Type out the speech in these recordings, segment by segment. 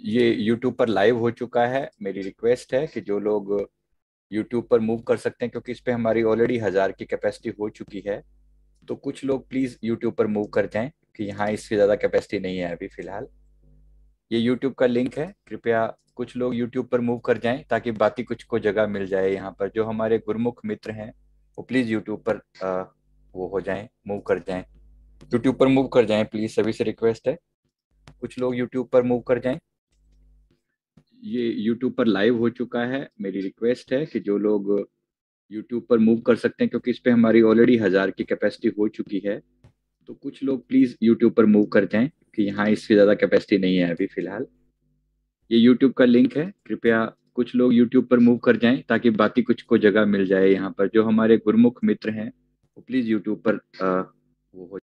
ये YouTube पर live हो चुका है। मेरी रिक्वेस्ट है कि जो लोग YouTube पर मूव कर सकते हैं, क्योंकि इस पे हमारी ऑलरेडी 1000 की कैपेसिटी हो चुकी है, तो कुछ लोग प्लीज YouTube पर मूव कर जाएं कि यहाँ इससे ज्यादा कैपेसिटी नहीं है अभी फिलहाल। ये YouTube का लिंक है, कृपया कुछ लोग YouTube पर मूव कर जाएं ताकि बाकी कुछ को जगह मिल जाए। यहाँ पर जो हमारे गुरुमुख मित्र हैं वो प्लीज YouTube पर वो हो जाएं, मूव कर जाएं। YouTube पर मूव कर जाएं प्लीज, सभी से रिक्वेस्ट है। कुछ लोग YouTube पर मूव कर जाएं। ये YouTube पर लाइव हो चुका है। मेरी रिक्वेस्ट है कि जो लोग YouTube पर मूव कर सकते हैं, क्योंकि इस पे हमारी ऑलरेडी 1000 की कैपेसिटी हो चुकी है, तो कुछ लोग प्लीज YouTube पर मूव कर जाएं कि यहाँ इससे ज्यादा कैपेसिटी नहीं है अभी फिलहाल। ये YouTube का लिंक है, कृपया कुछ लोग YouTube पर मूव कर जाएं ताकि बाकी कुछ को जगह मिल जाए। यहाँ पर जो हमारे गुरुमुख मित्र हैं वो प्लीज YouTube पर वो हो।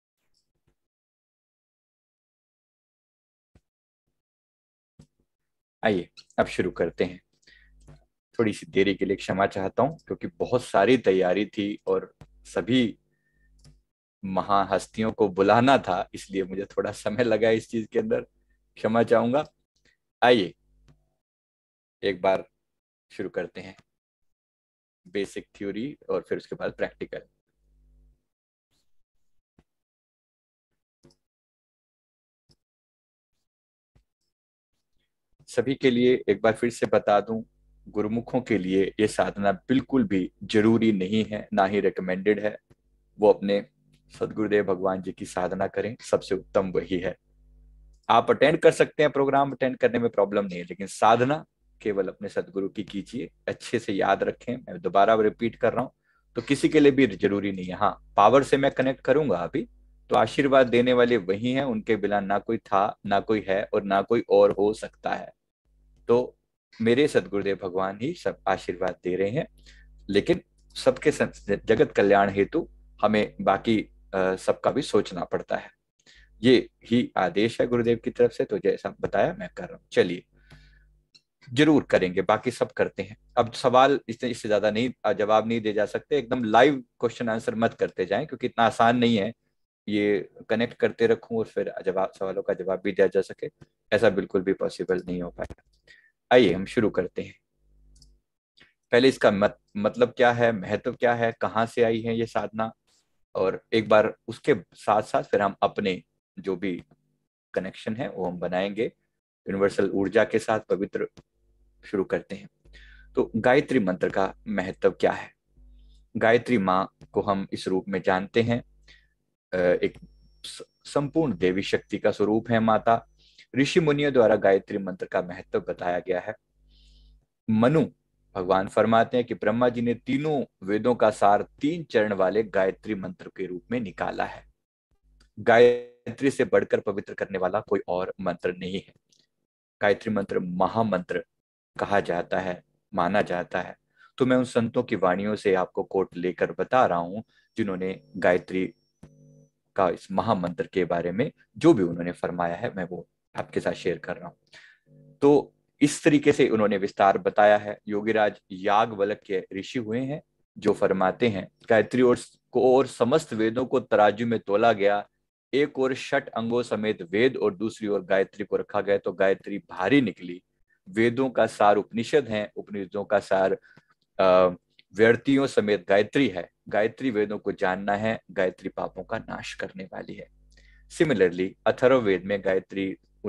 आइए अब शुरू करते हैं। थोड़ी सी देरी के लिए क्षमा चाहता हूँ, क्योंकि बहुत सारी तैयारी थी और सभी महाहस्तियों को बुलाना था, इसलिए मुझे थोड़ा समय लगा इस चीज के अंदर। क्षमा चाहूंगा। आइए एक बार शुरू करते हैं। बेसिक थ्योरी और फिर उसके बाद प्रैक्टिकल। सभी के लिए एक बार फिर से बता दूं, गुरुमुखों के लिए ये साधना बिल्कुल भी जरूरी नहीं है, ना ही रिकमेंडेड है। वो अपने सदगुरुदेव भगवान जी की साधना करें, सबसे उत्तम वही है। आप अटेंड कर सकते हैं, प्रोग्राम अटेंड करने में प्रॉब्लम नहीं है, लेकिन साधना केवल अपने सदगुरु की कीजिए। अच्छे से याद रखें, मैं दोबारा रिपीट कर रहा हूं, तो किसी के लिए भी जरूरी नहीं है। हाँ, पावर से मैं कनेक्ट करूंगा अभी, तो आशीर्वाद देने वाले वही हैं, उनके बिना ना कोई था, ना कोई है और ना कोई और हो सकता है। तो मेरे सदगुरुदेव भगवान ही सब आशीर्वाद दे रहे हैं, लेकिन सबके जगत कल्याण हेतु हमें बाकी सबका भी सोचना पड़ता है। ये ही आदेश है गुरुदेव की तरफ से, तो जैसा बताया मैं कर रहा हूँ। चलिए, जरूर करेंगे, बाकी सब करते हैं। अब सवाल इससे ज्यादा नहीं, जवाब नहीं दे जा सकते। एकदम लाइव क्वेश्चन आंसर मत करते जाएं, क्योंकि इतना आसान नहीं है ये कनेक्ट करते रखूं और फिर जवाब, सवालों का जवाब भी दिया जा सके। ऐसा बिल्कुल भी पॉसिबल नहीं हो पाएगा। आइए हम शुरू करते हैं। पहले इसका मतलब क्या है, महत्व क्या है, कहाँ से आई है ये साधना, और एक बार उसके साथ साथ फिर हम अपने जो भी कनेक्शन है वो हम बनाएंगे यूनिवर्सल ऊर्जा के साथ, पवित्र। शुरू करते हैं। तो गायत्री मंत्र का महत्व क्या है। गायत्री माँ को हम इस रूप में जानते हैं, एक संपूर्ण देवी शक्ति का स्वरूप है माता। ऋषि मुनियों द्वारा गायत्री मंत्र का महत्व बताया गया है। मनु भगवान फरमाते हैं कि ब्रह्मा जी ने तीनों वेदों का सार 3 चरण वाले गायत्री मंत्र के रूप में निकाला है। गायत्री से बढ़कर पवित्र करने वाला कोई और मंत्र नहीं है। गायत्री मंत्र महामंत्र कहा जाता है, माना जाता है। तो मैं उन संतों की वाणियों से आपको कोट लेकर बता रहा हूं, जिन्होंने गायत्री का इस महामंत्र के बारे में जो भी उन्होंने फरमाया है, मैं वो आपके साथ शेयर कर रहा हूं। तो इस तरीके से उन्होंने विस्तार बताया है। योगीराज याज्ञवल्क्य के ऋषि हुए हैं, जो फरमाते हैं गायत्री और समस्त वेदों को तराजू में तोला गया। एक और 6 अंगों समेत वेद और दूसरी ओर गायत्री को रखा गया, तो गायत्री भारी निकली। वेदों का सार उपनिषद है, उपनिषदों का सार व्यर्थियों समेत गायत्री है। गायत्री वेदों को जानना है, गायत्री पापों का नाश करने वाली है। सिमिलरली अथर्ववेद में गायत्री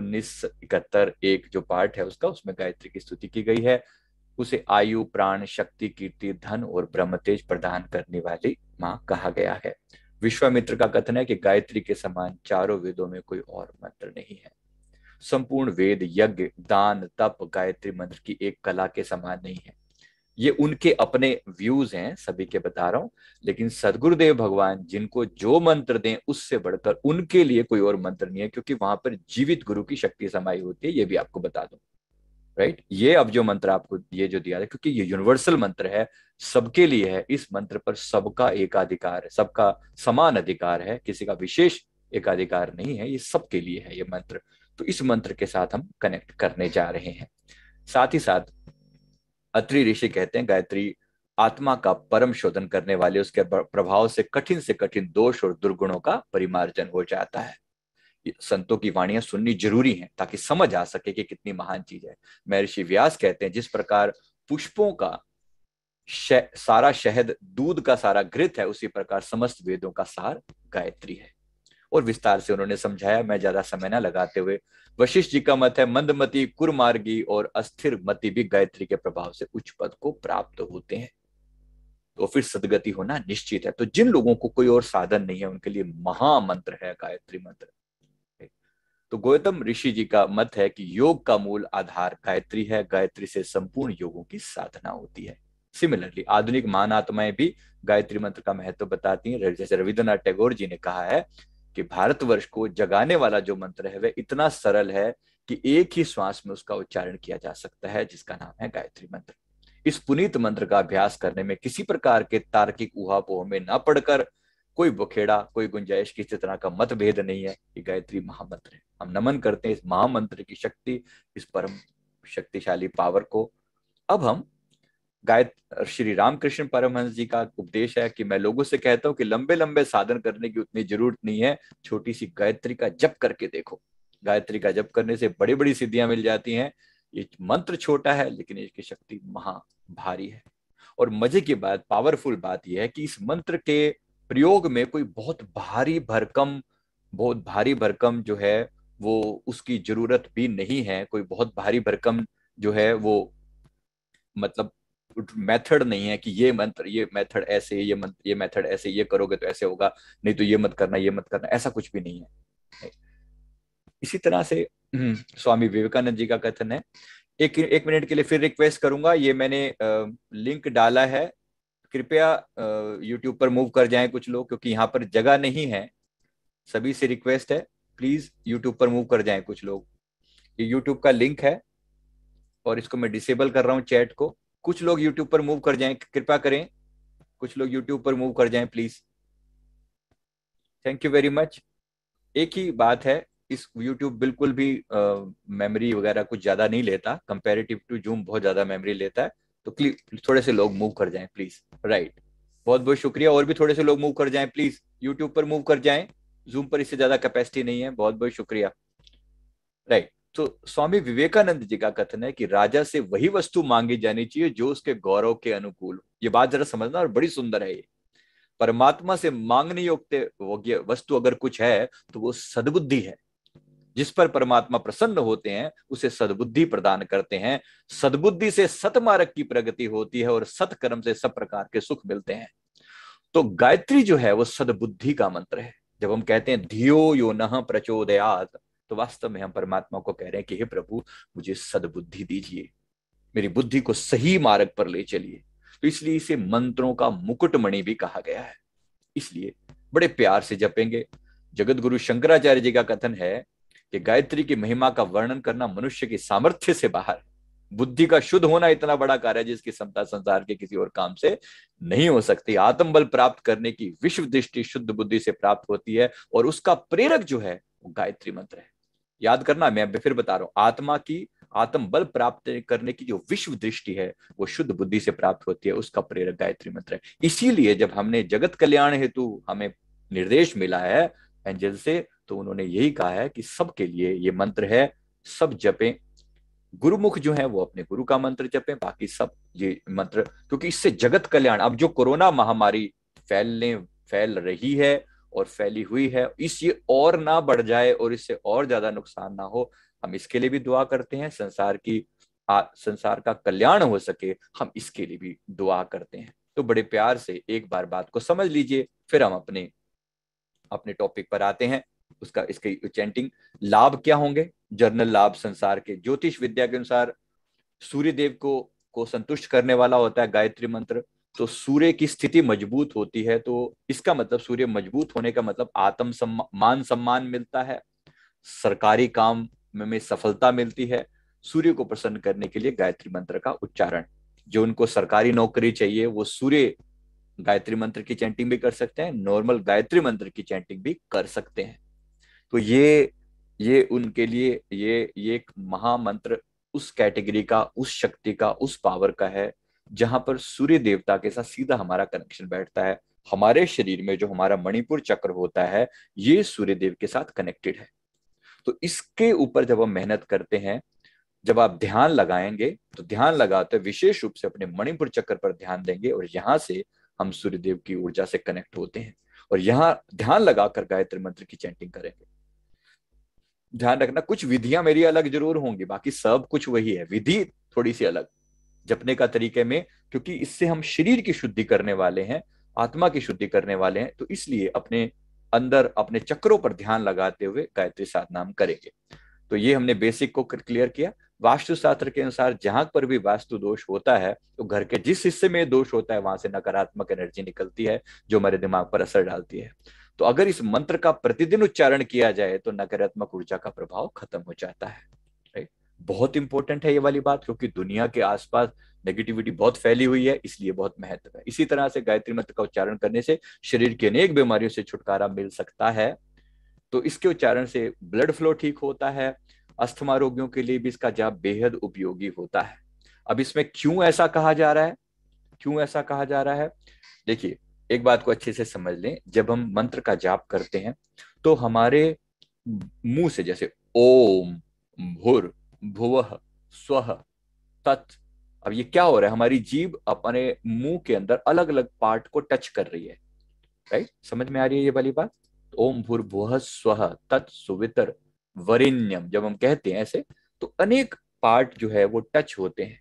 1971 जो पार्ट है उसका, उसमें गायत्री की स्तुति की गई है। उसे आयु, प्राण, शक्ति, कीर्ति, धन और ब्रह्म तेज प्रदान करने वाली मां कहा गया है। विश्वामित्र का कथन है कि गायत्री के समान चारों वेदों में कोई और मंत्र नहीं है। संपूर्ण वेद, यज्ञ, दान, तप गायत्री मंत्र की एक कला के समान नहीं है। ये उनके अपने व्यूज हैं, सभी के बता रहा हूं। लेकिन सदगुरुदेव भगवान जिनको जो मंत्र दें उससे बढ़कर उनके लिए कोई और मंत्र नहीं है, क्योंकि वहां पर जीवित गुरु की शक्ति समाई होती है। ये भी आपको बता दूं, राइट। ये अब जो मंत्र आपको ये जो दिया है, क्योंकि ये यूनिवर्सल मंत्र है, सबके लिए है। इस मंत्र पर सबका एकाधिकार है, सबका समान अधिकार है, किसी का विशेष एकाधिकार नहीं है। ये सबके लिए है ये मंत्र। तो इस मंत्र के साथ हम कनेक्ट करने जा रहे हैं। साथ ही साथ अत्रि ऋषि कहते हैं गायत्री आत्मा का परम शोधन करने वाले, उसके प्रभाव से कठिन दोष और दुर्गुणों का परिमार्जन हो जाता है। संतों की वाणियां सुननी जरूरी है ताकि समझ आ सके कि कितनी महान चीज है। महर्षि व्यास कहते हैं जिस प्रकार पुष्पों का सारा शहद दूध का सारा घृत है, उसी प्रकार समस्त वेदों का सार गायत्री है। और विस्तार से उन्होंने समझाया, मैं ज्यादा समय ना लगाते हुए। वशिष्ठ जी का मत है मंदमती, कुरमार्गी और अस्थिर मति भी गायत्री के प्रभाव से उच्च पद को प्राप्त होते हैं, तो फिर सदगति होना निश्चित है। तो जिन लोगों को कोई और साधन नहीं है उनके लिए महामंत्र है गायत्री मंत्र। तो गौतम ऋषि जी का मत है कि योग का मूल आधार गायत्री है, गायत्री से संपूर्ण योगों की साधना होती है। सिमिलरली आधुनिक महान आत्माएं भी गायत्री मंत्र का महत्व बताती हैं। जैसे रविंद्रनाथ टैगोर जी ने कहा है कि भारतवर्ष को जगाने वाला जो मंत्र है वह इतना सरल है कि एक ही श्वास में उसका उच्चारण किया जा सकता है, जिसका नाम है गायत्री मंत्र। इस पुनीत मंत्र का अभ्यास करने में किसी प्रकार के तार्किक ऊहापोह में न पड़कर कोई बखेड़ा, कोई गुंजाइश, किसी तरह का मतभेद नहीं है। ये गायत्री महामंत्र है। हम नमन करते हैं इस महामंत्र की शक्ति, इस परम शक्तिशाली पावर को। अब हम श्री रामकृष्ण परमहंस जी का उपदेश है कि मैं लोगों से कहता हूं कि लंबे लंबे साधन करने की उतनी जरूरत नहीं है, छोटी सी गायत्री का जप करके देखो। गायत्री का जप करने से बड़ी बड़ी सिद्धियां मिल जाती हैं। ये मंत्र छोटा है लेकिन इसकी शक्ति महा भारी है। और मजे की बात, पावरफुल बात यह है कि इस मंत्र के प्रयोग में कोई बहुत भारी भरकम जो है वो उसकी जरूरत भी नहीं है। कोई बहुत भारी भरकम जो है वो मतलब मेथड नहीं है कि ये मंत्र, ये मेथड ऐसे, ये मंत्र, ये मेथड ऐसे, ये करोगे तो ऐसे होगा, नहीं तो ये मत करना, ये मत करना, ऐसा कुछ भी नहीं है। इसी तरह से स्वामी विवेकानंद जी का कथन है। एक एक मिनट के लिए फिर रिक्वेस्ट करूंगा, ये मैंने लिंक डाला है, कृपया यूट्यूब पर मूव कर जाएं कुछ लोग, क्योंकि यहाँ पर जगह नहीं है। सभी से रिक्वेस्ट है, प्लीज यूट्यूब पर मूव कर जाएं कुछ लोग। ये यूट्यूब का लिंक है और इसको मैं डिसेबल कर रहा हूँ चैट को। कुछ लोग यूट्यूब पर मूव कर जाएं, कृपया करें, कुछ लोग यूट्यूब पर मूव कर जाएं please. Thank you very much. एक ही बात है, इस यूट्यूब बिल्कुल भी मेमोरी वगैरह कुछ ज्यादा नहीं लेता, कंपैरेटिव टू जूम बहुत ज्यादा मेमोरी लेता है। तो थोड़े से लोग मूव कर जाएं प्लीज। राइट, बहुत बहुत शुक्रिया। और भी थोड़े से लोग मूव कर जाएं प्लीज, यूट्यूब पर मूव कर जाएं, जूम पर इससे ज्यादा कैपेसिटी नहीं है। बहुत बहुत शुक्रिया। राइट, तो स्वामी विवेकानंद जी का कथन है कि राजा से वही वस्तु मांगी जानी चाहिए जो उसके गौरव के अनुकूल हो। ये बात जरा समझना, और बड़ी सुंदर है ये। परमात्मा से मांगने योग्य वस्तु अगर कुछ है तो वो सद्बुद्धि है। जिस पर परमात्मा प्रसन्न होते हैं उसे सद्बुद्धि प्रदान करते हैं। सद्बुद्धि से सतमार्ग की प्रगति होती है और सत्कर्म से सब प्रकार के सुख मिलते हैं। तो गायत्री जो है वो सद्बुद्धि का मंत्र है। जब हम कहते हैं धियो यो नः प्रचोदयात्, तो वास्तव में हम परमात्मा को कह रहे हैं कि हे प्रभु, मुझे सद्बुद्धि दीजिए, मेरी बुद्धि को सही मार्ग पर ले चलिए। तो इसलिए इसे मंत्रों का मुकुटमणि भी कहा गया है। इसलिए बड़े प्यार से जपेंगे। जगत गुरु शंकराचार्य जी का कथन है कि गायत्री की महिमा का वर्णन करना मनुष्य की सामर्थ्य से बाहर है। बुद्धि का शुद्ध होना इतना बड़ा कार्य है जिसकी क्षमता संसार के किसी और काम से नहीं हो सकती। आत्मबल प्राप्त करने की विश्व दृष्टि शुद्ध बुद्धि से प्राप्त होती है और उसका प्रेरक जो है वो गायत्री मंत्र है। याद करना, मैं फिर बता रहा हूं, आत्मा की आत्म बल प्राप्त करने की जो विश्व दृष्टि है वो शुद्ध बुद्धि से प्राप्त होती है, उसका प्रेरक गायत्री मंत्र है। इसीलिए जब हमने जगत कल्याण हेतु हमें निर्देश मिला है एंजल से, तो उन्होंने यही कहा है कि सबके लिए ये मंत्र है, सब जपें। गुरुमुख जो है वो अपने गुरु का मंत्र जपें, बाकी सब ये मंत्र, क्योंकि इससे जगत कल्याण, अब जो कोरोना महामारी फैल रही है और फैली हुई है, इससे और ना बढ़ जाए और इससे और ज्यादा नुकसान ना हो, हम इसके लिए भी दुआ करते हैं। संसार का कल्याण हो सके, हम इसके लिए भी दुआ करते हैं। तो बड़े प्यार से एक बार बात को समझ लीजिए, फिर हम अपने अपने टॉपिक पर आते हैं। उसका इसके चैंटिंग लाभ क्या होंगे। जर्नल लाभ संसार के ज्योतिष विद्या के अनुसार सूर्य देव को संतुष्ट करने वाला होता है गायत्री मंत्र। तो सूर्य की स्थिति मजबूत होती है, तो इसका मतलब सूर्य मजबूत होने का मतलब मान सम्मान मिलता है, सरकारी काम में सफलता मिलती है। सूर्य को प्रसन्न करने के लिए गायत्री मंत्र का उच्चारण, जो उनको सरकारी नौकरी चाहिए वो सूर्य गायत्री मंत्र की चैंटिंग भी कर सकते हैं, नॉर्मल गायत्री मंत्र की चैंटिंग भी कर सकते हैं। तो ये उनके लिए ये एक महामंत्र उस कैटेगरी का, उस शक्ति का, उस पावर का है जहां पर सूर्य देवता के साथ सीधा हमारा कनेक्शन बैठता है। हमारे शरीर में जो हमारा मणिपुर चक्र होता है ये सूर्य देव के साथ कनेक्टेड है। तो इसके ऊपर जब हम मेहनत करते हैं, जब आप ध्यान लगाएंगे तो ध्यान लगाते विशेष रूप से अपने मणिपुर चक्र पर ध्यान देंगे और यहां से हम सूर्यदेव की ऊर्जा से कनेक्ट होते हैं और यहाँ ध्यान लगाकर गायत्री मंत्र की चैंटिंग करेंगे। ध्यान रखना कुछ विधियां मेरी अलग जरूर होंगी, बाकी सब कुछ वही है, विधि थोड़ी सी अलग जपने का तरीके में, क्योंकि इससे हम शरीर की शुद्धि करने वाले हैं, आत्मा की शुद्धि करने वाले हैं, तो इसलिए अपने अंदर अपने चक्रों पर ध्यान लगाते हुए गायत्री साधना हम करेंगे। तो ये हमने बेसिक को क्लियर किया। वास्तु शास्त्र के अनुसार जहां पर भी वास्तु दोष होता है तो घर के जिस हिस्से में दोष होता है वहां से नकारात्मक एनर्जी निकलती है जो हमारे दिमाग पर असर डालती है। तो अगर इस मंत्र का प्रतिदिन उच्चारण किया जाए तो नकारात्मक ऊर्जा का प्रभाव खत्म हो जाता है। राइट, बहुत इंपॉर्टेंट है ये वाली बात, क्योंकि दुनिया के आसपास नेगेटिविटी बहुत फैली हुई है, इसलिए बहुत महत्व है। इसी तरह से गायत्री मंत्र का उच्चारण करने से शरीर की अनेक बीमारियों से छुटकारा मिल सकता है। तो इसके उच्चारण से ब्लड फ्लो ठीक होता है। अस्थमा रोगियों के लिए भी इसका जाप बेहद उपयोगी होता है। अब इसमें क्यों ऐसा कहा जा रहा है, क्यों ऐसा कहा जा रहा है? देखिए, एक बात को अच्छे से समझ लें, जब हम मंत्र का जाप करते हैं तो हमारे मुंह से, जैसे ओम, भूर, भुवः, स्वः, तत्, अब ये क्या हो रहा है, हमारी जीभ अपने मुंह के अंदर अलग अलग पार्ट को टच कर रही है। राइट, समझ में आ रही है ये वाली बात? ओम भूर्भुवः स्वः तत् सुवितर वरेण्यम, जब हम कहते हैं ऐसे तो अनेक पार्ट जो है वो टच होते हैं।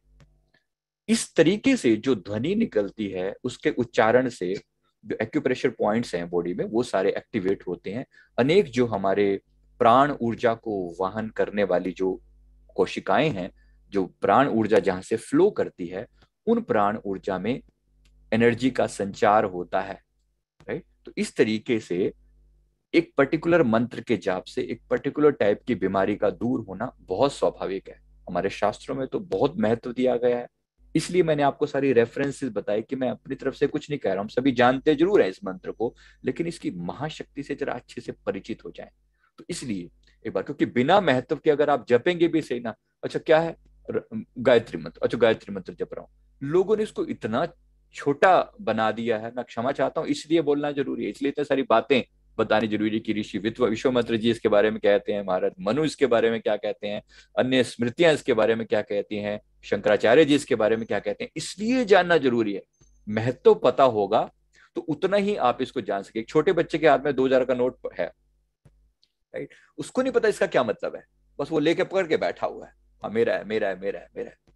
इस तरीके से जो ध्वनि निकलती है उसके उच्चारण से जो एक्यूप्रेशर पॉइंट्स हैं बॉडी में वो सारे एक्टिवेट होते हैं। अनेक जो हमारे प्राण ऊर्जा को वहन करने वाली जो कोशिकाएं हैं, जो प्राण ऊर्जा जहां से फ्लो करती है, उन प्राण ऊर्जा में एनर्जी का संचार होता है। राइट, तो इस तरीके से एक पर्टिकुलर मंत्र के जाप से एक पर्टिकुलर टाइप की बीमारी का दूर होना बहुत स्वाभाविक है। हमारे शास्त्रों में तो बहुत महत्व दिया गया है। इसलिए मैंने आपको सारी रेफरेंसेस बताई कि मैं अपनी तरफ से कुछ नहीं कह रहा हूं, हम सभी जानते जरूर है इस मंत्र को, लेकिन इसकी महाशक्ति से जरा अच्छे से परिचित हो जाएं। तो इसलिए एक बार, क्योंकि बिना महत्व के अगर आप जपेंगे भी सही ना, अच्छा क्या है गायत्री मंत्र, अच्छा गायत्री मंत्र जप रहा हूं, लोगों ने इसको इतना छोटा बना दिया है। मैं क्षमा चाहता हूँ, इसलिए बोलना जरूरी है, इसलिए इतनी सारी बातें बतानी जरूरी है कि ऋषि विश्वामित्र जी इसके बारे में कहते हैं, महाराज मनु इसके बारे में क्या कहते हैं, अन्य स्मृतियां इसके बारे में क्या कहती हैं, शंकराचार्य जी इसके बारे में क्या कहते हैं, इसलिए जानना जरूरी है। महत्व पता होगा तो उतना ही आप इसको जान सके। एक छोटे बच्चे के हाथ में 2000 का नोट है, राइट, उसको नहीं पता इसका क्या मतलब है, बस वो लेके पकड़ के बैठा हुआ है, हाँ मेरा है मेरा है मेरा है मेरा है।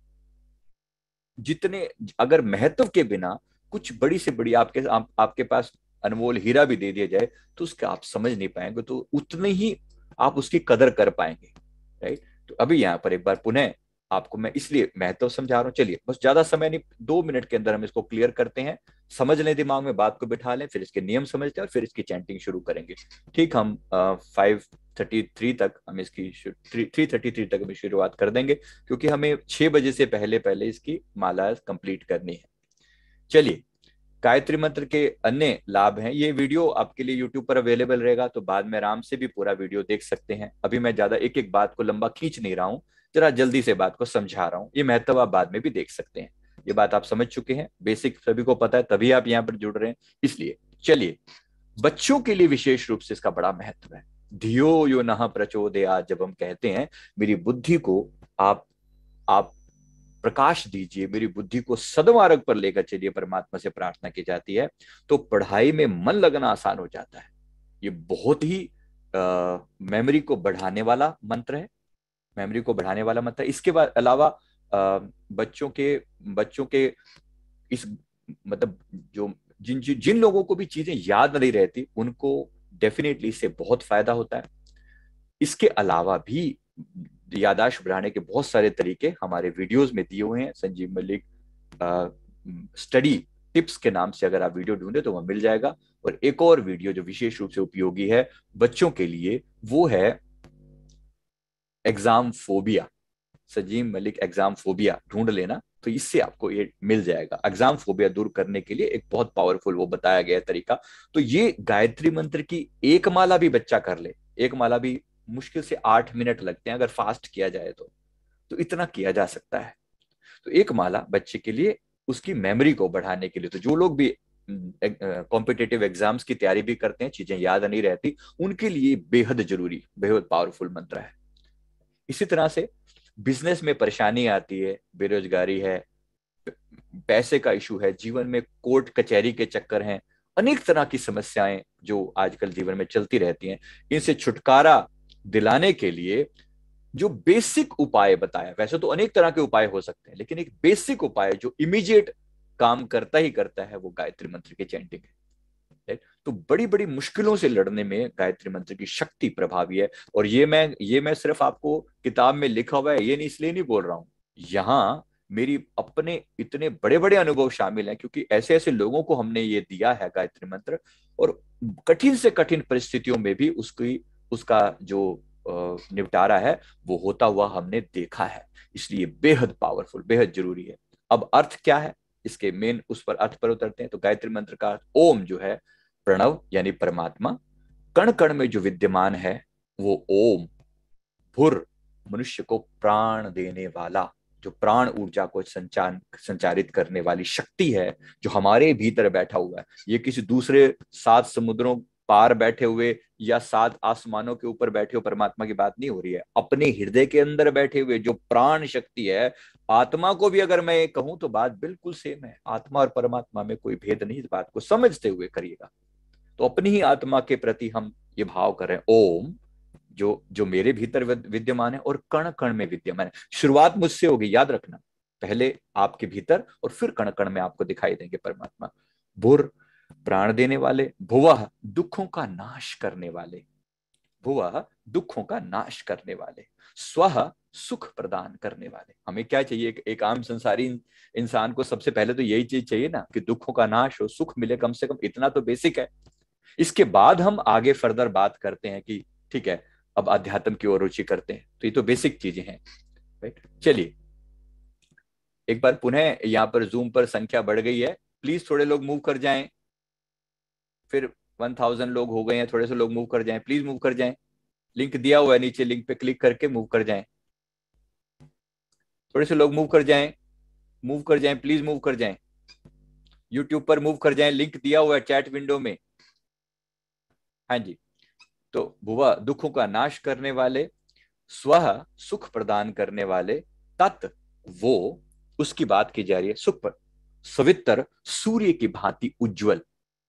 जितने अगर महत्व के बिना कुछ बड़ी से बड़ी आपके पास अनमोल हीरा भी दे दिया जाए तो उसका आप समझ नहीं पाएंगे, तो उतने ही आप उसकी कदर कर पाएंगे। राइट, तो अभी यहाँ पर एक बार पुनः आपको मैं इसलिए महत्व समझा रहा हूँ। चलिए, बस ज्यादा समय नहीं, 2 मिनट के अंदर हम इसको क्लियर करते हैं, समझ लें, दिमाग में बात को बिठा लें, फिर इसके नियम समझते हैं और फिर इसकी चैंटिंग शुरू करेंगे। ठीक, हम 5:33 तक हम इसकी 3:33 तक हम शुरुआत कर देंगे, क्योंकि हमें 6 बजे से पहले पहले इसकी माला कंप्लीट करनी है। चलिए, गायत्री मंत्र के अन्य लाभ हैं, ये वीडियो आपके लिए यूट्यूब पर अवेलेबल रहेगा, तो बाद में आराम से भी पूरा वीडियो देख सकते हैं। अभी मैं ज्यादा एक एक बात को लंबा खींच नहीं रहा हूं, जरा जल्दी से बात को समझा रहा हूं, ये महत्व आप बाद में भी देख सकते हैं। ये बात आप समझ चुके हैं, बेसिक सभी को पता है, तभी आप यहाँ पर जुड़ रहे हैं, इसलिए चलिए। बच्चों के लिए विशेष रूप से इसका बड़ा महत्व है। धियो यो नः प्रचोदयात्, जब हम कहते हैं मेरी बुद्धि को आप प्रकाश दीजिए, मेरी बुद्धि को सदमार्ग पर लेकर चलिए, परमात्मा से प्रार्थना की जाती है, तो पढ़ाई में मन लगना आसान हो जाता है। ये बहुत ही मेमोरी को बढ़ाने वाला मंत्र है, मेमोरी को बढ़ाने वाला मंत्र है। इसके बाद अलावा बच्चों के इस मतलब जो जिन जिन जिन लोगों को भी चीजें याद नहीं रहती उनको डेफिनेटली इससे बहुत फायदा होता है। इसके अलावा भी यादाश्त बढ़ाने के बहुत सारे तरीके हमारे वीडियोस में दिए हुए हैं। संजीव मलिक स्टडी टिप्स के नाम से अगर आप वीडियो ढूंढे तो वह मिल जाएगा। और एक और वीडियो जो विशेष रूप से उपयोगी है बच्चों के लिए, वो है exam phobia. Sanjeev Malik exam phobia ढूंढ लेना, तो इससे आपको ये मिल जाएगा। एग्जाम फोबिया दूर करने के लिए एक बहुत पावरफुल वो बताया गया तरीका। तो ये गायत्री मंत्र की एक माला भी बच्चा कर ले, एक माला भी मुश्किल से 8 मिनट लगते हैं अगर फास्ट किया जाए तो इतना किया जा सकता है। तो एक माला बच्चे के लिए उसकी मेमोरी को बढ़ाने के लिए, तो जो लोग भी कॉम्पिटिटिव एग्जाम्स की तैयारी भी करते हैं, चीजें याद नहीं रहती, उनके लिए बेहद जरूरी, बेहद पावरफुल मंत्र है। इसी तरह से बिजनेस में परेशानी आती है, बेरोजगारी है, पैसे का इशू है, जीवन में कोर्ट कचहरी के चक्कर हैं, अनेक तरह की समस्याएं जो आजकल जीवन में चलती रहती हैं, इनसे छुटकारा दिलाने के लिए जो बेसिक उपाय बताया, वैसे तो अनेक तरह के उपाय हो सकते हैं, लेकिन एक बेसिक उपाय जो इमीडिएट काम करता ही करता है, वो गायत्री मंत्र की चैंटिंग है। तो बड़ी बड़ी मुश्किलों से लड़ने में गायत्री मंत्र की शक्ति प्रभावी है। और ये मैं सिर्फ आपको किताब में लिखा हुआ है ये नहीं, इसलिए नहीं बोल रहा हूं, यहाँ मेरी अपने इतने बड़े बड़े अनुभव शामिल हैं, क्योंकि ऐसे ऐसे लोगों को हमने ये दिया है गायत्री मंत्र, और कठिन से कठिन परिस्थितियों में भी उसका जो निपटारा है वो होता हुआ हमने देखा है। इसलिए बेहद पावरफुल, बेहद जरूरी है। अब अर्थ क्या है, इसके मेन उस पर अर्थ पर उतरते हैं। तो गायत्री मंत्र का अर्थ ओम जो है, प्रणव यानी परमात्मा, कण कण में जो विद्यमान है वो ओम, भुर मनुष्य को प्राण देने वाला, जो प्राण ऊर्जा को संचारित करने वाली शक्ति है, जो हमारे भीतर बैठा हुआ है। ये किसी दूसरे 7 समुद्रों पार बैठे हुए या 7 आसमानों के ऊपर बैठे हुए परमात्मा की बात नहीं हो रही है, अपने हृदय के अंदर बैठे हुए जो प्राण शक्ति है। आत्मा को भी अगर मैं कहूं तो बात बिल्कुल सेम है, आत्मा और परमात्मा में कोई भेद नहीं, इस बात को समझते हुए करिएगा। तो अपनी ही आत्मा के प्रति हम ये भाव करें, ओम जो जो मेरे भीतर विद्यमान है और कण कण में विद्यमान है। शुरुआत मुझसे होगी, याद रखना, पहले आपके भीतर और फिर कण कण में आपको दिखाई देंगे परमात्मा। भुर प्राण देने वाले, भुवः दुखों का नाश करने वाले, भुवः दुखों का नाश करने वाले, स्वः सुख प्रदान करने वाले। हमें क्या चाहिए, एक आम संसारी इंसान को सबसे पहले तो यही चीज चाहिए ना, कि दुखों का नाश हो, सुख मिले, कम से कम इतना तो बेसिक है। इसके बाद हम आगे फर्दर बात करते हैं कि ठीक है अब अध्यात्म की ओर रुचि करते हैं, तो ये तो बेसिक चीजें हैं, राइट। चलिए एक बार पुनः यहाँ पर जूम पर संख्या बढ़ गई है, प्लीज थोड़े लोग मूव कर जाएं। फिर 1000 लोग हो गए हैं, थोड़े से लोग मूव कर जाएं, प्लीज मूव कर जाएं। लिंक दिया हुआ है नीचे, लिंक पे क्लिक करके मूव कर जाएं। थोड़े से लोग मूव कर जाएं, मूव कर जाएं, प्लीज मूव कर जाएं। यूट्यूब पर मूव कर जाएं, लिंक दिया हुआ है चैट विंडो में। हाँ जी। तो भुवा दुखों का नाश करने वाले, स्वः सुख प्रदान करने वाले, तत् वो, उसकी बात की जा रही है, सुख पर, सवित्र सूर्य की भांति उज्जवल,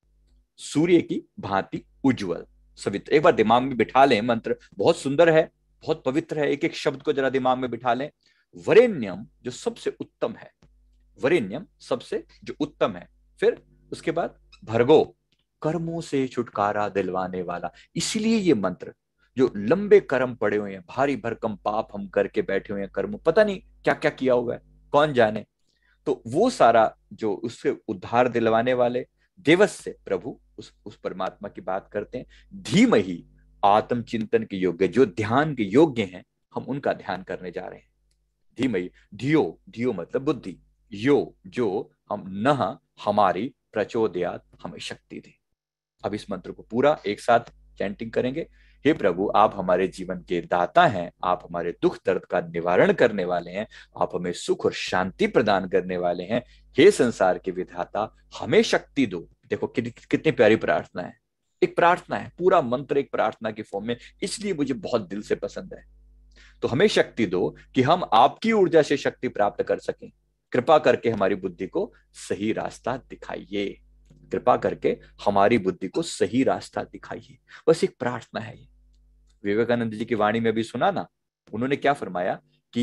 सूर्य की भांति उज्जवल, सवित्र। एक बार दिमाग में बिठा लें, मंत्र बहुत सुंदर है, बहुत पवित्र है, एक एक शब्द को जरा दिमाग में बिठा लें। वरेण्यम जो सबसे उत्तम है, वरेण्यम सबसे जो उत्तम है, फिर उसके बाद भर्गो कर्मों से छुटकारा दिलवाने वाला। इसीलिए ये मंत्र, जो लंबे कर्म पड़े हुए हैं, भारी भरकम पाप हम करके बैठे हुए हैं, कर्म पता नहीं क्या क्या किया हुआ है, कौन जाने, तो वो सारा जो उससे उद्धार दिलवाने वाले, देवस से प्रभु उस परमात्मा की बात करते हैं। धीमहि आत्मचिंतन के योग्य, जो ध्यान के योग्य हैं, हम उनका ध्यान करने जा रहे हैं। धीमहि, धियो, धियो मतलब बुद्धि, यो जो हम, न हमारी, प्रचोदयात हमें शक्ति दे। अब इस मंत्र को पूरा एक साथ चैंटिंग करेंगे। हे प्रभु, आप हमारे जीवन के दाता हैं, आप हमारे दुख दर्द का निवारण करने वाले हैं, आप हमें सुख और शांति प्रदान करने वाले हैं। हे संसार के विधाता, हमें शक्ति दो। देखो कितनी प्यारी प्रार्थना है, एक प्रार्थना है, पूरा मंत्र एक प्रार्थना की फॉर्म में, इसलिए मुझे बहुत दिल से पसंद है। तो हमें शक्ति दो कि हम आपकी ऊर्जा से शक्ति प्राप्त कर सकें। कृपा करके हमारी बुद्धि को सही रास्ता दिखाइए, कृपा करके हमारी बुद्धि को सही रास्ता दिखाइए। बस एक प्रार्थना है ये। विवेकानंद जी की वाणी में भी सुना ना, उन्होंने क्या फरमाया कि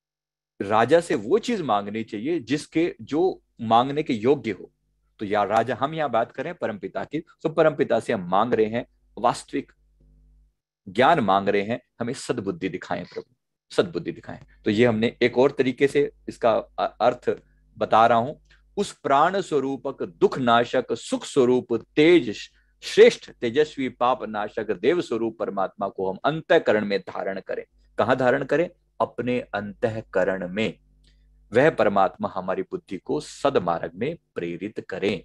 राजा से वो चीज मांगनी चाहिए जिसके, जो मांगने के योग्य हो। तो या राजा, हम यहां बात करें परमपिता की, तो परमपिता से हम मांग रहे हैं वास्तविक ज्ञान, मांग रहे हैं हमें सद्बुद्धि दिखाएं प्रभु, सद्बुद्धि दिखाएं। तो ये हमने एक और तरीके से इसका अर्थ बता रहा हूं। उस प्राण स्वरूपक, दुख नाशक, सुख स्वरूप, तेज श्रेष्ठ तेजस्वी, पाप नाशक, देव स्वरूप परमात्मा को हम अंतःकरण में धारण करें। कहां धारण करें? अपने अंतःकरण में। वह परमात्मा हमारी बुद्धि को सदमार्ग में प्रेरित करें,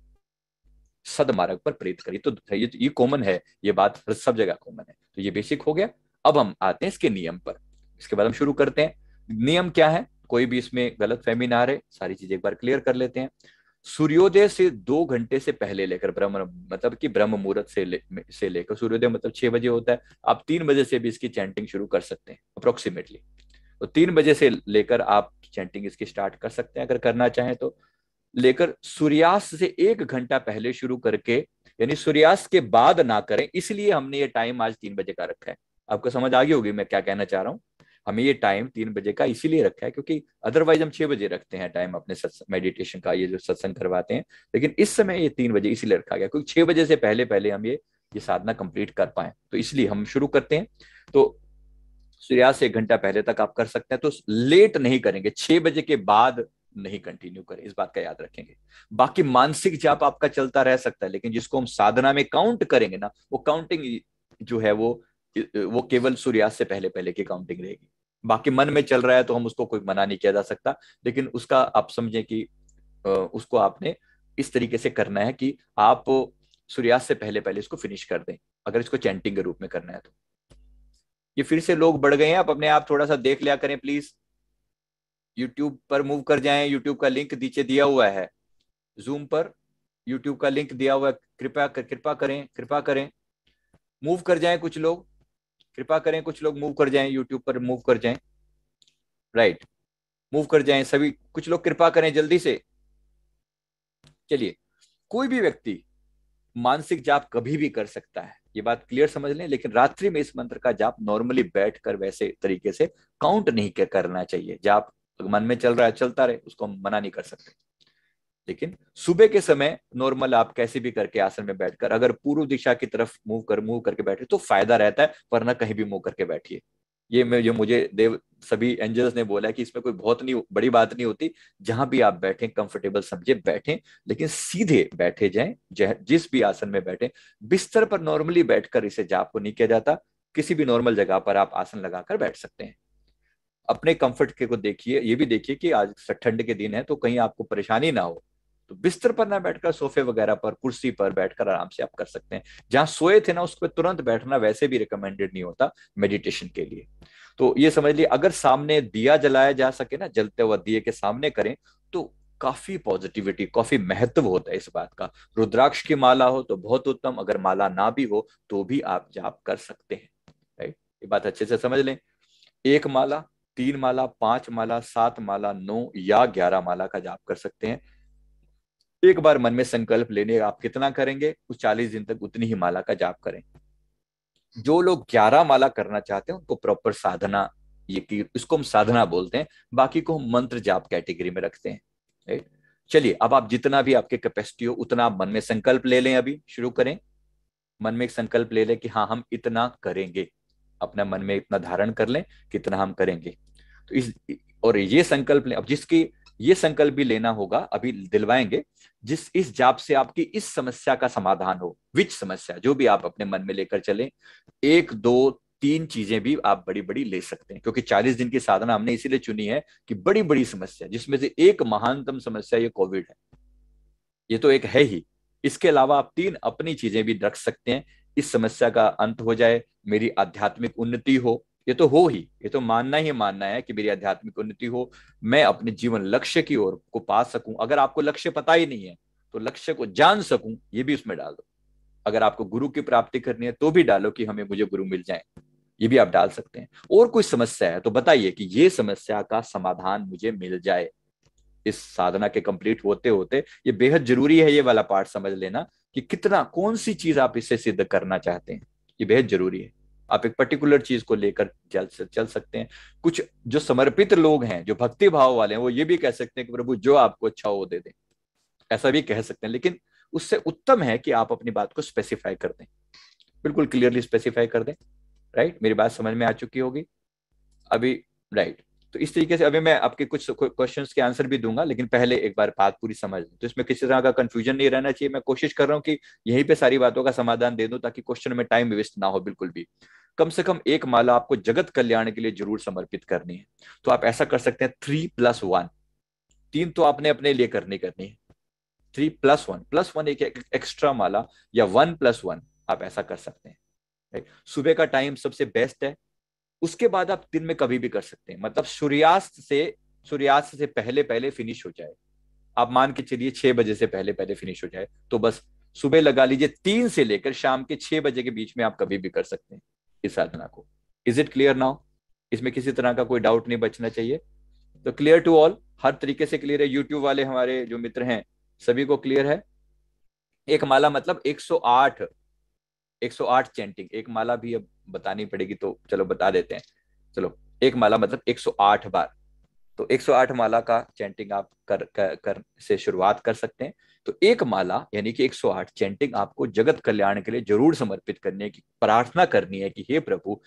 सदमार्ग पर प्रेरित करें। तो ये कॉमन है, ये बात सब जगह कॉमन है। तो ये बेसिक हो गया। अब हम आते हैं इसके नियम पर, इसके बाद हम शुरू करते हैं। नियम क्या है, कोई भी इसमें गलत फहमी ना रहे, सारी चीजें एक बार क्लियर कर लेते हैं। सूर्योदय से 2 घंटे से पहले लेकर ब्रह्म मतलब कि ब्रह्म मुहूर्त से लेकर सूर्योदय मतलब 6 बजे होता है, आप 3 बजे से भी इसकी चैंटिंग शुरू कर सकते हैं अप्रोक्सीमेटली। तो 3 बजे से लेकर आप चैंटिंग इसकी स्टार्ट कर सकते हैं अगर करना चाहें तो। लेकर सूर्यास्त से 1 घंटा पहले शुरू करके, यानी सूर्यास्त के बाद ना करें, इसलिए हमने ये टाइम आज 3 बजे का रखा है। आपको समझ आ गई होगी मैं क्या कहना चाह रहा हूँ। हमें ये टाइम 3 बजे का इसीलिए रखा है क्योंकि अदरवाइज हम 6 बजे रखते हैं टाइम अपने मेडिटेशन का, ये जो सत्संग करवाते हैं। लेकिन इस समय ये 3 बजे इसीलिए रखा गया क्योंकि 6 बजे से पहले पहले हम ये साधना कंप्लीट कर पाए, तो इसलिए हम शुरू करते हैं। तो सूर्यास्त से 1 घंटा पहले तक आप कर सकते हैं, तो लेट नहीं करेंगे, 6 बजे के बाद नहीं कंटिन्यू करें, इस बात का याद रखेंगे। बाकी मानसिक जाप आपका चलता रह सकता है, लेकिन जिसको हम साधना में काउंट करेंगे ना, वो काउंटिंग जो है वो केवल सूर्यास्त से पहले पहले की काउंटिंग रहेगी। बाकी मन में चल रहा है तो हम उसको कोई मना नहीं किया जा सकता, लेकिन उसका आप समझें कि उसको आपने इस तरीके से करना है कि आप सूर्यास्त से पहले पहले इसको फिनिश कर दें, अगर इसको चैंटिंग के रूप में करना है तो। ये फिर से लोग बढ़ गए हैं, आप अपने आप थोड़ा सा देख लिया करें प्लीज। यूट्यूब पर मूव कर जाएं, यूट्यूब का लिंक नीचे दिया हुआ है, जूम पर यूट्यूब का लिंक दिया हुआ है, कृपा करें मूव कर जाएं कुछ लोग, कृपा करें कुछ लोग मूव कर जाएं, यूट्यूब पर मूव कर जाएं, राइट, मूव कर जाएं सभी, कुछ लोग कृपा करें जल्दी से। चलिए, कोई भी व्यक्ति मानसिक जाप कभी भी कर सकता है, ये बात क्लियर समझ लें, लेकिन रात्रि में इस मंत्र का जाप नॉर्मली बैठकर वैसे तरीके से काउंट नहीं करना चाहिए। जाप मन में चल रहा है चलता रहे, उसको हम मना नहीं कर सकते। लेकिन सुबह के समय नॉर्मल आप कैसे भी करके आसन में बैठकर अगर पूर्व दिशा की तरफ मूव करके बैठे तो फायदा रहता है, वरना कहीं भी मूव करके बैठिए। जो मुझे देव सभी एंजल्स ने बोला है कि इसमें कोई बहुत नहीं बड़ी बात नहीं होती, जहां भी आप बैठें कंफर्टेबल समझे बैठें, लेकिन सीधे बैठे जाएं, जिस भी आसन में बैठे। बिस्तर पर नॉर्मली बैठकर इसे जाप को नहीं किया जाता, किसी भी नॉर्मल जगह पर आप आसन लगाकर बैठ सकते हैं। अपने कंफर्ट के को देखिए, ये भी देखिए कि आज ठंड के दिन है तो कहीं आपको परेशानी ना हो, तो बिस्तर पर ना बैठकर सोफे वगैरह पर कुर्सी पर बैठकर आराम से आप कर सकते हैं। जहां सोए थे ना उस पर तुरंत बैठना वैसे भी रिकमेंडेड नहीं होता मेडिटेशन के लिए। तो ये समझ लिए, अगर सामने दिया जलाया जा सके ना, जलते हुए दिए के सामने करें तो काफी पॉजिटिविटी, काफी महत्व होता है इस बात का। रुद्राक्ष की माला हो तो बहुत उत्तम, अगर माला ना भी हो तो भी आप जाप कर सकते हैं, राइट। ये बात अच्छे से समझ लें। 1 माला, 3 माला, 5 माला, 7 माला, 9 या 11 माला का जाप कर सकते हैं। एक बार मन में संकल्प लेने आप कितना करेंगे, उस 40 दिन तक उतनी ही माला का जाप करें। जो लोग 11 माला करना चाहते हैं उनको प्रॉपर साधना, ये कि इसको हम साधना बोलते हैं, बाकी को हम मंत्र जाप कैटेगरी में रखते हैं, राइट। चलिए, अब आप जितना भी आपके कैपेसिटी हो उतना आप मन में संकल्प ले लें, अभी शुरू करें। मन में एक संकल्प ले लें कि हाँ हम इतना करेंगे, अपना मन में इतना धारण कर लें कितना हम करेंगे। तो इस और ये संकल्प लें, अब जिसकी ये संकल्प भी लेना होगा अभी दिलवाएंगे, जिस इस जाप से आपकी इस समस्या का समाधान हो, विच समस्या जो भी आप अपने मन में लेकर चलें, 1 2 3 चीजें भी आप बड़ी बड़ी ले सकते हैं, क्योंकि 40 दिन की साधना हमने इसीलिए चुनी है कि बड़ी बड़ी समस्या, जिसमें से एक महानतम समस्या ये कोविड है, ये तो एक है ही। इसके अलावा आप 3 अपनी चीजें भी रख सकते हैं, इस समस्या का अंत हो जाए, मेरी आध्यात्मिक उन्नति हो, ये तो हो ही, ये तो मानना ही मानना है कि मेरी आध्यात्मिक उन्नति हो, मैं अपने जीवन लक्ष्य की ओर को पा सकूं। अगर आपको लक्ष्य पता ही नहीं है तो लक्ष्य को जान सकूं, ये भी उसमें डाल दो। अगर आपको गुरु की प्राप्ति करनी है तो भी डालो कि हमें मुझे गुरु मिल जाए, ये भी आप डाल सकते हैं। और कोई समस्या है तो बताइए कि ये समस्या का समाधान मुझे मिल जाए। इस साधना के कंप्लीट होते होते ये बेहद जरूरी है, ये वाला पार्ट समझ लेना कि कितना कौन सी चीज आप इससे सिद्ध करना चाहते हैं, ये बेहद जरूरी है। आप एक पर्टिकुलर चीज को लेकर चल सकते हैं। कुछ जो समर्पित लोग हैं, जो भक्ति भाव वाले हैं, वो ये भी कह सकते हैं कि प्रभु जो आपको अच्छा हो वो दे दें, ऐसा भी कह सकते हैं। लेकिन उससे उत्तम है कि आप अपनी बात को स्पेसिफाई कर दें, बिल्कुल क्लियरली स्पेसिफाई कर दें, राइट। मेरी बात समझ में आ चुकी होगी अभी, राइट। तो इस तरीके से अभी मैं आपके कुछ क्वेश्चंस के आंसर भी दूंगा, लेकिन पहले एक बार बात पूरी समझ लें, तो इसमें किसी तरह का कंफ्यूजन नहीं रहना चाहिए। मैं कोशिश कर रहा हूँ कि यहीं पे सारी बातों का समाधान दे दूं ताकि क्वेश्चन में टाइम वेस्ट ना हो बिल्कुल भी। कम से कम 1 माला आपको जगत कल्याण के लिए जरूर समर्पित करनी है, तो आप ऐसा कर सकते हैं 3+1, 3 तो आपने अपने लिए करनी है, 3+1+1 एक एक्स्ट्रा माला, या 1+1 आप ऐसा कर सकते हैं, राइट। सुबह का टाइम सबसे बेस्ट है, उसके बाद आप दिन में कभी भी कर सकते हैं, मतलब सूर्यास्त से पहले पहले फिनिश हो जाए, आप मान के चलिए 6 बजे से पहले पहले फिनिश हो जाए, तो बस सुबह लगा लीजिए 3 से लेकर शाम के 6 बजे के बीच में आप कभी भी कर सकते हैं इस साधना को। Is it clear now? इसमें किसी तरह का कोई डाउट नहीं बचना चाहिए। तो क्लियर टू ऑल, हर तरीके से क्लियर है? यूट्यूब वाले हमारे जो मित्र हैं सभी को क्लियर है? एक माला मतलब 108, 108 चैंटिंग। एक माला भी अब बतानी पड़ेगी तो चलो बता देते हैं। चलो, एक माला मतलब 108 बार। तो 108 माला का चैंटिंग आप कर से शुरुआत कर सकते हैं। तो एक माला यानी कि 108 चैंटिंग आपको जगत कल्याण के लिए जरूर समर्पित करनी है, कि प्रार्थना करनी है कि हे प्रभु,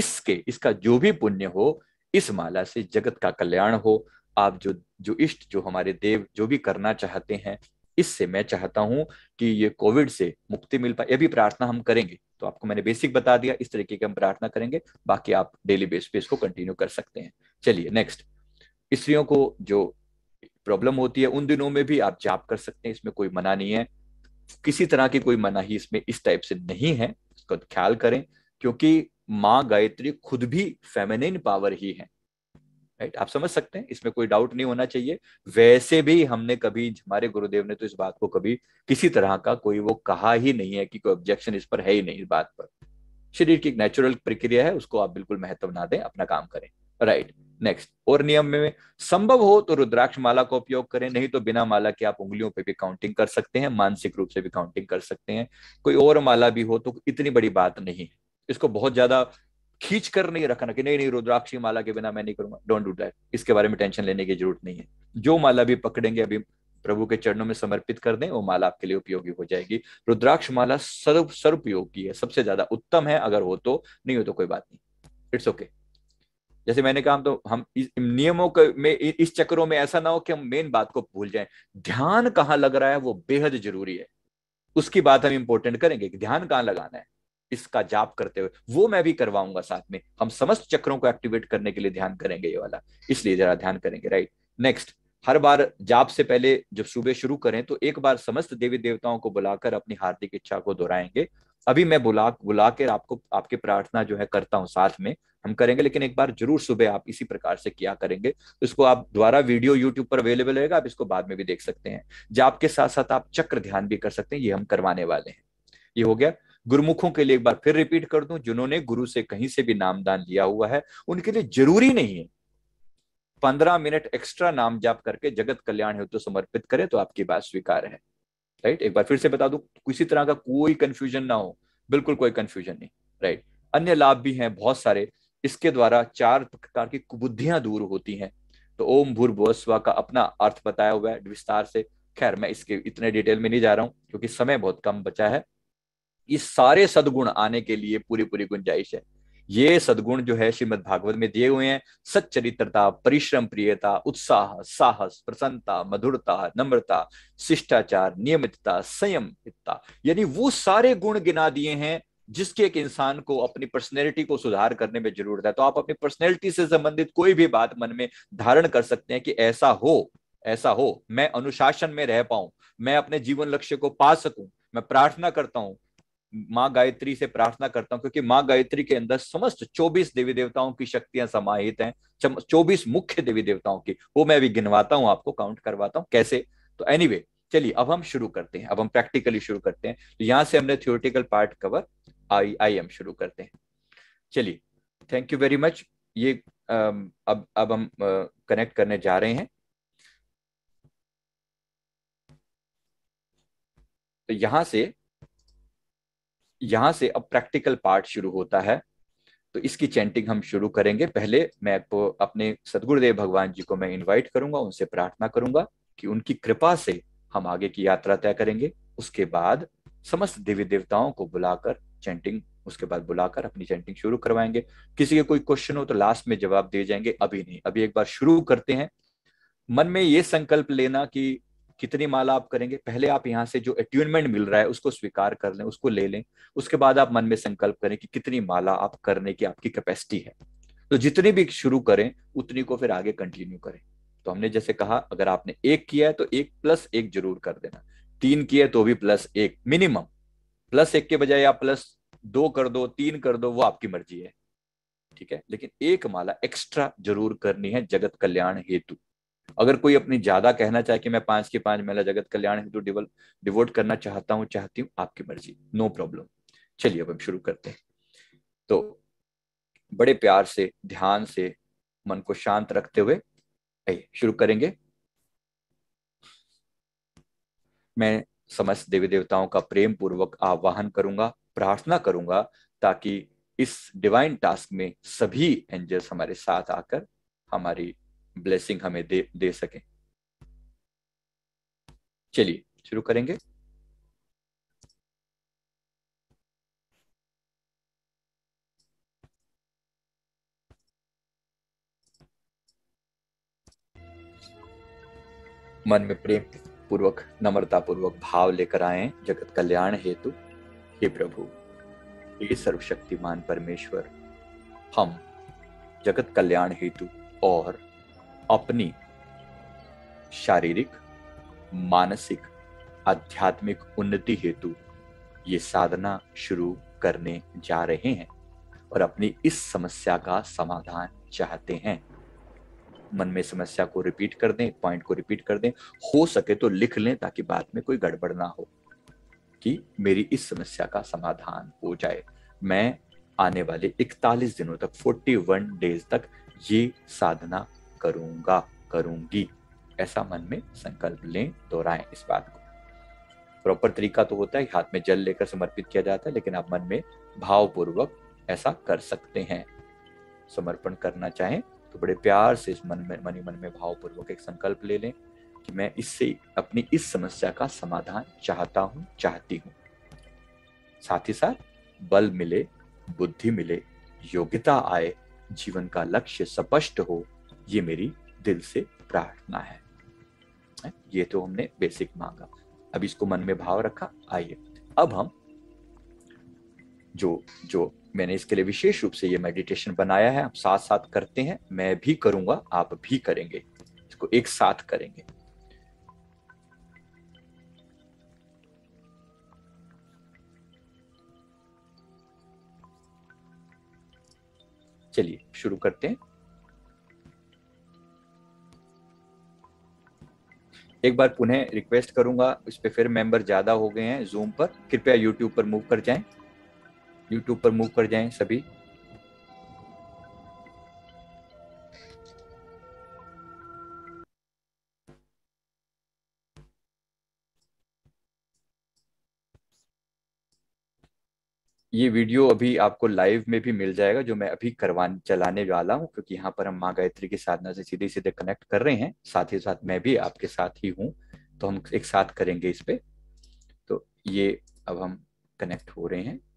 इसका जो भी पुण्य हो, इस माला से जगत का कल्याण हो। आप जो जो इष्ट, जो हमारे देव जो भी करना चाहते हैं, इससे मैं चाहता हूं कि ये कोविड से मुक्ति मिल पाए। ये भी प्रार्थना हम करेंगे। तो आपको मैंने बेसिक बता दिया, इस तरीके की हम प्रार्थना करेंगे। बाकी आप डेली बेस पे इसको कंटिन्यू कर सकते हैं। चलिए नेक्स्ट। स्त्रियों को जो प्रॉब्लम होती है उन दिनों में भी आप जाप कर सकते हैं, इसमें कोई मना नहीं है। किसी तरह की कोई मनाही इसमें इस टाइप से नहीं है, इसका ख्याल करें। क्योंकि माँ गायत्री खुद भी फेमिनिन पावर ही है। राइट, आप समझ सकते हैं, इसमें कोई डाउट नहीं होना चाहिए। वैसे भी हमने कभी, हमारे गुरुदेव ने तो इस बात को कभी किसी तरह का कोई वो कहा ही नहीं है कि कोई ऑब्जेक्शन इस पर है ही नहीं। इस बात पर शरीर की एक नेचुरल प्रक्रिया है, उसको आप बिल्कुल महत्व ना दें, अपना काम करें। Right, next. और नियम में संभव हो तो रुद्राक्ष माला का उपयोग करें, नहीं तो बिना माला के आप उंगलियों पे भी काउंटिंग कर सकते हैं, मानसिक रूप से भी काउंटिंग कर सकते हैं। कोई और माला भी हो तो इतनी बड़ी बात नहीं है। इसको बहुत ज्यादा खींच कर नहीं रखना कि नहीं नहीं रुद्राक्षी माला के बिना मैं नहीं करूंगा। डोंट डू दैट, इसके बारे में टेंशन लेने की जरूरत नहीं है। जो माला भी पकड़ेंगे अभी प्रभु के चरणों में समर्पित कर दें, वो माला आपके लिए उपयोगी हो जाएगी। रुद्राक्ष माला सर्वोपयोगी है, सबसे ज्यादा उत्तम है। अगर हो तो, नहीं हो तो कोई बात नहीं, इट्स ओके। जैसे मैंने कहा, तो हम इस नियमों में, इस चक्रों में ऐसा ना हो कि हम मेन बात को भूल जाएं। ध्यान कहाँ लग रहा है वो बेहद जरूरी है। उसकी बात हम इंपॉर्टेंट करेंगे कि ध्यान कहाँ लगाना है इसका जाप करते हुए। वो मैं भी करवाऊंगा साथ में। हम समस्त चक्रों को एक्टिवेट करने के लिए ध्यान करेंगे ये वाला, इसलिए जरा ध्यान करेंगे। Right, next. हर बार जाप से पहले जब सुबह शुरू करें तो एक बार समस्त देवी देवताओं को बुलाकर अपनी हार्दिक इच्छा को दोहराएंगे। अभी मैं बुला बुला कर आपको आपकी प्रार्थना जो है करता हूँ, साथ में हम करेंगे। लेकिन एक बार जरूर सुबह आप इसी प्रकार से किया करेंगे। तो इसको आप द्वारा वीडियो यूट्यूब पर अवेलेबल रहेगा, आप इसको बाद में भी देख सकते हैं। जाप के साथ साथ आप चक्र ध्यान भी कर सकते हैं, ये हम करवाने वाले हैं। ये हो गया। गुरुमुखों के लिए एक बार फिर रिपीट कर दूं, जिन्होंने गुरु से कहीं से भी नामदान लिया हुआ है, उनके लिए जरूरी नहीं है 15 मिनट एक्स्ट्रा नाम जाप करके जगत कल्याण हेतु तो समर्पित करें तो आपकी बात स्वीकार है। राइट, एक बार फिर से बता दूं, किसी तरह का कोई कंफ्यूजन ना हो, बिल्कुल कोई कंफ्यूजन नहीं। राइट, अन्य लाभ भी हैं बहुत सारे। इसके द्वारा 4 प्रकार की कुबुद्धियां दूर होती हैं। तो ओम भूर्भुवः स्वः का अपना अर्थ बताया हुआ है विस्तार से। खैर, मैं इसके इतने डिटेल में नहीं जा रहा हूं क्योंकि समय बहुत कम बचा है। ये सारे सद्गुण आने के लिए पूरी पूरी गुंजाइश है। ये सद्गुण जो है श्रीमद् भागवत में दिए हुए हैं। सच्चरित्रता, परिश्रम, प्रियता, उत्साह, साहस, प्रसन्नता, मधुरता, नम्रता, शिष्टाचार, नियमितता, संयमितता, यानी वो सारे गुण गिना दिए हैं जिसके एक इंसान को अपनी पर्सनैलिटी को सुधार करने में जरूरत है। तो आप अपनी पर्सनैलिटी से संबंधित कोई भी बात मन में धारण कर सकते हैं कि ऐसा हो, ऐसा हो, मैं अनुशासन में रह पाऊं, मैं अपने जीवन लक्ष्य को पा सकूं। मैं प्रार्थना करता हूं, माँ गायत्री से प्रार्थना करता हूं, क्योंकि माँ गायत्री के अंदर समस्त 24 देवी देवताओं की शक्तियां समाहित हैं। 24 मुख्य देवी देवताओं की, वो मैं भी गिनवाता हूं, आपको काउंट करवाता हूं कैसे। तो एनीवे, चलिए अब हम शुरू करते हैं। अब हम प्रैक्टिकली शुरू करते हैं। तो यहां से हमने थियोरेटिकल पार्ट कवर, आई एम शुरू करते हैं। चलिए, थैंक यू वेरी मच। ये अब हम कनेक्ट करने जा रहे हैं। तो यहां से अब प्रैक्टिकल पार्ट शुरू होता है। तो इसकी चैंटिंग हम शुरू करेंगे। पहले मैं आपको अपने सदगुरुदेव भगवान जी को मैं इनवाइट करूंगा, उनसे प्रार्थना करूंगा कि उनकी कृपा से हम आगे की यात्रा तय करेंगे। उसके बाद समस्त देवी देवताओं को बुलाकर चैंटिंग, उसके बाद बुलाकर अपनी चैंटिंग शुरू करवाएंगे। किसी के कोई क्वेश्चन हो तो लास्ट में जवाब दे जाएंगे, अभी नहीं। अभी एक बार शुरू करते हैं। मन में ये संकल्प लेना कि कितनी माला आप करेंगे। पहले आप यहाँ से जो अट्यूनमेंट मिल रहा है उसको स्वीकार कर लें, उसको ले लें। उसके बाद आप मन में संकल्प करें कि कितनी माला आप करने की आपकी कैपेसिटी है। तो जितनी भी शुरू करें उतनी को फिर आगे कंटिन्यू करें। तो हमने जैसे कहा, अगर आपने 1 किया है तो 1+1 जरूर कर देना। 3 किया है तो भी +1 मिनिमम। +1 के बजाय आप +2 कर दो, 3 कर दो, वो आपकी मर्जी है। ठीक है, लेकिन 1 माला एक्स्ट्रा जरूर करनी है जगत कल्याण हेतु। अगर कोई अपनी ज्यादा कहना चाहे कि मैं 5 की 5 महिला जगत कल्याण हेतु डिवोट करना चाहता हूँ, चाहती हूँ, आपकी मर्जी, नो प्रॉब्लम। चलिए अब हम शुरू करते हैं। तो बड़े प्यार से, ध्यान से, मन को शांत रखते हुए आइए शुरू करेंगे। मैं समस्त देवी देवताओं का प्रेम पूर्वक आवाहन करूंगा, प्रार्थना करूंगा, ताकि इस डिवाइन टास्क में सभी एंजल्स हमारे साथ आकर हमारी ब्लेसिंग हमें दे सकें। चलिए शुरू करेंगे। मन में प्रेम पूर्वक, नम्रता पूर्वक भाव लेकर आए जगत कल्याण हेतु। हे प्रभु, हे सर्वशक्तिमान परमेश्वर, हम जगत कल्याण हेतु और अपनी शारीरिक, मानसिक, आध्यात्मिक उन्नति हेतु ये साधना शुरू करने जा रहे हैं और अपनी इस समस्या का समाधान चाहते हैं। मन में समस्या को रिपीट कर दें, पॉइंट को रिपीट कर दें, हो सके तो लिख लें ताकि बाद में कोई गड़बड़ ना हो, कि मेरी इस समस्या का समाधान हो जाए। मैं आने वाले 41 दिनों तक, 41 डेज तक ये साधना करूंगा, करूंगी, ऐसा मन में संकल्प लें, दोहराएं इस बात को। प्रॉपर तरीका तो होता है हाथ में जल लेकर समर्पित किया जाता है, लेकिन आप मन में भावपूर्वक ऐसा कर सकते हैं। समर्पण करना चाहें तो बड़े प्यार से इस मन में भावपूर्वक एक संकल्प ले लें कि मैं इससे अपनी इस समस्या का समाधान चाहता हूं, चाहती हूं। साथ ही साथ बल मिले, बुद्धि मिले, योग्यता आए, जीवन का लक्ष्य स्पष्ट हो, ये मेरी दिल से प्रार्थना है। ये तो हमने बेसिक मांगा, अब इसको मन में भाव रखा। आइए अब हम जो जो मैंने इसके लिए विशेष रूप से ये मेडिटेशन बनाया है, हम साथ साथ करते हैं। मैं भी करूंगा, आप भी करेंगे, इसको एक साथ करेंगे। चलिए शुरू करते हैं। एक बार पुनः रिक्वेस्ट करूंगा, इस पे फिर मेंबर ज्यादा हो गए हैं जूम पर, कृपया यूट्यूब पर मूव कर जाएं, यूट्यूब पर मूव कर जाएं सभी। ये वीडियो अभी आपको लाइव में भी मिल जाएगा, जो मैं अभी चलाने वाला हूँ, क्योंकि यहाँ पर हम माँ गायत्री की साधना से सीधे सीधे कनेक्ट कर रहे हैं। साथ ही साथ मैं भी आपके साथ ही हूँ, तो हम एक साथ करेंगे इस पे। तो ये अब हम कनेक्ट हो रहे हैं।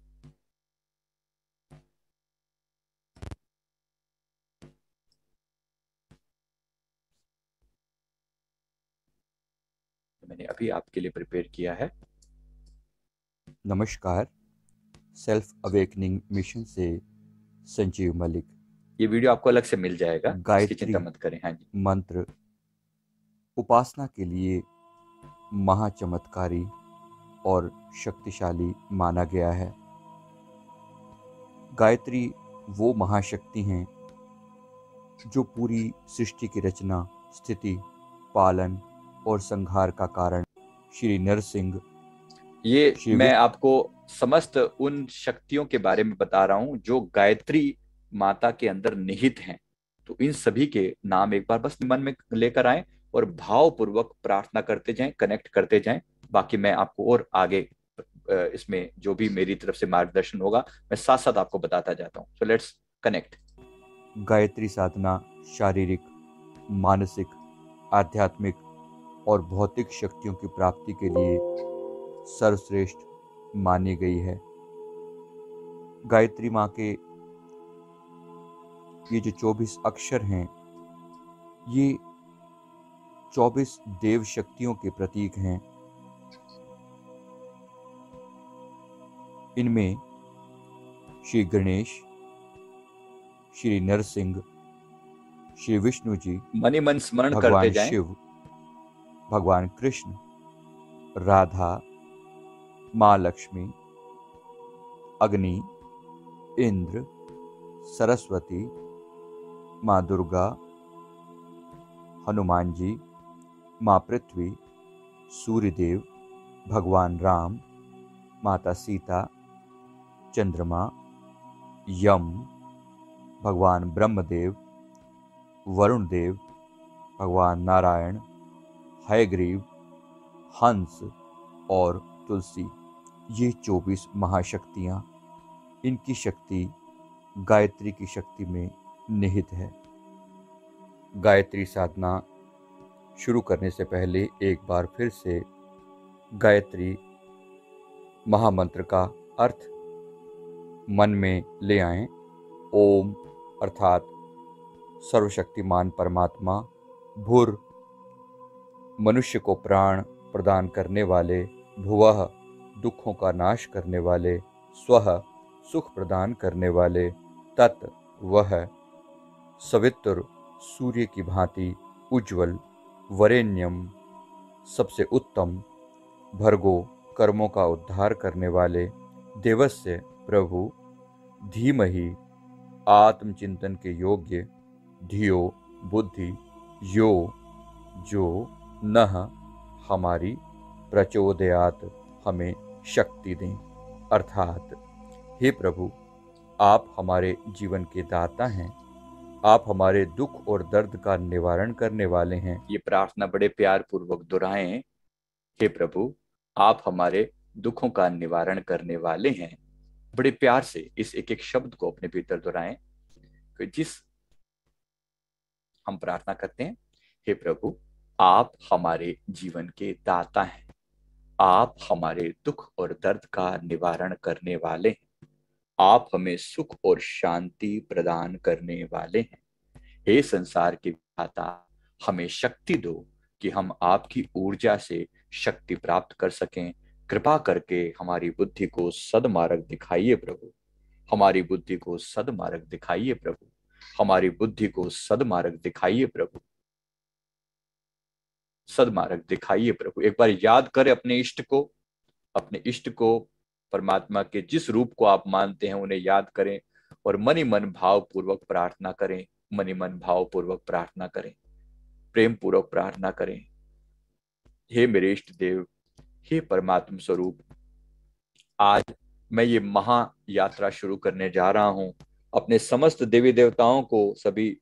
मैंने अभी आपके लिए प्रिपेयर किया है। नमस्कार, सेल्फ अवेकनिंग मिशन से संजीव मलिक। ये वीडियो आपको अलग से मिल जाएगा, इसकी गायत्री चिंता मत करें। हाँ जी। मंत्र उपासना के लिए महाचमत्कारी और शक्तिशाली माना गया है। गायत्री वो महाशक्ति हैं जो पूरी सृष्टि की रचना, स्थिति, पालन और संहार का कारण श्री नरसिंह, ये श्री मैं आपको समस्त उन शक्तियों के बारे में बता रहा हूं जो गायत्री माता के अंदर निहित हैं। तो इन सभी के नाम एक बार बस मन में लेकर आए और भावपूर्वक प्रार्थना करते जाएं, कनेक्ट करते जाएं। बाकी मैं आपको और आगे इसमें जो भी मेरी तरफ से मार्गदर्शन होगा, मैं साथ साथ आपको बताता जाता हूं। So let's connect. गायत्री साधना शारीरिक, मानसिक, आध्यात्मिक और भौतिक शक्तियों की प्राप्ति के लिए सर्वश्रेष्ठ मानी गई है। गायत्री माँ के ये जो 24 अक्षर हैं, ये 24 देव शक्तियों के प्रतीक हैं। इनमें श्री गणेश, श्री नरसिंह, श्री विष्णु जी, मन ही मन स्मरण करते भगवान जाएं। शिव, भगवान कृष्ण, राधा, माँ लक्ष्मी, अग्नि, इंद्र, सरस्वती, माँ दुर्गा, हनुमान जी, माँ पृथ्वी, सूर्यदेव, भगवान राम, माता सीता, चंद्रमा, यम, भगवान ब्रह्मदेव, वरुण देव, भगवान नारायण, हयग्रीव, हंस और तुलसी, ये 24 महाशक्तियाँ, इनकी शक्ति गायत्री की शक्ति में निहित है। गायत्री साधना शुरू करने से पहले एक बार फिर से गायत्री महामंत्र का अर्थ मन में ले आएं। ओम अर्थात सर्वशक्तिमान परमात्मा, भूर मनुष्य को प्राण प्रदान करने वाले, भुवः दुखों का नाश करने वाले, स्वः सुख प्रदान करने वाले, तत् वह सवित्र सूर्य की भांति उज्ज्वल, वरेण्यम सबसे उत्तम, भर्गो कर्मों का उद्धार करने वाले, देवस्य प्रभु, धीमहि आत्मचिंतन के योग्य, धियो बुद्धि, यो जो नह हमारी प्रचोदयात हमें शक्ति दें। अर्थात हे प्रभु, आप हमारे जीवन के दाता हैं, आप हमारे दुख और दर्द का निवारण करने वाले हैं। ये प्रार्थना बड़े प्यार पूर्वक दोहराएं। हे प्रभु, आप हमारे दुखों का निवारण करने वाले हैं। बड़े प्यार से इस एक एक शब्द को अपने भीतर दोहराएं। जिस हम प्रार्थना करते हैं, हे प्रभु, आप हमारे जीवन के दाता हैं, आप हमारे दुख और दर्द का निवारण करने वाले हैं, आप हमें सुख और शांति प्रदान करने वाले हैं। हे संसार के दाता, हमें शक्ति दो कि हम आपकी ऊर्जा से शक्ति प्राप्त कर सकें। कृपा करके हमारी बुद्धि को सदमार्ग दिखाइए प्रभु, हमारी बुद्धि को सदमार्ग दिखाइए प्रभु, हमारी बुद्धि को सदमार्ग दिखाइए प्रभु, सदमार्ग दिखाइए प्रभु। एक बार याद करें अपने इष्ट को, परमात्मा के जिस रूप को आप मानते हैं उन्हें याद करें और मन ही मन भाव पूर्वक प्रार्थना करें, मन ही मन भाव पूर्वक प्रार्थना करें, प्रेम पूर्वक प्रार्थना करें। हे मेरे इष्ट देव, हे परमात्मा स्वरूप, आज मैं ये महा यात्रा शुरू करने जा रहा हूं। अपने समस्त देवी देवताओं को,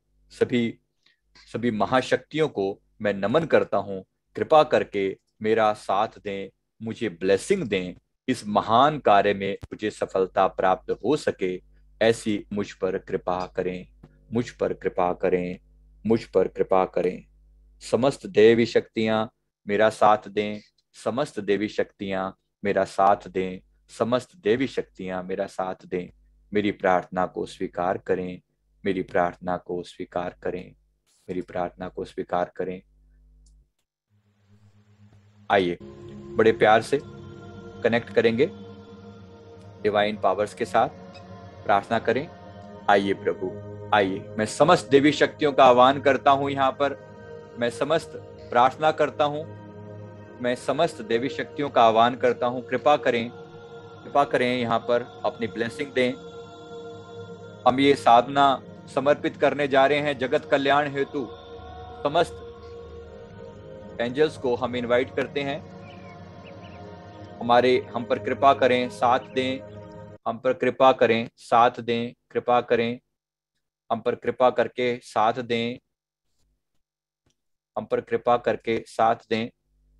सभी महाशक्तियों को मैं नमन करता हूं। कृपा करके मेरा साथ दें, मुझे ब्लेसिंग दें, इस महान कार्य में मुझे सफलता प्राप्त हो सके, ऐसी मुझ पर कृपा करें, मुझ पर कृपा करें, मुझ पर कृपा करें। समस्त देवी शक्तियां मेरा साथ दें, समस्त देवी शक्तियां मेरा साथ दें, समस्त देवी शक्तियां मेरा साथ दें। मेरी प्रार्थना को स्वीकार करें, मेरी प्रार्थना को स्वीकार करें, मेरी प्रार्थना को स्वीकार करें। आइए बड़े प्यार से कनेक्ट करेंगे डिवाइन पावर्स के साथ, प्रार्थना करें। आइए प्रभु, आइए। मैं समस्त देवी शक्तियों का आह्वान करता हूं यहाँ पर, मैं समस्त प्रार्थना करता हूं, मैं समस्त देवी शक्तियों का आह्वान करता हूं। कृपा करें, कृपा करें, यहाँ पर अपनी ब्लेसिंग दें। हम ये साधना समर्पित करने जा रहे हैं जगत कल्याण हेतु। समस्त एंजल्स को हम इनवाइट करते हैं, हम पर कृपा करें, साथ दें, हम पर कृपा करें, साथ दें, कृपा करें, हम पर कृपा करके साथ दें, हम पर कृपा करके साथ दें।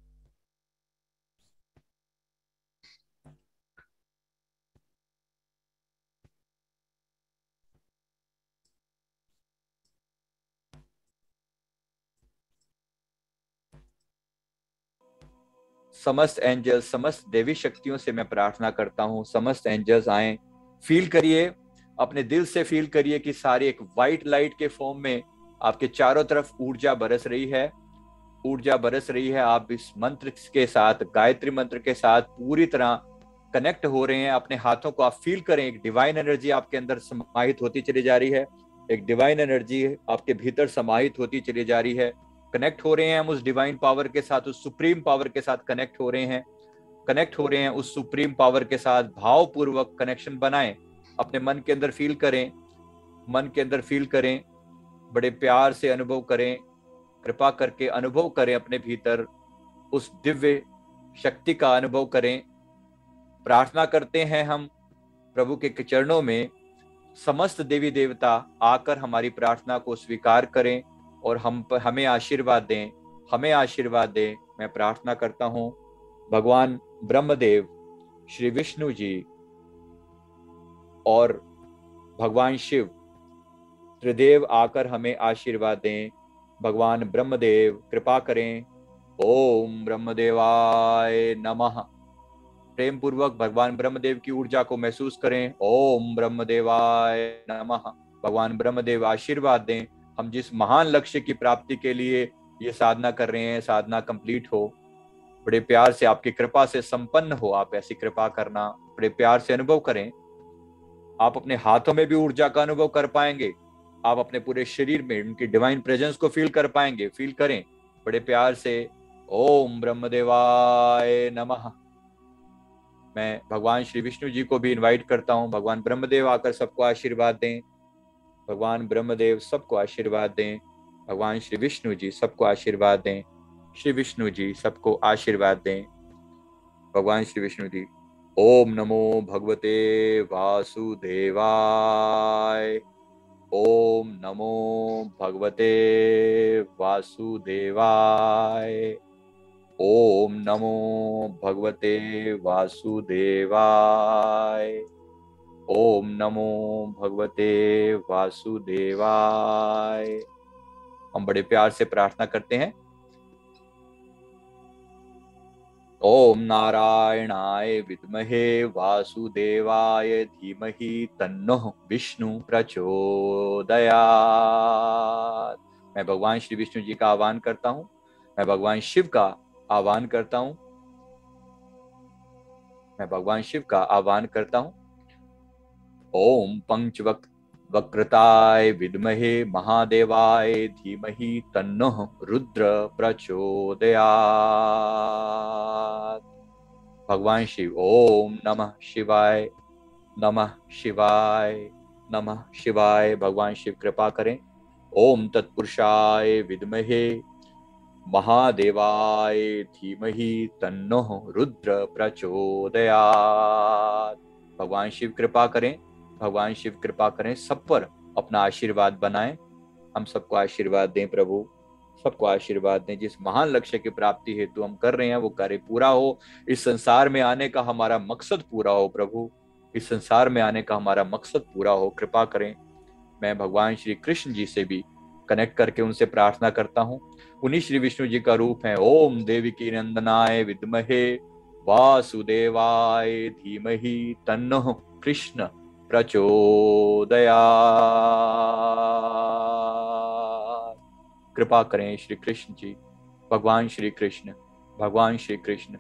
समस्त एंजल्स, समस्त देवी शक्तियों से मैं प्रार्थना करता हूं, समस्त एंजल्स आए, फील करिए, अपने दिल से फील करिए कि सारी एक व्हाइट लाइट के फॉर्म में आपके चारों तरफ ऊर्जा बरस रही है, ऊर्जा बरस रही है। आप इस मंत्र के साथ, गायत्री मंत्र के साथ पूरी तरह कनेक्ट हो रहे हैं। अपने हाथों को आप फील करें, एक डिवाइन एनर्जी आपके अंदर समाहित होती चली जा रही है, एक डिवाइन एनर्जी आपके भीतर समाहित होती चली जा रही है। कनेक्ट हो रहे हैं हम उस डिवाइन पावर के साथ, उस सुप्रीम पावर के साथ कनेक्ट हो रहे हैं, कनेक्ट हो रहे हैं उस सुप्रीम पावर के साथ। भावपूर्वक कनेक्शन बनाएं, अपने मन के अंदर फील करें, मन के अंदर फील करें, बड़े प्यार से अनुभव करें, कृपा करके अनुभव करें, अपने भीतर उस दिव्य शक्ति का अनुभव करें। प्रार्थना करते हैं हम प्रभु के चरणों में, समस्त देवी देवता आकर हमारी प्रार्थना को स्वीकार करें और हमें आशीर्वाद दें, हमें आशीर्वाद दें। मैं प्रार्थना करता हूं भगवान ब्रह्मदेव, श्री विष्णु जी और भगवान शिव त्रिदेव आकर हमें आशीर्वाद दें। भगवान ब्रह्मदेव कृपा करें। ओम ब्रह्मदेवाय नमः। प्रेम पूर्वक भगवान ब्रह्मदेव की ऊर्जा को महसूस करें। ओम ब्रह्मदेवाय नमः। भगवान ब्रह्मदेव आशीर्वाद दें, हम जिस महान लक्ष्य की प्राप्ति के लिए ये साधना कर रहे हैं, साधना कंप्लीट हो, बड़े प्यार से आपकी कृपा से संपन्न हो। आप ऐसी कृपा करना बड़े प्यार से अनुभव करें। आप अपने हाथों में भी ऊर्जा का अनुभव कर पाएंगे, आप अपने पूरे शरीर में उनकी डिवाइन प्रेजेंस को फील कर पाएंगे। फील करें बड़े प्यार से। ओम ब्रह्मदेवाय नमः। मैं भगवान श्री विष्णु जी को भी इनवाइट करता हूं, भगवान ब्रह्मदेव आकर सबको आशीर्वाद दें। भगवान ब्रह्मदेव सबको आशीर्वाद दें। भगवान श्री विष्णु जी सबको आशीर्वाद दें। श्री विष्णु जी सबको आशीर्वाद दें। भगवान श्री विष्णु जी। ओम नमो भगवते वासुदेवाय। ओम नमो भगवते वासुदेवाय। ओम नमो भगवते वासुदेवाय। ओम नमो भगवते वासुदेवाय। हम बड़े प्यार से प्रार्थना करते हैं। ओम नारायणाय विद्महे वासुदेवाय धीमहि तन्नो विष्णु प्रचोदयात्। मैं भगवान श्री विष्णु जी का आह्वान करता हूं, मैं भगवान शिव का आह्वान करता हूं, मैं भगवान शिव का आह्वान करता हूं। ओम पंचवक्त्रताय विद्महे महादेवाय धीमहि तन्नो रुद्र प्रचोदयात्। भगवान शिव। ओम नमः शिवाय, नमः शिवाय, नमः शिवाय। भगवान शिव कृपा करें। ओम तत्पुरुषाय विद्महे महादेवाय धीमहि तन्नो रुद्र प्रचोदयात्। भगवान शिव कृपा करें, भगवान शिव कृपा करें, सब पर अपना आशीर्वाद बनाएं। हम सबको आशीर्वाद दें प्रभु, सबको आशीर्वाद दें। जिस महान लक्ष्य की प्राप्ति हेतु हम कर रहे हैं वो कार्य पूरा हो। इस संसार में आने का हमारा मकसद पूरा हो प्रभु, इस संसार में आने का हमारा मकसद पूरा हो, कृपा करें। मैं भगवान श्री कृष्ण जी से भी कनेक्ट करके उनसे प्रार्थना करता हूँ। उन्हीं श्री विष्णु जी का रूप है। ओम देवकी नंदनाय विद्महे वासुदेवाय धीमहि तन्नो कृष्ण प्रचोदयात्। कृपा करें श्री कृष्ण जी, भगवान श्री कृष्ण, भगवान श्री कृष्ण,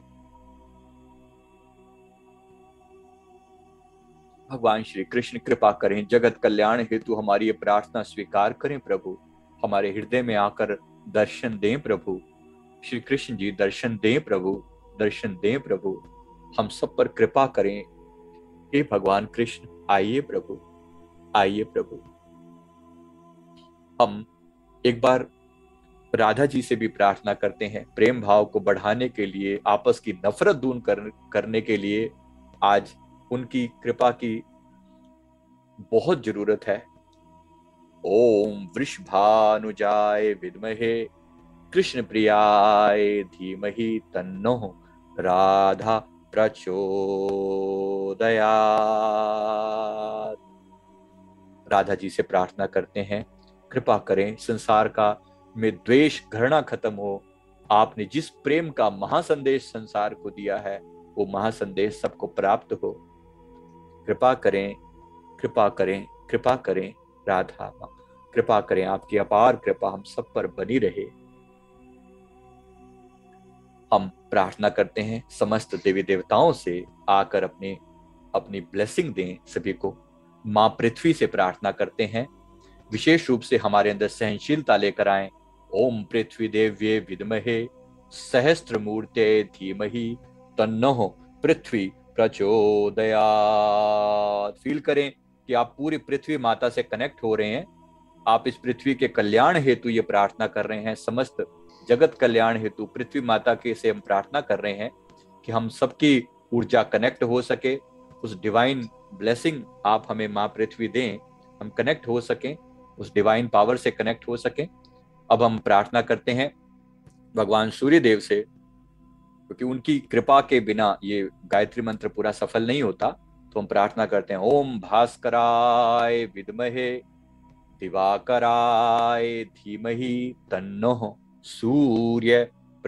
भगवान श्री कृष्ण कृपा करें। जगत कल्याण हेतु हमारी ये प्रार्थना स्वीकार करें प्रभु, हमारे हृदय में आकर दर्शन दें प्रभु। श्री कृष्ण जी दर्शन दें प्रभु, दर्शन दें प्रभु। हम सब पर कृपा करें। हे भगवान कृष्ण आइए प्रभु, आइए प्रभु। हम एक बार राधा जी से भी प्रार्थना करते हैं, प्रेम भाव को बढ़ाने के लिए, आपस की नफरत दूर करने के लिए। आज उनकी कृपा की बहुत जरूरत है। ओम वृषभानुजाय विद्महे कृष्ण प्रियाय धीमहि तन्नो राधा प्रचोदयात्। राधा जी से प्रार्थना करते हैं, कृपा करें संसार का में द्वेष घृणा खत्म हो। आपने जिस प्रेम का महासंदेश संसार को दिया है वो महासंदेश सबको प्राप्त हो। कृपा करें, कृपा करें, कृपा करें राधा माँ, कृपा करें। आपकी अपार कृपा हम सब पर बनी रहे। हम प्रार्थना करते हैं समस्त देवी देवताओं से आकर अपनी ब्लेसिंग दें सभी को। माँ पृथ्वी से प्रार्थना करते हैं, विशेष रूप से हमारे अंदर सहनशीलता लेकर आए। ओम पृथ्वी देव्ये विद्महे सहस्त्रमूर्ते धीमहि तन्नो पृथ्वी प्रचोदयात्। फील करें कि आप पूरी पृथ्वी माता से कनेक्ट हो रहे हैं। आप इस पृथ्वी के कल्याण हेतु ये प्रार्थना कर रहे हैं, समस्त जगत कल्याण हेतु पृथ्वी माता के से हम प्रार्थना कर रहे हैं कि हम सबकी ऊर्जा कनेक्ट हो सके, उस डिवाइन ब्लेसिंग आप हमें माँ पृथ्वी दें, हम कनेक्ट हो सकें, उस डिवाइन पावर से कनेक्ट हो सकें। अब हम प्रार्थना करते हैं भगवान सूर्य देव से, क्योंकि उनकी कृपा के बिना ये गायत्री मंत्र पूरा सफल नहीं होता। तो हम प्रार्थना करते हैं, ओम भास्कराय विद्महे दिवाकराय धीमहि तन्नो सूर्य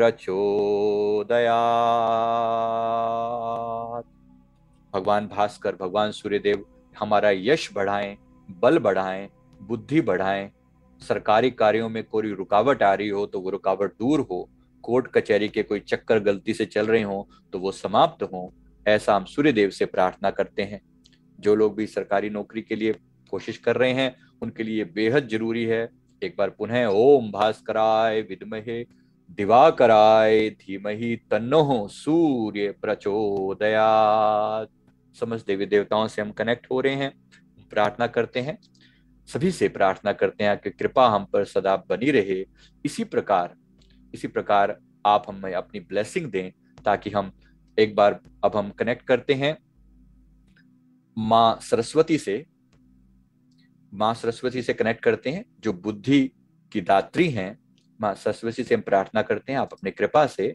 प्रचोदयात्। भगवान भास्कर, भगवान सूर्यदेव हमारा यश बढ़ाएं, बल बढ़ाएं, बुद्धि बढ़ाएं, सरकारी कार्यों में कोई रुकावट आ रही हो तो वो रुकावट दूर हो, कोर्ट कचहरी के कोई चक्कर गलती से चल रहे हो तो वो समाप्त हो, ऐसा हम सूर्यदेव से प्रार्थना करते हैं। जो लोग भी सरकारी नौकरी के लिए कोशिश कर रहे हैं उनके लिए बेहद जरूरी है। एक बार पुनः ओम भास्कराय विद्महे दिवाकराय धीमहि तन्नो सूर्य प्रचोदयात्। समस्त देवी देवताओं से हम कनेक्ट हो रहे हैं, प्रार्थना करते हैं, सभी से प्रार्थना करते हैं कि कृपा हम पर सदा बनी रहे। इसी प्रकार आप हमें अपनी ब्लेसिंग दें, ताकि हम एक बार अब हम कनेक्ट करते हैं माँ सरस्वती से। माँ सरस्वती से कनेक्ट करते हैं जो बुद्धि की दात्री हैं। माँ सरस्वती से हम प्रार्थना करते हैं, आप अपनी कृपा से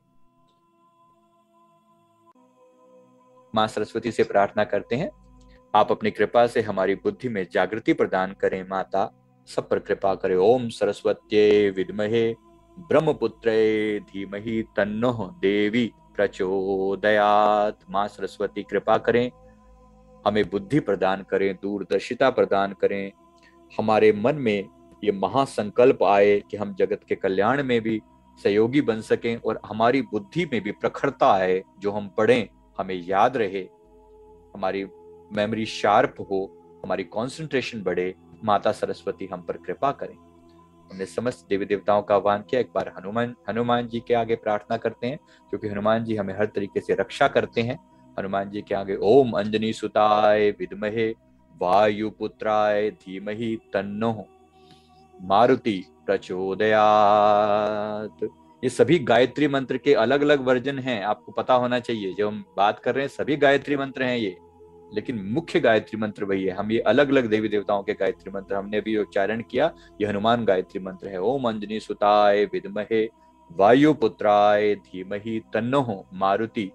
माँ सरस्वती से प्रार्थना करते हैं, आप अपनी कृपा से हमारी बुद्धि में जागृति प्रदान करें। माता सब पर कृपा करें। ओम सरस्वत्यै विद्महे ब्रह्मपुत्रे धीमहि तन्नो देवी प्रचोदयात्। माँ सरस्वती कृपा करें, हमें बुद्धि प्रदान करें, दूरदर्शिता प्रदान करें, हमारे मन में ये महासंकल्प आए कि हम जगत के कल्याण में भी सहयोगी बन सकें, और हमारी बुद्धि में भी प्रखरता आए, जो हम पढ़ें हमें याद रहे, हमारी मेमोरी शार्प हो, हमारी कंसंट्रेशन बढ़े। माता सरस्वती हम पर कृपा करें। हमने समस्त देवी देवताओं का आह्वान किया। एक बार हनुमान जी के आगे प्रार्थना करते हैं, क्योंकि हनुमान जी हमें हर तरीके से रक्षा करते हैं। हनुमान जी के आगे ओम अंजनी सुताय विद्महे वायुपुत्राय धीमहि तन्नो मारुति प्रचोदयात्। ये सभी गायत्री मंत्र के अलग अलग वर्जन हैं, आपको पता होना चाहिए। जो हम बात कर रहे हैं सभी गायत्री मंत्र हैं ये, लेकिन मुख्य गायत्री मंत्र वही है। हम ये अलग अलग देवी देवताओं के गायत्री मंत्र हमने भी उच्चारण किया। ये हनुमान गायत्री मंत्र है। ओम अंजनी सुताय विद्महे वायुपुत्राय धीमहि तन्नो मारुति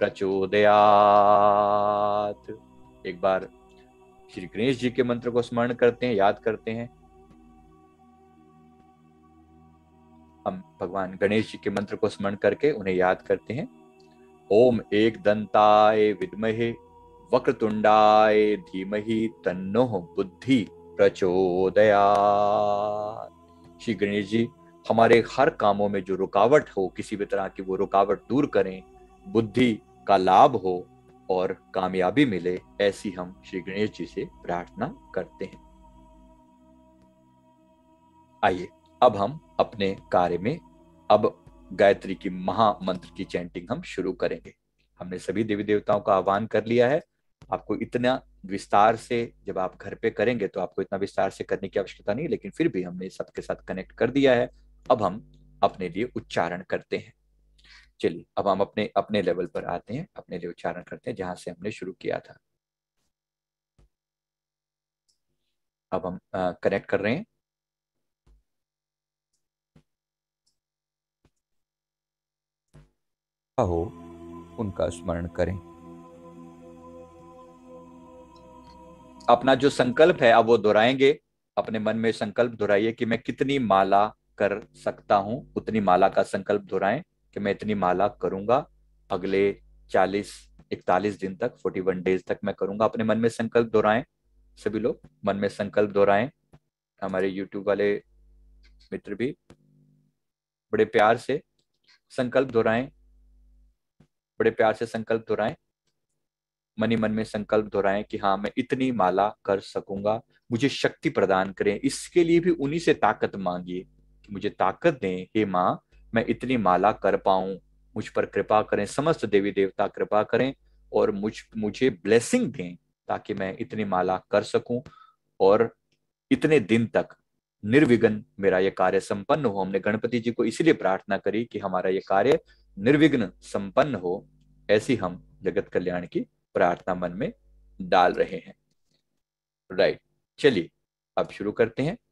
प्रचोदयात्। एक बार श्री गणेश जी के मंत्र को स्मरण करते हैं, याद करते हैं। हम भगवान गणेश जी के मंत्र को स्मरण करके उन्हें याद करते हैं। ओम एक दंताय विद्महे वक्रतुंडाय धीमहि तन्नो बुद्धि प्रचोदयात्। श्री गणेश जी हमारे हर कामों में जो रुकावट हो, किसी भी तरह की वो रुकावट दूर करें, बुद्धि का लाभ हो और कामयाबी मिले, ऐसी हम श्री गणेश जी से प्रार्थना करते हैं। आइए अब हम अपने कार्य में अब गायत्री की महामंत्र की चैंटिंग हम शुरू करेंगे। हमने सभी देवी देवताओं का आह्वान कर लिया है। आपको इतना विस्तार से, जब आप घर पे करेंगे तो आपको इतना विस्तार से करने की आवश्यकता नहीं, लेकिन फिर भी हमने सबके साथ कनेक्ट कर दिया है। अब हम अपने लिए उच्चारण करते हैं। चलिए अब हम अपने अपने लेवल पर आते हैं, अपने लिए उच्चारण करते हैं जहां से हमने शुरू किया था। अब हम कनेक्ट कर रहे हैं। हो उनका स्मरण करें। अपना जो संकल्प है अब वो दोहराएंगे। अपने मन में संकल्प दोहराइए कि मैं कितनी माला कर सकता हूं, उतनी माला का संकल्प दोहराएं कि मैं इतनी माला करूंगा अगले 40-41 दिन तक, 41 डेज तक मैं करूंगा। अपने मन में संकल्प दोहराएं। सभी लोग मन में संकल्प दोहराएं। हमारे YouTube वाले मित्र भी बड़े प्यार से संकल्प दोहराएं, बड़े प्यार से संकल्प दोहराएं। मनी मन में संकल्प दोहराएं कि हाँ मैं इतनी माला कर सकूंगा, मुझे शक्ति प्रदान करें। इसके लिए भी उन्हीं से ताकत मांगिए कि मुझे ताकत दें हे माँ, मैं इतनी माला कर पाऊं, मुझ पर कृपा करें। समस्त देवी देवता कृपा करें और मुझे ब्लेसिंग दें ताकि मैं इतनी माला कर सकूं और इतने दिन तक निर्विघ्न मेरा ये कार्य संपन्न हो। हमने गणपति जी को इसीलिए प्रार्थना करी कि हमारा ये कार्य निर्विघ्न संपन्न हो। ऐसी हम जगत कल्याण की प्रार्थना मन में डाल रहे हैं। राइट, चलिए अब शुरू करते हैं।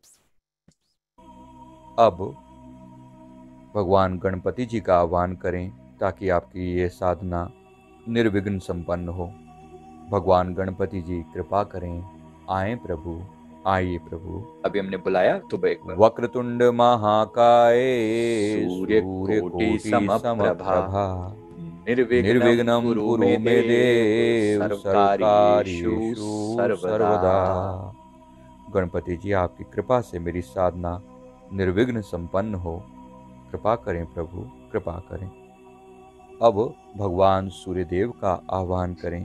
अब भगवान गणपति जी का आह्वान करें ताकि आपकी ये साधना निर्विघ्न संपन्न हो। भगवान गणपति जी कृपा करें। आए प्रभु, आइए प्रभु। अभी हमने बुलाया तो एक बार। वक्रतुंड महाकाय सूर्य कोटि समप्रभा समप्रभा निर्विघ्नं निर्विघ्नं कुरु मे देव सर्वकार्येषु सर्वदा। सर्वदा। गणपति जी, आपकी कृपा से मेरी साधना निर्विघ्न संपन्न हो। कृपा करें प्रभु, कृपा करें। अब भगवान सूर्यदेव का आह्वान करें।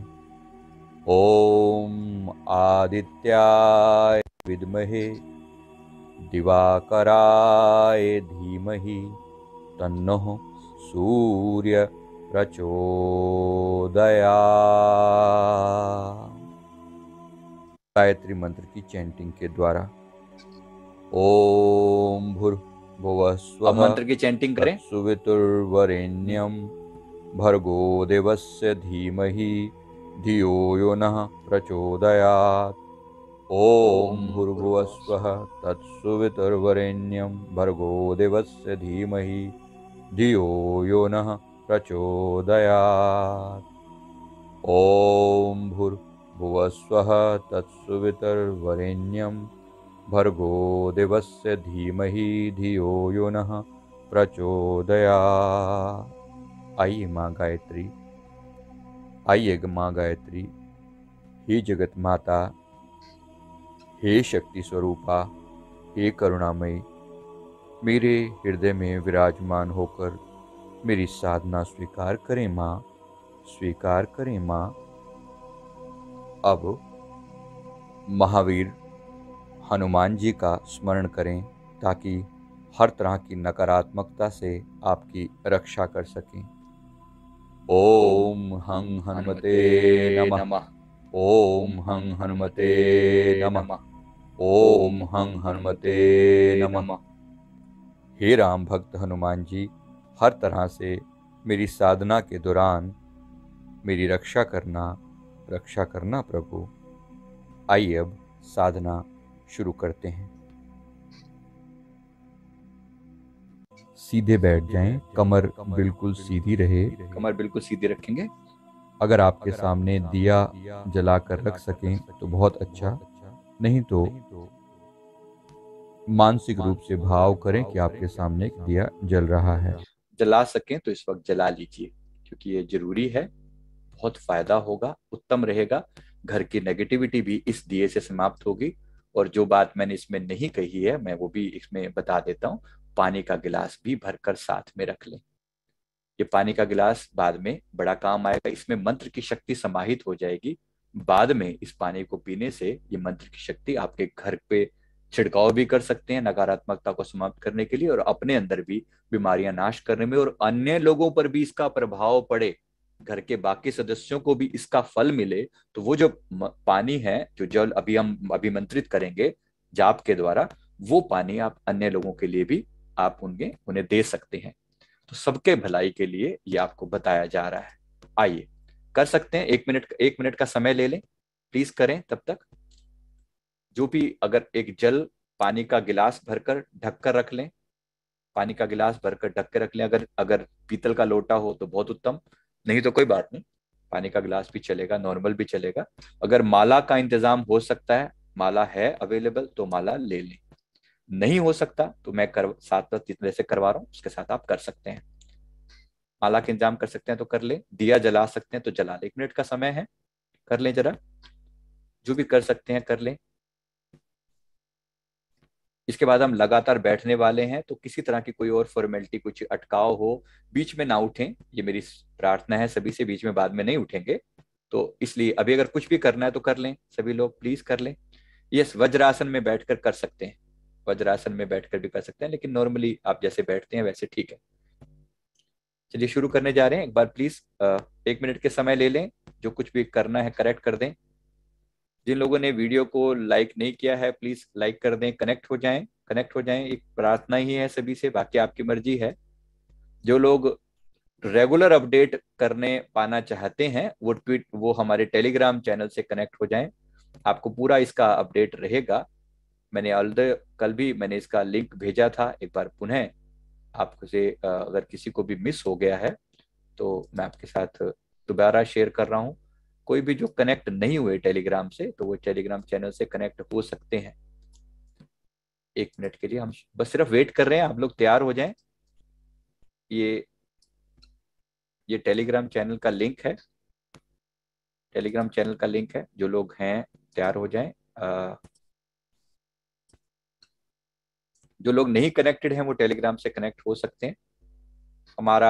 ओम आदित्याय विद्महे दिवाकराय धीमहि तन्नः सूर्य प्रचोदयात्। गायत्री मंत्र की चैंटिंग के द्वारा ओम भूर्भुवः स्वः अब मंत्र की चैंटिंग करें। तत्सवितुर्वरेण्यं भर्गो देवस्य धीमहि धियो यो नः प्रचोदयात्। ओम भूर्भुवः स्वः तत्सवितुर्वरेण्यं भर्गो देवस्य धीमहि धियो यो नः प्रचोदयात्। ओम भूर्भुवः स्वः तत्सवितुर्वरेण्यं भर्गो देवस्य धीमहि धियो यो नः प्रचोदयात्। आइए माँ गायत्री, आइए माँ गायत्री। हे जगत माता, हे शक्ति स्वरूपा, हे करुणामयी, मेरे हृदय में विराजमान होकर मेरी साधना स्वीकार करें माँ, स्वीकार करें माँ। अब महावीर हनुमान जी का स्मरण करें ताकि हर तरह की नकारात्मकता से आपकी रक्षा कर सकें। ओम हं हनुमते नमः। ओम हं हनुमते नमः। ओम हं हनुमते नमः। हे राम भक्त हनुमान जी, हर तरह से मेरी साधना के दौरान मेरी रक्षा करना प्रभु। आइए अब साधना शुरू करते हैं। सीधे बैठ जाएं, कमर बिल्कुल सीधी रहे। कमर बिल्कुल सीधी रखेंगे। अगर आपके सामने दिया जलाकर रख सकें तो बहुत अच्छा, नहीं तो मानसिक रूप से भाव करें कि आपके सामने एक दिया जल रहा है। जला सकें तो इस वक्त जला लीजिए, क्योंकि ये जरूरी है, बहुत फायदा होगा, उत्तम रहेगा। घर की नेगेटिविटी भी इस दिए से समाप्त होगी। और जो बात मैंने इसमें नहीं कही है, मैं वो भी इसमें बता देता हूँ। पानी का गिलास भी भरकर साथ में रख लें। ये पानी का गिलास बाद में बड़ा काम आएगा। इसमें मंत्र की शक्ति समाहित हो जाएगी। बाद में इस पानी को पीने से ये मंत्र की शक्ति आपके घर पे छिड़काव भी कर सकते हैं, नकारात्मकता को समाप्त करने के लिए, और अपने अंदर भी बीमारियां नाश करने में, और अन्य लोगों पर भी इसका प्रभाव पड़े, घर के बाकी सदस्यों को भी इसका फल मिले। तो वो जो पानी है, जो जल अभी हम अभिमंत्रित करेंगे जाप के द्वारा, वो पानी आप अन्य लोगों के लिए भी आप उन्हें दे सकते हैं। तो सबके भलाई के लिए ये आपको बताया जा रहा है। आइए कर सकते हैं। 1 मिनट का समय ले लें, प्लीज करें। तब तक जो भी, अगर एक जल पानी का गिलास भरकर ढक कर रख लें, पानी का गिलास भरकर ढक के रख लें। अगर अगर पीतल का लोटा हो तो बहुत उत्तम, नहीं तो कोई बात नहीं, पानी का गिलास भी चलेगा, नॉर्मल भी चलेगा। अगर माला का इंतजाम हो सकता है, माला है अवेलेबल, तो माला ले लें। नहीं हो सकता तो मैं साथ जितने से करवा रहा हूँ उसके साथ आप कर सकते हैं। माला का इंतजाम कर सकते हैं तो कर ले, दिया जला सकते हैं तो जला ले। 1 मिनट का समय है, कर लें जरा, जो भी कर सकते हैं कर लें। इसके बाद हम लगातार बैठने वाले हैं, तो किसी तरह की कोई और फॉर्मेलिटी, कुछ अटकाव हो, बीच में ना उठें। ये मेरी प्रार्थना है सभी से, बीच में बाद में नहीं उठेंगे। तो इसलिए अभी अगर कुछ भी करना है तो कर लें, सभी लोग प्लीज कर लें। यस, वज्रासन में बैठकर कर सकते हैं, वज्रासन में बैठकर भी कर सकते हैं, लेकिन नॉर्मली आप जैसे बैठते हैं वैसे ठीक है। चलिए शुरू करने जा रहे हैं। एक बार प्लीज 1 मिनट के समय ले लें, जो कुछ भी करना है करेक्ट कर दें। जिन लोगों ने वीडियो को लाइक नहीं किया है, प्लीज लाइक कर दें, कनेक्ट हो जाएं। कनेक्ट हो जाएं, एक प्रार्थना ही है सभी से, बाकी आपकी मर्जी है। जो लोग रेगुलर अपडेट करने पाना चाहते हैं वो हमारे टेलीग्राम चैनल से कनेक्ट हो जाएं, आपको पूरा इसका अपडेट रहेगा। मैंने ऑलरेडी कल भी मैंने इसका लिंक भेजा था, एक बार पुनः आपको से अगर किसी को भी मिस हो गया है तो मैं आपके साथ दोबारा शेयर कर रहा हूँ। कोई भी जो कनेक्ट नहीं हुए टेलीग्राम से तो वो टेलीग्राम चैनल से कनेक्ट हो सकते हैं। 1 मिनट के लिए हम बस सिर्फ वेट कर रहे हैं, आप लोग तैयार हो जाएं। ये ये टेलीग्राम चैनल का लिंक है, टेलीग्राम चैनल का लिंक है, जो लोग हैं तैयार हो जाएं। जो लोग नहीं कनेक्टेड हैं वो टेलीग्राम से कनेक्ट हो सकते हैं। हमारा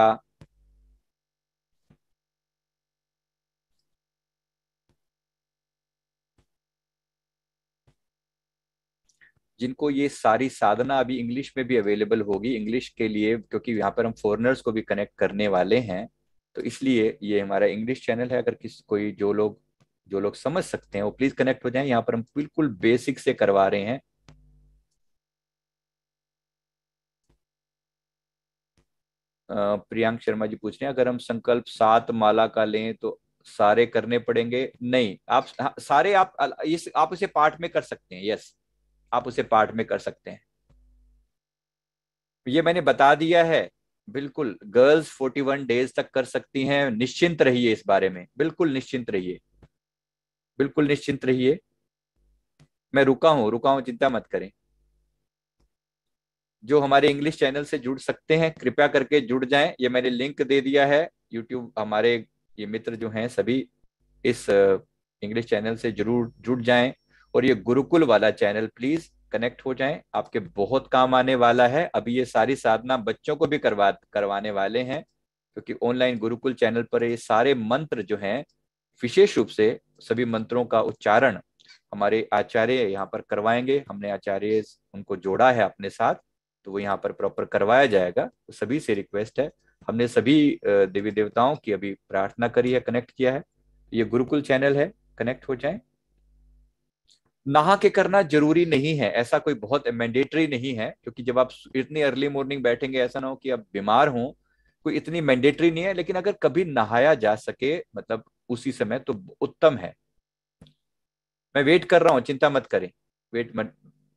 जिनको ये सारी साधना अभी इंग्लिश में भी अवेलेबल होगी, इंग्लिश के लिए, क्योंकि यहाँ पर हम फॉरेनर्स को भी कनेक्ट करने वाले हैं, तो इसलिए ये हमारा इंग्लिश चैनल है। अगर किसी कोई जो लोग समझ सकते हैं वो प्लीज कनेक्ट हो जाएं। यहाँ पर हम बिल्कुल बेसिक से करवा रहे हैं। प्रियांक शर्मा जी पूछ रहे हैं अगर हम संकल्प 7 माला का लें तो सारे करने पड़ेंगे? नहीं, आप सारे आप उसे पार्ट में कर सकते हैं। यस, आप उसे पार्ट में कर सकते हैं, ये मैंने बता दिया है। बिल्कुल गर्ल्स 41 डेज तक कर सकती हैं, निश्चिंत रहिए इस बारे में, बिल्कुल निश्चिंत रहिए, बिल्कुल निश्चिंत रहिए। मैं रुका हूं, चिंता मत करें। जो हमारे इंग्लिश चैनल से जुड़ सकते हैं कृपया करके जुड़ जाएं, ये मैंने लिंक दे दिया है। यूट्यूब हमारे ये मित्र जो हैं सभी इस इंग्लिश चैनल से जरूर जुड़ जाएं, और ये गुरुकुल वाला चैनल प्लीज कनेक्ट हो जाएं, आपके बहुत काम आने वाला है। अभी ये सारी साधना बच्चों को भी करवाने वाले हैं, क्योंकि ऑनलाइन गुरुकुल चैनल पर ये सारे मंत्र जो हैं, विशेष रूप से सभी मंत्रों का उच्चारण हमारे आचार्य यहाँ पर करवाएंगे। हमने आचार्य उनको जोड़ा है अपने साथ, तो वो यहाँ पर प्रॉपर करवाया जाएगा। तो सभी से रिक्वेस्ट है, हमने सभी देवी देवताओं की अभी प्रार्थना करी है, कनेक्ट किया है। ये गुरुकुल चैनल है, कनेक्ट हो जाएं। नहा के करना जरूरी नहीं है, ऐसा कोई बहुत मैंडेटरी नहीं है, क्योंकि जब आप इतनी अर्ली मॉर्निंग बैठेंगे ऐसा ना हो कि आप बीमार हो, कोई इतनी मैंडेटरी नहीं है। लेकिन अगर कभी नहाया जा सके मतलब उसी समय तो उत्तम है। मैं वेट कर रहा हूँ, चिंता मत करें, वेट मत।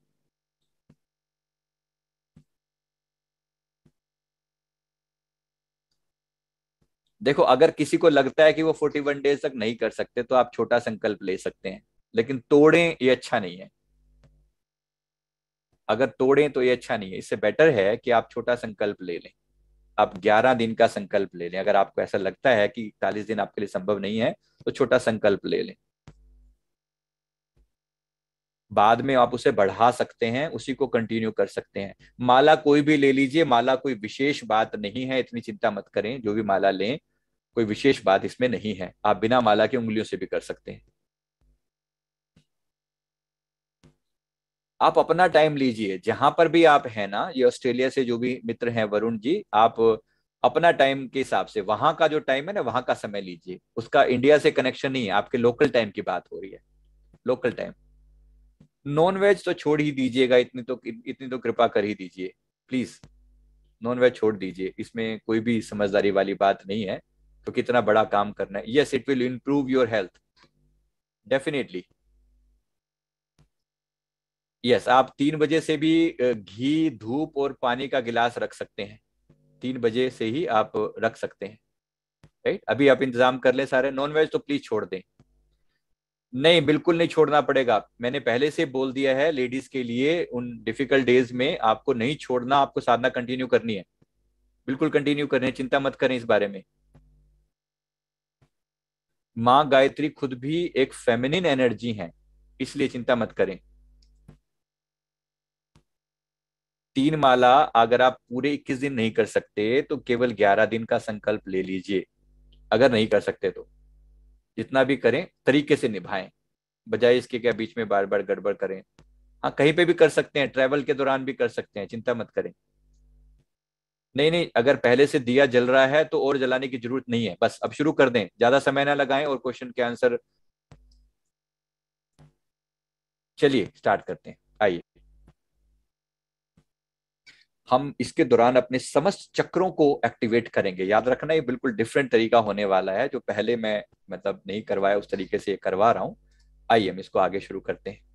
देखो अगर किसी को लगता है कि वो 41 डेज तक नहीं कर सकते तो आप छोटा संकल्प ले सकते हैं, लेकिन तोड़ें ये अच्छा नहीं है। अगर तोड़ें तो ये अच्छा नहीं है, इससे बेटर है कि आप छोटा संकल्प ले लें। आप 11 दिन का संकल्प ले लें। अगर आपको ऐसा लगता है कि 41 दिन आपके लिए संभव नहीं है तो छोटा संकल्प ले लें, बाद में आप उसे बढ़ा सकते हैं, उसी को कंटिन्यू कर सकते हैं। माला कोई भी ले लीजिए, माला कोई विशेष बात नहीं है, इतनी चिंता मत करें। जो भी माला लें कोई विशेष बात इसमें नहीं है, आप बिना माला की उंगलियों से भी कर सकते हैं। आप अपना टाइम लीजिए, जहां पर भी आप हैं ना, ये ऑस्ट्रेलिया से जो भी मित्र हैं वरुण जी, आप अपना टाइम के हिसाब से वहां का जो टाइम है ना वहां का समय लीजिए, उसका इंडिया से कनेक्शन नहीं है, आपके लोकल टाइम की बात हो रही है, लोकल टाइम। नॉन वेज तो छोड़ ही दीजिएगा, इतनी तो कृपा कर ही दीजिए प्लीज। नॉन वेज छोड़ दीजिए, इसमें कोई भी समझदारी वाली बात नहीं है, तो कितना बड़ा काम करना है। Yes, it will improve your health definitely. Yes, आप 3 बजे से भी घी धूप और पानी का गिलास रख सकते हैं, 3 बजे से ही आप रख सकते हैं। राइट, अभी आप इंतजाम कर लें सारे। नॉन वेज तो प्लीज छोड़ दें। नहीं, बिल्कुल नहीं छोड़ना पड़ेगा, मैंने पहले से बोल दिया है। लेडीज के लिए उन डिफिकल्ट डेज में आपको नहीं छोड़ना, आपको साधना कंटिन्यू करनी है, बिल्कुल कंटिन्यू करनी है, चिंता मत करें इस बारे में। माँ गायत्री खुद भी एक फेमिनिन एनर्जी है, इसलिए चिंता मत करें। 3 माला अगर आप पूरे 21 दिन नहीं कर सकते तो केवल 11 दिन का संकल्प ले लीजिए। अगर नहीं कर सकते तो जितना भी करें तरीके से निभाएं, बजाय इसके क्या बीच में बार बार गड़बड़ करें। हाँ, कहीं पे भी कर सकते हैं, ट्रैवल के दौरान भी कर सकते हैं, चिंता मत करें। नहीं नहीं, अगर पहले से दिया जल रहा है तो और जलाने की जरूरत नहीं है, बस अब शुरू कर दें, ज्यादा समय ना लगाएं और क्वेश्चन के आंसर। चलिए स्टार्ट करते हैं, आइए। हम इसके दौरान अपने समस्त चक्रों को एक्टिवेट करेंगे। याद रखना ये बिल्कुल डिफरेंट तरीका होने वाला है, जो पहले मैं मतलब नहीं करवाया उस तरीके से ये करवा रहा हूं। आइए हम इसको आगे शुरू करते हैं।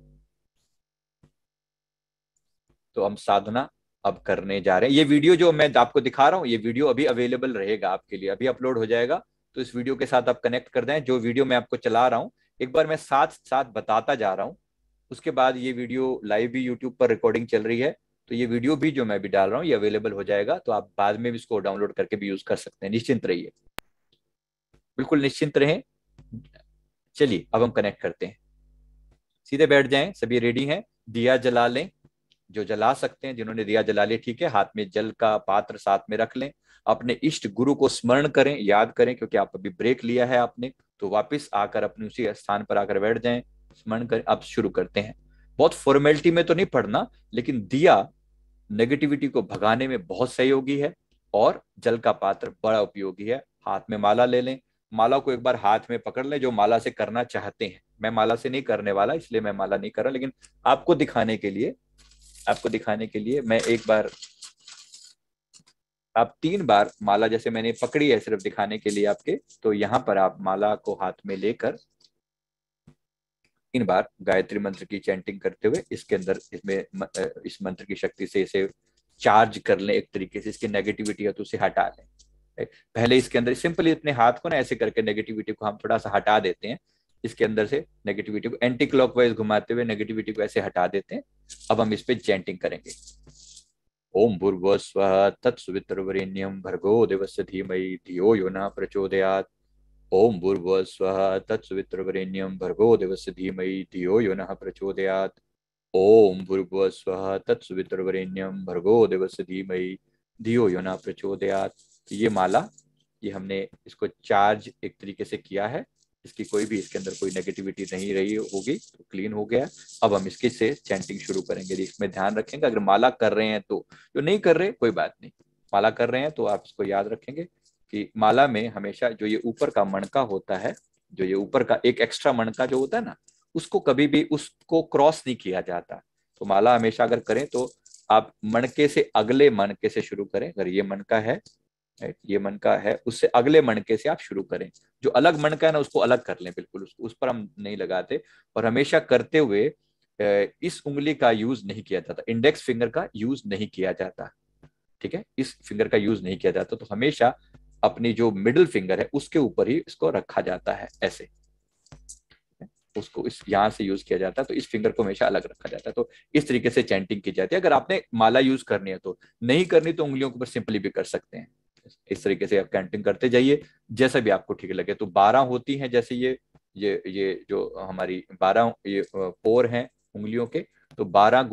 तो हम साधना अब करने जा रहे हैं। ये वीडियो जो मैं आपको दिखा रहा हूँ, ये वीडियो अभी अवेलेबल रहेगा आपके लिए, अभी अपलोड हो जाएगा। तो इस वीडियो के साथ आप कनेक्ट कर दें। जो वीडियो मैं आपको चला रहा हूँ, एक बार मैं साथ साथ बताता जा रहा हूँ। उसके बाद ये वीडियो लाइव भी यूट्यूब पर रिकॉर्डिंग चल रही है, तो ये वीडियो भी जो मैं भी डाल रहा हूँ ये अवेलेबल हो जाएगा। तो आप बाद में भी इसको डाउनलोड करके भी यूज कर सकते हैं। निश्चिंत रहिए, बिल्कुल निश्चिंत रहें। चलिए अब हम कनेक्ट करते हैं। सीधे बैठ जाएं, सभी रेडी हैं। दिया जला लें, जो जला सकते हैं, जिन्होंने दिया जला लिया ठीक है। हाथ में जल का पात्र साथ में रख लें। अपने इष्ट गुरु को स्मरण करें, याद करें, क्योंकि आप अभी ब्रेक लिया है आपने, तो वापस आकर अपने उसी स्थान पर आकर बैठ जाएं, स्मरण करें। अब शुरू करते हैं। बहुत फॉर्मेलिटी में तो नहीं पढ़ना, लेकिन दिया नेगेटिविटी को भगाने में बहुत सहयोगी है, और जल का पात्र बड़ा उपयोगी है। हाथ में माला ले लें। माला को एक बार हाथ में पकड़ लें, जो माला से करना चाहते हैं। मैं माला से नहीं करने वाला, इसलिए मैं माला नहीं कर रहा, लेकिन आपको दिखाने के लिए, मैं एक बार, आप 3 बार माला, जैसे मैंने पकड़ी है सिर्फ दिखाने के लिए आपके, तो यहां पर आप माला को हाथ में लेकर 3 बार गायत्री मंत्र की चैंटिंग करते हुए इसके अंदर, इस मंत्र की शक्ति से इसे चार्ज कर लें। एक तरीके से इसकी नेगेटिविटी है तो उसे हटा लें। पहले इसके अंदर सिंपली अपने हाथ को ना ऐसे करके नेगेटिविटी को हम थोड़ा सा हटा देते हैं। इसके अंदर से नेगेटिविटी को एंटी क्लॉकवाइज घुमाते हुए नेगेटिविटी को ऐसे हटा देते हैं। अब हम इस पे चैंटिंग करेंगे। ओम भूर्भुवस्वः तत्सवितुर्वरेण्यं भर्गो देवस्य धीमहि धियो यो न प्रचोदयात्। ओम भूर्भुवस्वः तत्सवितुर्वरेण्यं भर्गो देवस्य धीमहि धियो यो नः प्रचोदयात्। ओम भूर्भुवस्वः तत्सवितुर्वरेण्यं भर्गो देवस्य धीमहि धियो यो नः प्रचोदयात्। ये माला, ये हमने इसको चार्ज एक तरीके से किया है। इसकी कोई भी, इसके अंदर कोई नेगेटिविटी नहीं रही होगी, तो क्लीन हो गया। अब हम इसके से चैंटिंग शुरू करेंगे। इसमें ध्यान रखेंगे, अगर माला कर रहे हैं तो, जो नहीं कर रहे कोई बात नहीं। माला कर रहे हैं तो आप इसको याद रखेंगे कि माला में हमेशा जो ये ऊपर का मणका होता है, जो ये ऊपर का एक एक्स्ट्रा मणका जो होता है ना, उसको कभी भी उसको क्रॉस नहीं किया जाता। तो माला हमेशा अगर करें तो आप मणके से अगले मणके से शुरू करें। अगर ये मणका है, ये मणका है, उससे अगले मणके से आप शुरू करें। जो अलग मणका है ना, उसको अलग कर लें बिल्कुल, उसको उस पर हम नहीं लगाते। और हमेशा करते हुए इस उंगली का यूज नहीं किया जाता, इंडेक्स फिंगर का यूज नहीं किया जाता। ठीक है, इस फिंगर का यूज नहीं किया जाता। तो हमेशा अपनी जो मिडिल फिंगर है उसके ऊपर ही इसको रखा जाता है, ऐसे उसको इस यहां से यूज किया जाता है। तो इस फिंगर को हमेशा अलग रखा जाता है। तो इस तरीके से चैंटिंग की जाती है। अगर आपने माला यूज करनी है तो, नहीं करनी तो उंगलियों के ऊपर सिंपली भी कर सकते हैं। इस तरीके से आप चैंटिंग करते जाइए, जैसा भी आपको ठीक लगे। तो 12 होती हैं, जैसे ये जो हमारी 12 ये पोर हैं उंगलियों के, तो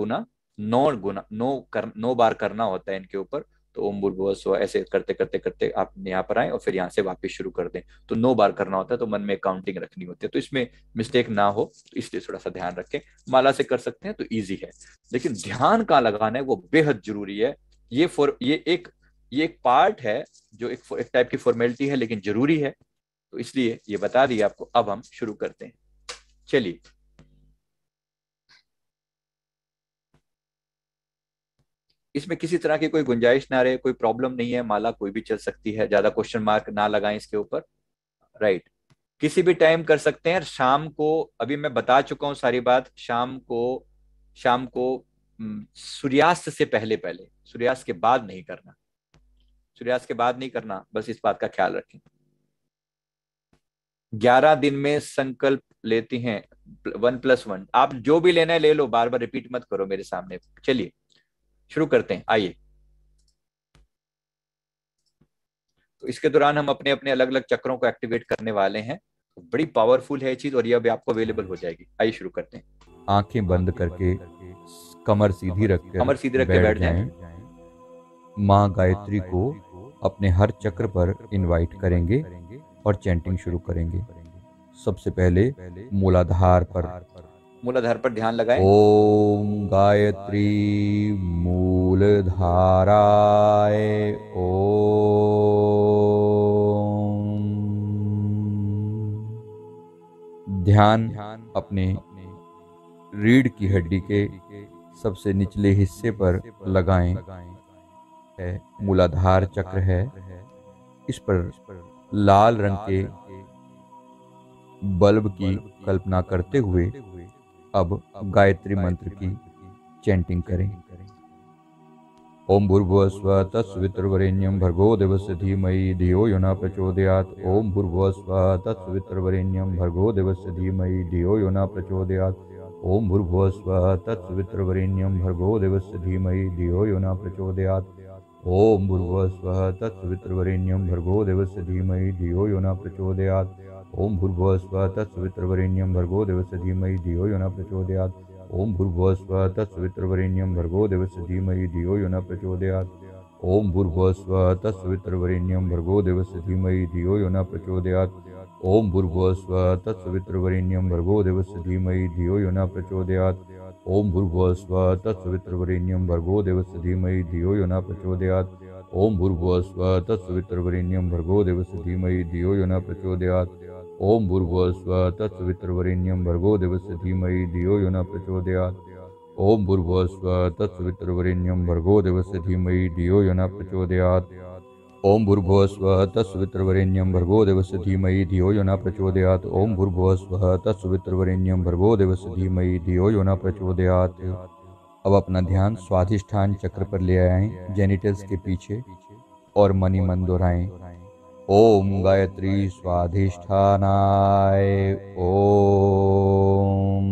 9 बार करना होता है इनके ऊपर। तो ओम भूर्भुवः स्वः ऐसे करते करते करते आप यहाँ पर आए और फिर यहाँ से वापस शुरू कर दें। तो 9 बार करना होता है, तो मन में काउंटिंग रखनी होती है, तो इसमें मिस्टेक ना हो, तो इसलिए थोड़ा सा ध्यान रखें। माला से कर सकते हैं तो ईजी है, लेकिन ध्यान कहाँ लगाना है वो बेहद जरूरी है। ये एक पार्ट है, जो एक टाइप की फॉर्मेलिटी है, लेकिन जरूरी है। तो इसलिए ये बता दिया आपको। अब हम शुरू करते हैं। चलिए, इसमें किसी तरह की कोई गुंजाइश ना रहे, कोई प्रॉब्लम नहीं है। माला कोई भी चल सकती है, ज्यादा क्वेश्चन मार्क ना लगाएं इसके ऊपर। राइट, किसी भी टाइम कर सकते हैं। शाम को, अभी मैं बता चुका हूं सारी बात। शाम को सूर्यास्त से पहले पहले, सूर्यास्त के बाद नहीं करना। सूर्यास्त के बाद नहीं करना, बस इस बात का ख्याल रखें। 11 दिन में संकल्प लेती हैं, 1+1। आप जो भी लेना है ले लो, बार बार रिपीट मत करो मेरे सामने। चलिए शुरू करते हैं, आइए। तो इसके दौरान हम अपने अपने अलग अलग चक्रों को एक्टिवेट करने वाले हैं। तो बड़ी पावरफुल है ये चीज, और ये अभी आपको अवेलेबल हो जाएगी। आइए शुरू करते हैं। आंखें बंद करके कमर सीधी कमर सीधे रख के बैठ बैठ जाएं। माँ गायत्री को अपने हर चक्र पर इनवाइट करेंगे और चैंटिंग शुरू करेंगे। सबसे पहले मूलाधार पर। मूलाधार पर ध्यान लगाएं। ओम गायत्री मूलधाराय ओम। ध्यान अपने रीढ़ की हड्डी के सबसे निचले हिस्से पर लगाएं। है मूलाधार चक्र है, इस पर लाल रंग के बल्ब की कल्पना करते हुए अब गायत्री मंत्र की चैंटिंग करें। ओम भूर्भुवस्सुवः तत्सवितुर्वरेण्यं भर्गो देवस्य धीमहि धियो यो न प्रचोदयात्। ओम भूर्भुवस्सुवः तत्सवितुर्वरेण्यं भर्गो देवस्य धीमहि धियो यो न प्रचोदयात्। ओम भूर्भुवस्सुवः तत्सवितुर्वरेण्यं भर्गो देवस्य धीमहि धियो यो न प्रचोदयात्। ओम भूर्भुवस्सुवः तत्सवितुर्वरेण्यं भर्गो देवस्य धीमहि धियो यो न प्रचोदयात्। ओम भूर्भुवस्सुवः तत्सवितुर्वरेण्यं भर्गो देवस्य धीमहि धियो यो न प्रचोदयात्। ओम भूर्भुवस्सुवः तत्सवितुर्वरेण्यं भर्गो देवस्य धीमहि धियो यो न प्रचोदयात्। ओम भूर्भुवस्सुवः तत्सवितुर्वरेण्यं भर्गो देवस्य धीमहि धियो यो न प्रचोदयात्। ओम भूर्भुवस्सुवः तत्सवितुर्वरेण्यं भर्गो देवस्य धीमहि धियो यो न प्रचोदयात्। ओम भूर्भुवस्सुवः तत्सवितुर्वरेण्यं भर्गो देवस्य धीमहि धियो यो न प्रचोदयात्। ओम भूर्भुवस्सुवः तत्सवितुर्वरेण्यं भर्गो देवस्य धीमहि धियो यो न प्रचोदयात्। ओम भूर्भुवस्सुवः तत्सवितुर्वरेण्यं भर्गो देवस्य धीमहि धियो यो न प्रचोदयात्। ओम भूर्भुवस्सुवः तत्सवितुर्वरेण्यं भर्गो देवस्य धीमहि धियो यो न प्रचोदयात्। ओम भूर्भुवस्सुवः तत्सवितुर्वरेण्यं भर्गो देवस्य धीमहि धियो यो न प्रचोदयात्। ओम भूर्भुवस्सुवः तत्सवितुर्वरेण्यं भर्गो देवस्य धीमहि धियो यो न प्रचोदयात्। अब अपना ध्यान स्वाधिष्ठान चक्र पर ले आएं, जेनिटल्स के पीछे, और मनी मन दोहराएं। ओम गायत्री स्वाधिष्ठानाय ओम।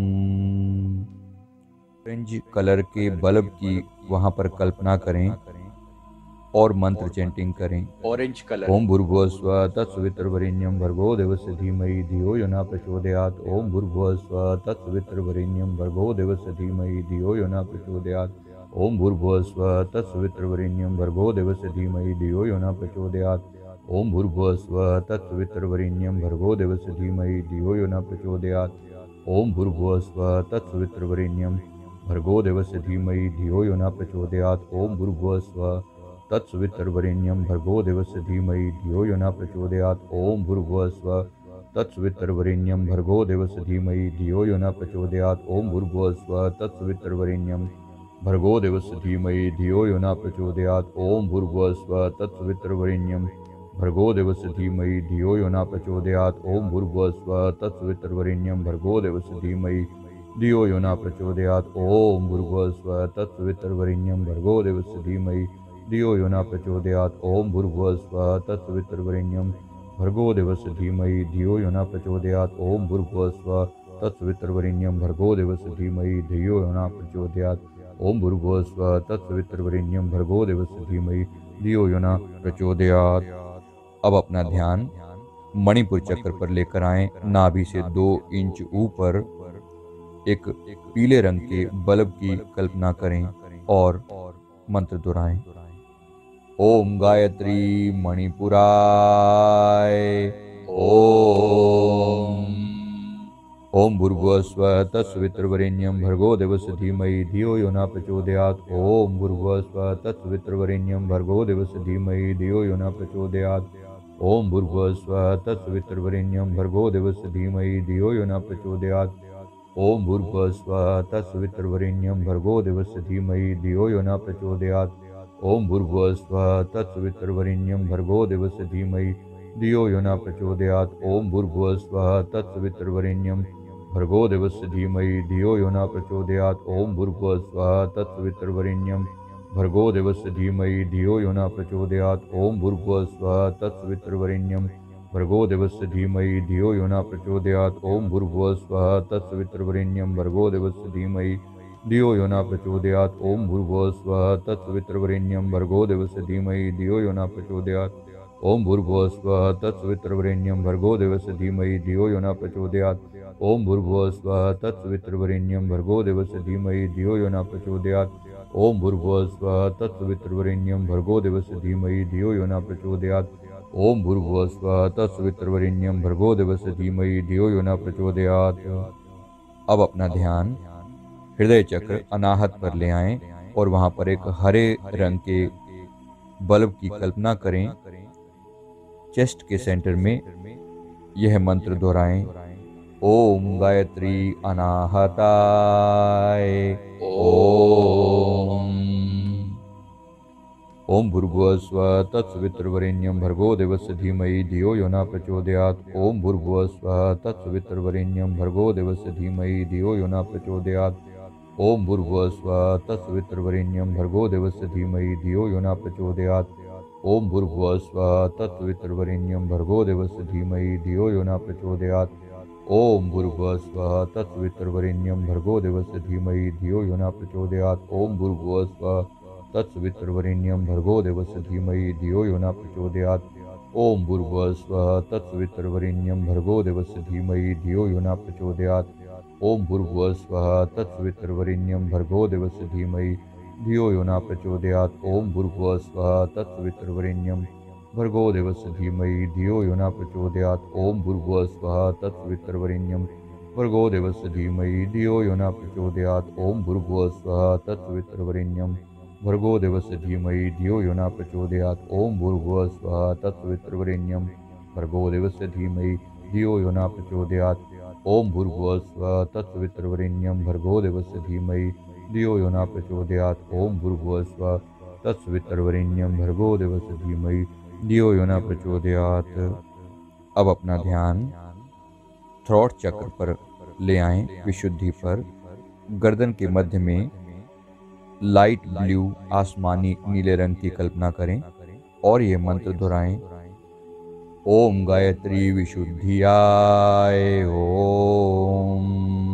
ऑरेंज कलर के बल्ब की वहां पर कल्पना करें और मंत्र चैंटिंग करें। Orange colour. ओम भूर्भुवस्सुवः तत्सवितुर्वरेण्यं भर्गो देवस्य धीमहि धियो यो न प्रचोदयात्। ओम भूर्भुवस्सुवः तत्सवितुर्वरेण्यं भर्गो देवस्य धीमहि धियो यो न प्रचोदयात्। ओम भूर्भुवस्सुवः तत्सवितुर्वरेण्यं भर्गो देवस्य धीमहि धियो यो न प्रचोदयात्। ओम भूर्भुवस्सुवः तत्सवितुर्वरेण्यं भर्गो देवस्य धीमहि धियो यो न प्रचोदयात्। ओम भूर्भुवस्सुवः तत्सवितुर्वरेण्यं भर्गो देवस्य धीमहि धियो यो न प्रचोदयात्। ओम भूर्भुवस्सुवः तत्सवितुर्वरेण्यं भर्गो देवस्य धीमहि धियो यो न प्रचोदयात्। ओम भूर्भुवस्सुवः तत्सवितुर्वरेण्यं भर्गो देवस्य धीमहि धियो यो न प्रचोदयात्। ओम भूर्भुवस्सुवः तत्सवितुर्वरेण्यं भर्गो देवस्य धीमहि धियो यो न प्रचोदयात्। ओम भूर्भुवस्सुवः तत्सवितुर्वरेण्यं भर्गो देवस्य धीमहि धियो यो न प्रचोदयात्। ओम भूर्भुवस्सुवः तत्सवितुर्वरेण्यं भर्गो देवस्य धीमहि धियो यो न प्रचोदयात्। ओम भूर्भुवस्सुवः तत्सवितुर्वरेण्यं भर्गो देवस्य धीमहि धियो यो न प्रचोदयात्। ओम भूर्भुवस्सुवः तत्सवितुर्वरेण्यं भर्गो देवस्य धीमहि धियो यो न प्रचोदयात्। ओम भूर्भुवस्सुवः तत्सवितुर्वरेण्यं भर्गो देवस्य धीमहि धियो यो न प्रचोदयात्। ओम भूर्भुवस्सुवः तत्सवितुर्वरेण्यं भर्गो देवस्य धीमहि धियो यो न प्रचोदयात्। अब अपना ध्यान मणिपुर चक्र पर लेकर आएं। नाभि से 2 इंच ऊपर एक पीले रंग के बल्ब की कल्पना करें और मंत्र दोहराएं। ओम गायत्री मणिपुराय ओम। ओम भूर्भुवस्सुवः तत्सवितुर्वरेण्यं भर्गो देवस्य धीमहि धियो यो न प्रचोदयात्। ओम भूर्भुवस्सुवः तत्सवितुर्वरेण्यं भर्गो देवस्य धीमहि धियो यो न प्रचोदयात्। ओम भूर्भुवस्सुवः तत्सवितुर्वरेण्यं भर्गो देवस्य धीमहि धियो यो न प्रचोदयात्। ओम भूर्भुवस्सुवः तत्सवितुर्वरेण्यं भर्गो देवस्य धीमहि धियो यो न प्रचोदयात्। ओम भूर्भुवस्सुवः तत्सवितुर्वरेण्यं भर्गो देवस्य धीमहि धियो यो न प्रचोदयात्। ओम भूर्भुवस्सुवः तत्सवितुर्वरेण्यं भर्गो देवस्य धीमहि धियो यो न प्रचोदयात्। ओम भूर्भुवस्सुवः तत्सवितुर्वरेण्यं भर्गो देवस्य धीमहि धियो यो न प्रचोदयात्। ओम भूर्भुवस्सुवः तत्सवितुर्वरेण्यं भर्गो देवस्य धीमहि धियो यो न प्रचोदयात्। ओम भूर्भुवस्सुवः तत्सवितुर्वरेण्यं भर्गो देवस्य धीमहि धियो यो न प्रचोदयात्। ओम भूर्भुवस्सुवः तत्सवितुर्वरेण्यं भर्गो देवस्य धीमहि धियो यो न प्रचोदयात्। ओम भूर्भुवस्सुवः तत्सवितुर्वरेण्यं भर्गो देवस्य धीमहि धियो यो न प्रचोदयात्। ओम भूर्भुवस्सुवः तत्सवितुर्वरेण्यं भर्गो देवस्य धीमहि धियो यो न प्रचोदयात्। ओम भूर्भुवस्सुवः तत्सवितुर्वरेण्यं भर्गो देवस्य धीमहि धियो यो न प्रचोदयात्। ओम भूर्भुवस्सुवः तत्सवितुर्वरेण्यं भर्गो देवस्य धीमहि धियो यो न प्रचोदयात्। अब अपना ध्यान हृदय चक्र अनाहत पर ले आएं और वहां पर एक हरे रंग के बल्ब की कल्पना करें। चेस्ट के सेंटर में यह मंत्र दोहराएं। ओम गायत्री अनाहताय ओम भूर्भुवस्सुवः तत्सवितुर्वरेण्यं भर्गो देवस्य धीमहि धियो यो न प्रचोदयात्। ओम भूर्भुवस्सुवः तत्सवितुर्वरेण्यं भर्गो देवस्य धीमहि धियो यो न प्रचोदयात्। ओम भूर्भुवस्सुवः तत्सवितुर्वरेण्यं भर्गो देवस्य धीमहि धियो यो न प्रचोदयात्। ओम भूर्भुवस्सुवः तत्सवितुर्वरेण्यं भर्गो देवस्य धीमहि धियो यो न प्रचोदयात्। ओम भूर्भुवस्सुवः तत्सवितुर्वरेण्यं भर्गो देवस्य धीमहि धियो यो न प्रचोदयात्। ओम भूर्भुवस्सुवः तत्सवितुर्वरेण्यं भर्गो देवस्य धीमहि धियो यो न प्रचोदयात्। ओम भूर्भुवस्सुवः तत्सवितुर्वरेण्यं भर्गो देवस्य धीमहि धियो यो न प्रचोदयात्। ओम भूर्भुवस्सुवः तत्सवितुर्वरेण्यं भर्गो देवस्य धीमहि धियो यो न प्रचोदयात्। ओम भूर्भुवस्सुवः तत्सवितुर्वरेण्यं भर्गो देवस्य धीमहि धियो यो न प्रचोदयात्। ओम भूर्भुवस्सुवः तत्सवितुर्वरेण्यं भर्गो देवस्य धीमहि धियो यो न प्रचोदयात्। ओम भूर्भुवस्सुवः तत्सवितुर्वरेण्यं भर्गो देवस्य धीमहि धियो यो न प्रचोदयात्। ओम भूर्भुवस्सुवः तत्सवितुर्वरेण्यं भर्गो देवस्य धीमहि धियो यो न प्रचोदयात्। ओम भूर्भुवस्सुवः तत्सवितुर्वरेण्यं भर्गो देवस्य धीमहि धियो यो न प्रचोदयात्। ओम भूर्भुवस्सुवः तत्सवितुर्वरेण्यं भर्गो देवस्य धीमहि धियो यो न प्रचोदयात्। अब अपना ध्यान थ्रोट चक्र पर ले आएं, विशुद्धि पर। गर्दन के मध्य में लाइट ब्लू आसमानी नीले रंग की कल्पना करें और ये मंत्र दोहराएं। ओम गायत्री विशुद्धियाय ओम।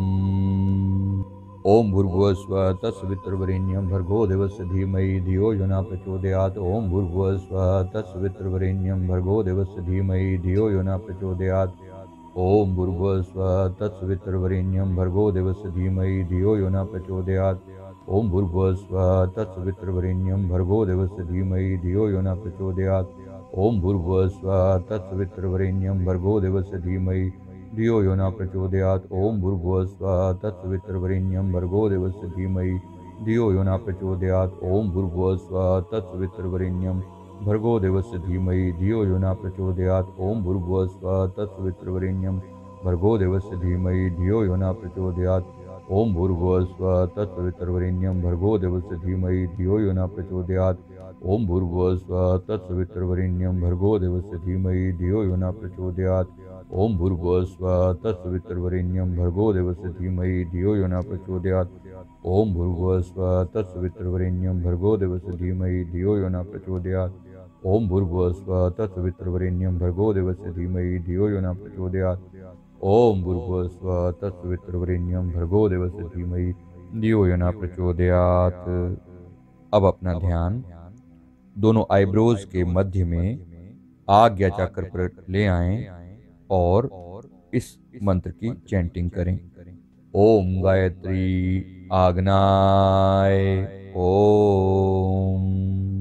ओम भूर्भुवस्सुवः तत्सवितुर्वरेण्यं भर्गो देवस्य धीमहि धियो यो न प्रचोदयात्। ओम भूर्भुवस्सुवः तत्सवितुर्वरेण्यं भर्गो देवस्य धीमहि धियो यो न प्रचोदयात्। ओम भूर्भुवस्सुवः तत्सवितुर्वरेण्यं भर्गो देवस्य धीमहि धियो यो न प्रचोदयात्। ओम भूर्भुवस्सुवः तत्सवितुर्वरेण्यं भर्गो देवस्य धीमहि धियो यो न प्रचोदयात्। ओम भूर्भुवस्सुवः तत्सवितुर्वरेण्यं भर्गो देवस्य धीमहि धियो यो न प्रचोदयात्। ओम भूर्भुवस्सुवः तत्सवितुर्वरेण्यं भर्गो देवस्य धीमहि धियो यो न प्रचोदयात्। ओम भूर्भुवस्सुवः तत्सवितुर्वरेण्यं भर्गो देवस्य धीमहि धियो यो न प्रचोदयात्। ओम भूर्भुवस्सुवः तत्सवितुर्वरेण्यं भर्गो देवस्य धीमहि धियो यो न प्रचोदयात्। ओम भूर्भुवस्सुवः तत्सवितुर्वरेण्यं भर्गो देवस्य धीमहि धियो यो न प्रचोदयात्। ओम भूर्भुवस्सुवः तत्सवितुर्वरेण्यं भर्गो देवस्य धीमहि धियो यो न प्रचोदयात्। ओम भूर्भुवस्सुवः तत्सवितुर्वरेण्यं भर्गो देवस्य धीमहि धियो यो न प्रचोदयात्। ओम भूर्भुवस्सुवः तत्सवितुर्वरेण्यं भर्गो देवस्य धीमहि धियो यो न प्रचोदयात्। ओम भूर्भुवस्सुवः तत्सवितुर्वरेण्यं भर्गो देवस्य धीमहि धियो यो न प्रचोदयात्। ओम भूर्भुवस्सुवः तत्सवितुर्वरेण्यं भर्गो देवस्य धीमहि धियो यो न प्रचोदयात्। अब अपना ध्यान दोनों आईब्रोज के मध्य में आज्ञा चक्र पर ले आएं और इस मंत्र की चैंटिंग करें। ओम गायत्री आग्नाय ओम।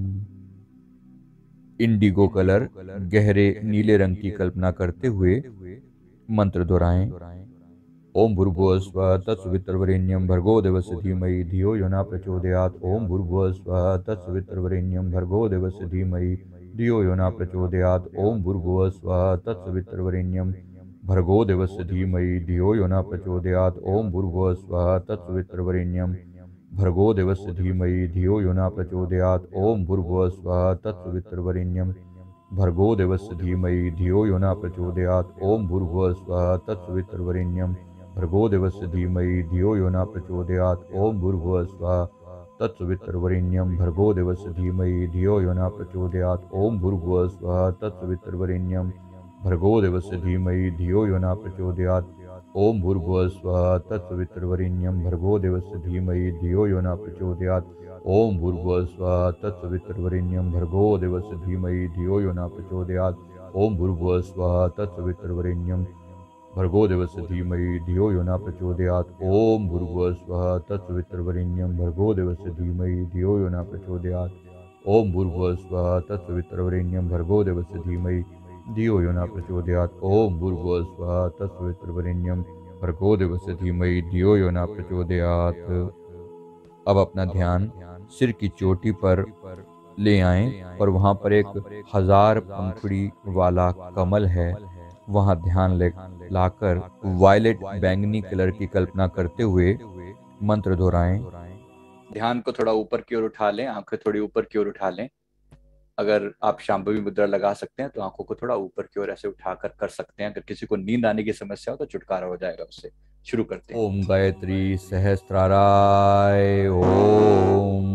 इंडिगो कलर गहरे नीले रंग की कल्पना करते हुए मंत्र दोहराएं। ओम भूर्भुवस्सुवः तत्सवितुर्वरेण्यं भर्गो देवस्य धीमहि धियो यो न प्रचोदयात्। ओम भूर्भुवस्सुवः तत्सवितुर्वरेण्यं भर्गो देवस्य धीमहि धियो यो न प्रचोदयात्। ओम भूर्भुवस्सुवः तत्सवितुर्वरेण्यं भर्गो देवस्य धीमहि धियो यो न प्रचोदयात्। ओम भूर्भुवस्सुवः तत्सवितुर्वरेण्यं भर्गो देवस्य धीमहि धियो यो न प्रचोदयात्। ओम भूर्भुवस्सुवः तत्सवितुर्वरेण्यं भर्गो देवस्य धीमहि धियो यो न प्रचोदयात्। ओम भूर्भुवस्सुवः तत्सवितुर्वरेण्यं भर्गो देवस्य धीमहि धियो यो न प्रचोदयात्। ओम भूर्भुवस्सुवः तत्सवितुर्वरेण्यं भर्गो देवस्य धीमहि धियो यो न प्रचोदयात्। ओम भूर्भुवस्सुवः तत्सवितुर्वरेण्यं भर्गो देवस्य धीमहि धियो यो न प्रचोदयात्। ओम भूर्भुवस्सुवः तत्सवितुर्वरेण्यं भर्गो देवस्य धीमहि धियो यो न प्रचोदयात्। ओम भूर्भुवस्सुवः तत्सवितुर्वरेण्यं भर्गो देवस्य धीमहि धियो यो न प्रचोदयात्। ओम भूर्भुवस्सुवः तत्सवितुर्वरेण्यं भर्गो देवस्य धीमहि धियो यो न प्रचोदयात्। ओम भूर्भुवस्सुवः तत्सवितुर्वरेण्यं भर्गो देवस्य धीमहि धियो यो न प्रचोदयात्। ओम भूर्भुवस्सुवः तत्सवितुर्वरेण्यं भर्गो देवस्य धीमहि धियो यो न प्रचोदयात्। ओम भूर्भुवस्सुवः तत्सवितुर्वरेण्यं भर्गो देवस्य धीमहि धियो यो न प्रचोदयात्। अब अपना ध्यान सिर की चोटी पर ले आएं और वहां पर एक 1000 पंखुड़ी वाला कमल है, वहां ध्यान लाकर वायलेट बैंगनी कलर की कल्पना करते हुए मंत्र दोहराएं। ध्यान को थोड़ा ऊपर की ओर उठा लें, आंखें थोड़ी ऊपर की ओर उठा लें। अगर आप शांभवी मुद्रा लगा सकते हैं तो आंखों को थोड़ा ऊपर की ओर ऐसे उठाकर कर सकते हैं। अगर किसी को नींद आने की समस्या हो तो छुटकारा हो जाएगा उससे। शुरू करते हैं। ओम गायत्री सहस्राराय ओम।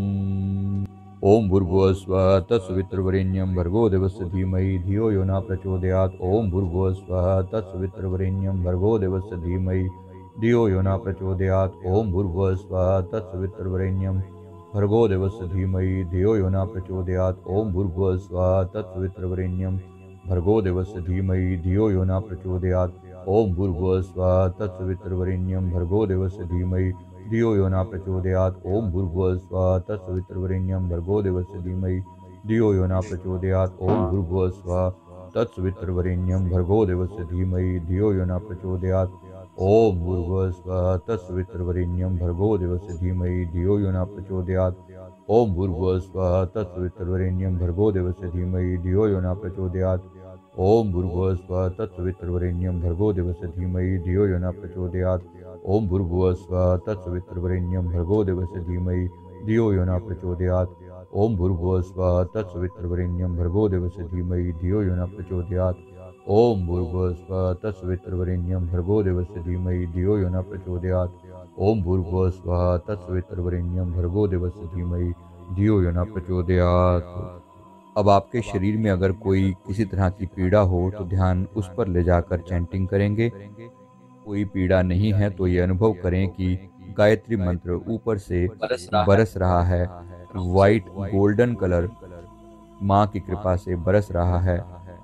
ओम भूर्भुवस्वः तत्सवितुर्वरेण्यं भर्गो देवस्य धीमहि धियो यो न प्रचोदयात्। ओम भूर्भुवस्वः तत्सवितुर्वरेण्यं भर्गो देवस्य धीमहि धियो यो न प्रचोदयात्। ओम भूर्भुवस्वः तत्सवितुर्वरेण्यं भर्गो देवस्य धीमहि धियो यो न प्रचोदयात्। ओम भूर्भुवस्वः तत्सवितुर्वरेण्यं भर्गो देवस्य धीमहि धियो यो न प्रचोदयात्। ओम भूर्भुवस्वः तत्सवितुर्वरेण्यं भर्गो देवस्य धीमहि धियो यो न प्रचोदयात्। ओम भूर्भुवस्वः तत्सवितुर्वरेण्यं भर्गो देवस्य धीमहि धियो यो न प्रचोदयात्। ओम भूर्भुवस्वः तत्सवितुर्वरेण्यं भर्गो देवस्य धीमहि धियो यो न प्रचोदयात्। ओम भूर्भुवस्वः तत्सवितुर्वरेण्यं भर्गो देवस्य धीमहि धियो यो न प्रचोदयात्। ओम भूर्भुवस्वः तत्सवितुर्वरेण्यं भर्गो देवस्य धीमहि धियो यो न प्रचोदयात्। ओम भूर्भुवस्वः तत्सवितुर्वरेण्यं भर्गो देवस्य धीमहि धियो यो न प्रचोदयात्। ओम भूर्भुवस्वः तत्सवितुर्वरेण्यं भर्गो देवस्य धीमहि धियो यो न प्रचोदयात्। ओम भूर्भुवस्वः तत्सवितुर्वरेण्यं भर्गो देवस्य धीमहि धियो यो न प्रचोदयात्। ओम भूर्भुवस्वः तत्सवितुर्वरेण्यं भर्गो देवस्य धीमहि धियो यो न प्रचोदयात्। ओम भूर्भुवस्वः तत्सवितुर्वरेण्यं भर्गो देवस्य धीमहि धियो यो न प्रचोदयात्। अब आपके शरीर में अगर कोई किसी तरह की पीड़ा हो तो ध्यान उस पर ले जाकर चैंटिंग करेंगे। कोई पीड़ा नहीं है तो ये अनुभव करें कि गायत्री मंत्र ऊपर से बरस रहा है। वाइट गोल्डन कलर माँ की कृपा से बरस रहा है।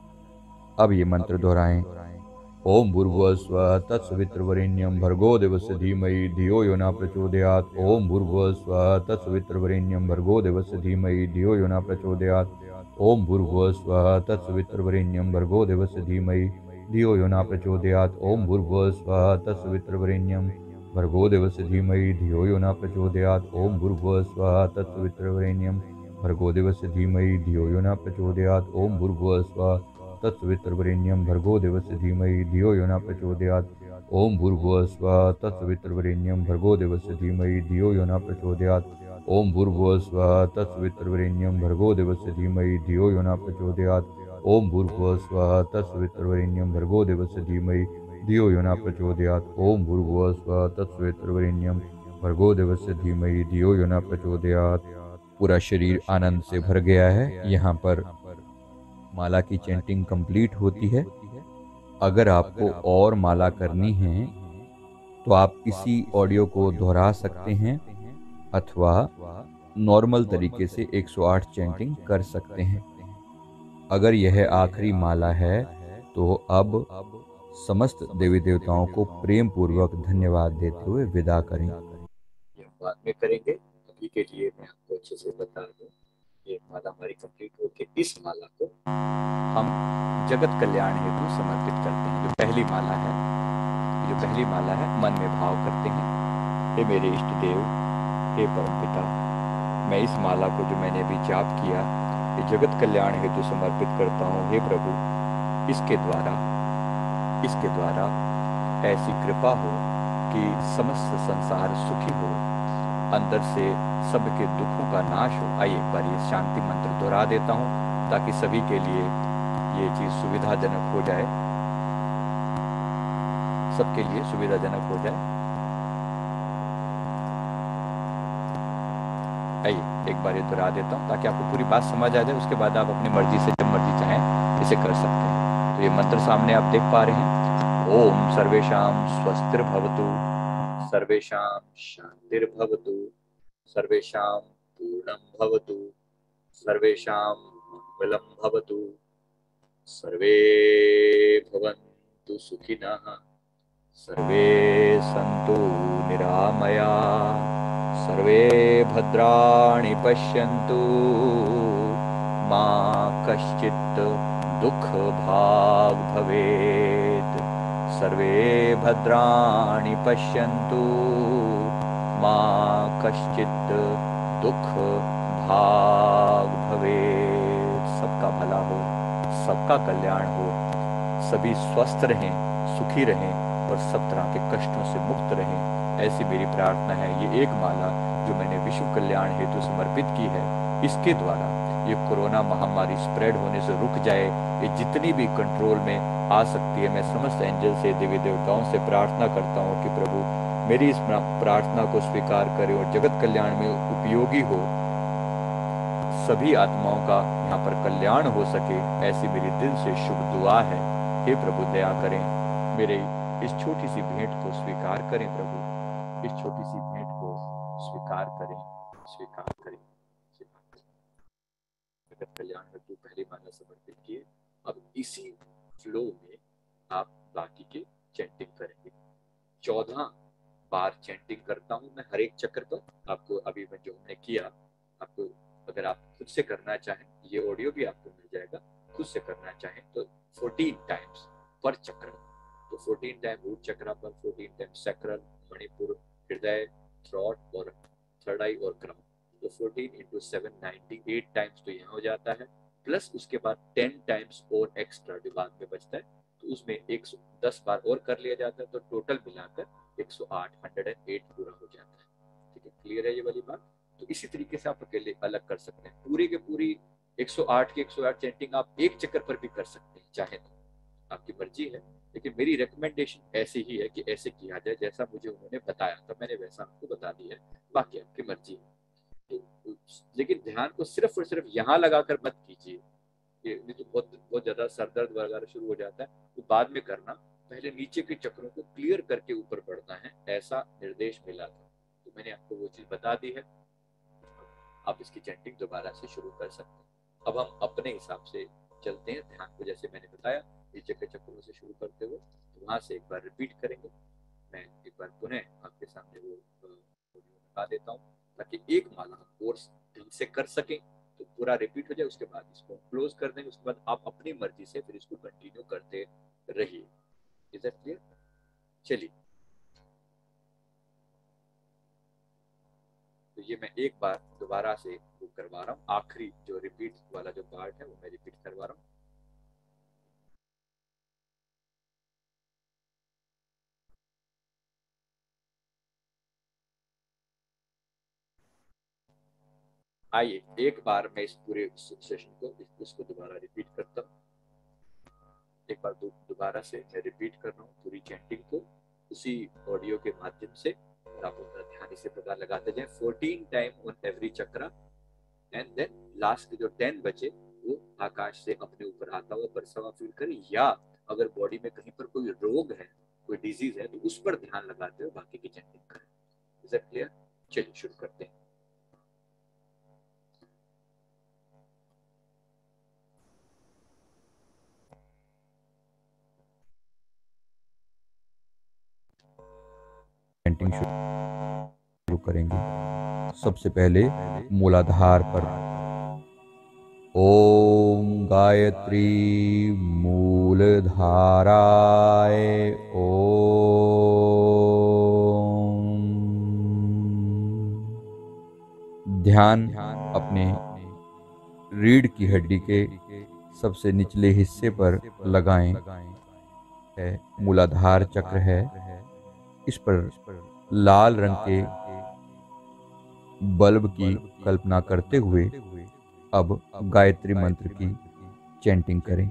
अब ये मंत्र दोहराएं। ओम भूर्भुवस्वः तत्सवितुर्वरेण्यं भर्गो देवस्य धीमहि धियो यो न प्रचोदयात्। ओम भूर्भुवस्वः तत्सवितुर्वरेण्यं भर्गो देवस्य धीमहि धियो यो न प्रचोदयात्। ओम भूर्भुवस्वः तत्सवितुर्वरेण्यं भर्गो देवस्य धीमहि धियो यो न प्रचोदयात्। ओम भूर्भुवस्वः तत्सवितुर्वरेण्यं भर्गो देवस्य धीमहि धियो यो न प्रचोदयात्। ओम भूर्भुवस्वः तत्सवितुर्वरेण्यं भर्गो देवस्य धीमहि धियो यो न प्रचोदयात्। ओम भूर्भुवस्वः तत्सवितुर्वरेण्यं भर्गो देवस्य धीमहि धियो यो न प्रचोदयात्। ओम भूर्भुवस्वः तत्सवितुर्वरेण्यं भर्गो देवस्य धीमहि धियो यो न प्रचोदयात्। ओम भूर्भुवस्वः तत्सवितुर्वरेण्यं भर्गो देवस्य धीमहि धियो यो न प्रचोदयात्। ओम भूर्भुवस्वः तत्सवितुर्वरेण्यं भर्गो देवस्य धीमहि धियो यो न प्रचोदयात्। ओम भूर्भुवस्वः तत्सवितुर्वरेण्यं भर्गो देवस्य धीमहि धियो यो न प्रचोदयात्। पूरा शरीर आनंद से भर गया है। यहाँ पर माला की चैंटिंग कंप्लीट होती है। अगर आपको और माला करनी है तो आप इसी ऑडियो को दोहरा सकते हैं अथवा नॉर्मल तरीके से 108 चैंटिंग कर सकते हैं। अगर यह आखिरी माला है तो अब समस्त देवी देवताओं को प्रेम पूर्वक धन्यवाद देते हुए विदा करें। ये बाद में करेंगे, अभी के लिए मैं आपको अच्छे से बता दूं। ये माला हमारी कंप्लीट होके इस माला को हम जगत कल्याण हेतु समर्पित करते हैं। जो पहली माला है, मन में भाव करते हैं, हे मेरे इष्ट देव, हे परमपिता, मैं इस माला को जो मैंने अभी जाप किया ये जगत कल्याण हेतु समर्पित करता हूँ। हे प्रभु, इसके द्वारा ऐसी कृपा हो कि समस्त संसार सुखी हो, अंदर से सबके दुखों का नाश हो। आइए एक बार ये शांति मंत्र दोहरा देता हूँ ताकि सभी के लिए ये चीज सुविधाजनक हो जाए, सबके लिए सुविधाजनक हो जाए। आइए एक बार ये दोहरा देता हूँ ताकि आपको पूरी बात समझ आ जाए। उसके बाद आप अपनी मर्जी से जब मर्जी चाहें इसे कर सकते हैं। तो ये मंत्र सामने आप देख पा रहे हैं। ओम सर्वेषां स्वस्तिर्भवतु, सर्वेषां शांतिर्भवतु, सर्वेषां पूर्णं भवतु, सर्वेषां मंगलं भवतु, सर्वे भवन्तु सुखिनः, सर्वे सन्तु निरामया, सर्वे भद्राणि पश्यन्तु, मा कश्चित् दुःखभाग् भवेत्। सर्वे भद्राणि पश्यन्तु, मा कश्चित् दुःखभाग् भवेत्। सबका भला हो, सबका कल्याण हो, सभी स्वस्थ रहें, सुखी रहें और सब तरह के कष्टों से मुक्त रहें, ऐसी मेरी प्रार्थना है। ये एक माला जो मैंने विश्व कल्याण हेतु समर्पित की है, इसके द्वारा ये कोरोना महामारी स्प्रेड होने से रुक जाए। ये जितनी भी कंट्रोल में आ सकती है, मैं समस्त एंजल से, देवी देवताओं से प्रार्थना करता हूँ कि प्रभु मेरी इस प्रार्थना को स्वीकार करे और जगत कल्याण में उपयोगी हो, सभी आत्माओं का यहाँ पर कल्याण हो सके, ऐसी मेरी दिल से शुभ दुआ है। हे प्रभु दया करें, मेरे इस छोटी सी भेंट को स्वीकार करें प्रभु, इस छोटी सी भेंट को स्वीकार करें, स्वीकार करें, स्वीकार करें। जगत कल्याण हेतु पहली माला समर्पित किए। अब इसी फ्लो में आप बाकी के चैंटिंग करेंगे। 14 बार चैंटिंग करता हूं मैं हर एक चक्र पर। आपको अभी मैं जो हमने किया, आपको अगर आप खुद से करना चाहें, ये ऑडियो भी आपको मिल जाएगा, खुद से करना चाहें तो 14 टाइम्स पर चक्र। तो 14 टाइम रूट चक्र पर, 14 टाइम सैक्रल, मणिपुर, हृदय, थ्रॉट और थर्ड आई और क्राउन। तो 14 into 7 98 टाइम्स तो यहाँ हो जाता है, प्लस उसके बाद 10 टाइम्स और एक्स्ट्रा जो बाद में बचता है, तो उसमें 110 बार और कर लिया जाता है, तो टोटल मिलाकर 108 108 पूरा हो जाता है। ठीक है, क्लियर है ये वाली बात। तो इसी तरीके से आप अकेले अलग कर सकते हैं। पूरी के पूरी 108 की 108 चैंटिंग आप एक चक्कर पर भी कर सकते हैं, चाहे तो, आपकी मर्जी है। लेकिन मेरी रिकमेंडेशन ऐसी ही है कि ऐसे किया जाए जैसा मुझे उन्होंने बताया था, मैंने वैसा आपको बता दिया है, बाकी आपकी मर्जी है। तो, लेकिन ध्यान को सिर्फ और सिर्फ यहाँ लगाकर मत कीजिए, ये तो बहुत ज्यादा सरदर्द वगैरह शुरू हो जाता है, तो बाद में करना। पहले नीचे के चक्रों को क्लियर करके ऊपर बढ़ना है, ऐसा निर्देश मिला था, तो मैंने आपको वो चीज बता दी है। आप इसकी चैंटिंग दोबारा से शुरू कर सकते हैं। अब हम अपने हिसाब से चलते हैं ध्यान को, जैसे मैंने बताया नीचे के चक्रों से शुरू करते हुए, तो वहां से एक बार रिपीट करेंगे। मैं एक बार पुनः आपके सामने वो लगा देता हूँ, ताकि एक माला हम कोर्स ढंग से कर सकें, तो पूरा रिपीट हो जाए। उसके बाद इसको क्लोज कर देंगे, उसके बाद आप अपनी मर्जी से फिर इसको कंटिन्यू करते रहिए। Is that clear? चलिए, तो ये मैं एक बार दोबारा से वो करवा रहा हूँ, आखिरी जो रिपीट वाला जो पार्ट है वो मैं रिपीट करवा रहा हूँ। आइए एक बार मैं इस पूरे सेशन को इसको दोबारा रिपीट करता हूँ। एक बार दोबारा से मैं रिपीट कर रहा हूँ पूरी चैंटिंग को उसी ऑडियो के माध्यम से, और आप अपना ध्यान से पता लगाते जाएं। 14 time on every chakra, and then last जो 10 बचे वो आकाश से अपने ऊपर आता हुआ बरसा हुआ फील करें, या अगर बॉडी में कहीं पर कोई रोग है, कोई डिजीज है, तो उस पर ध्यान लगाते हुए बाकी की चैंटिंग करें। Is that clear? चलिए शुरू करते हैं। चैंटिंग शुरू करेंगे। सबसे पहले मूलाधार पर ओम गायत्री मूलधाराय ओम। ध्यान अपने रीढ़ की हड्डी के सबसे निचले हिस्से पर लगाएं। है मूलाधार चक्र है, इस पर लाल रंग के बल्ब की कल्पना करते हुए अब गायत्री मंत्र की चैंटिंग करें।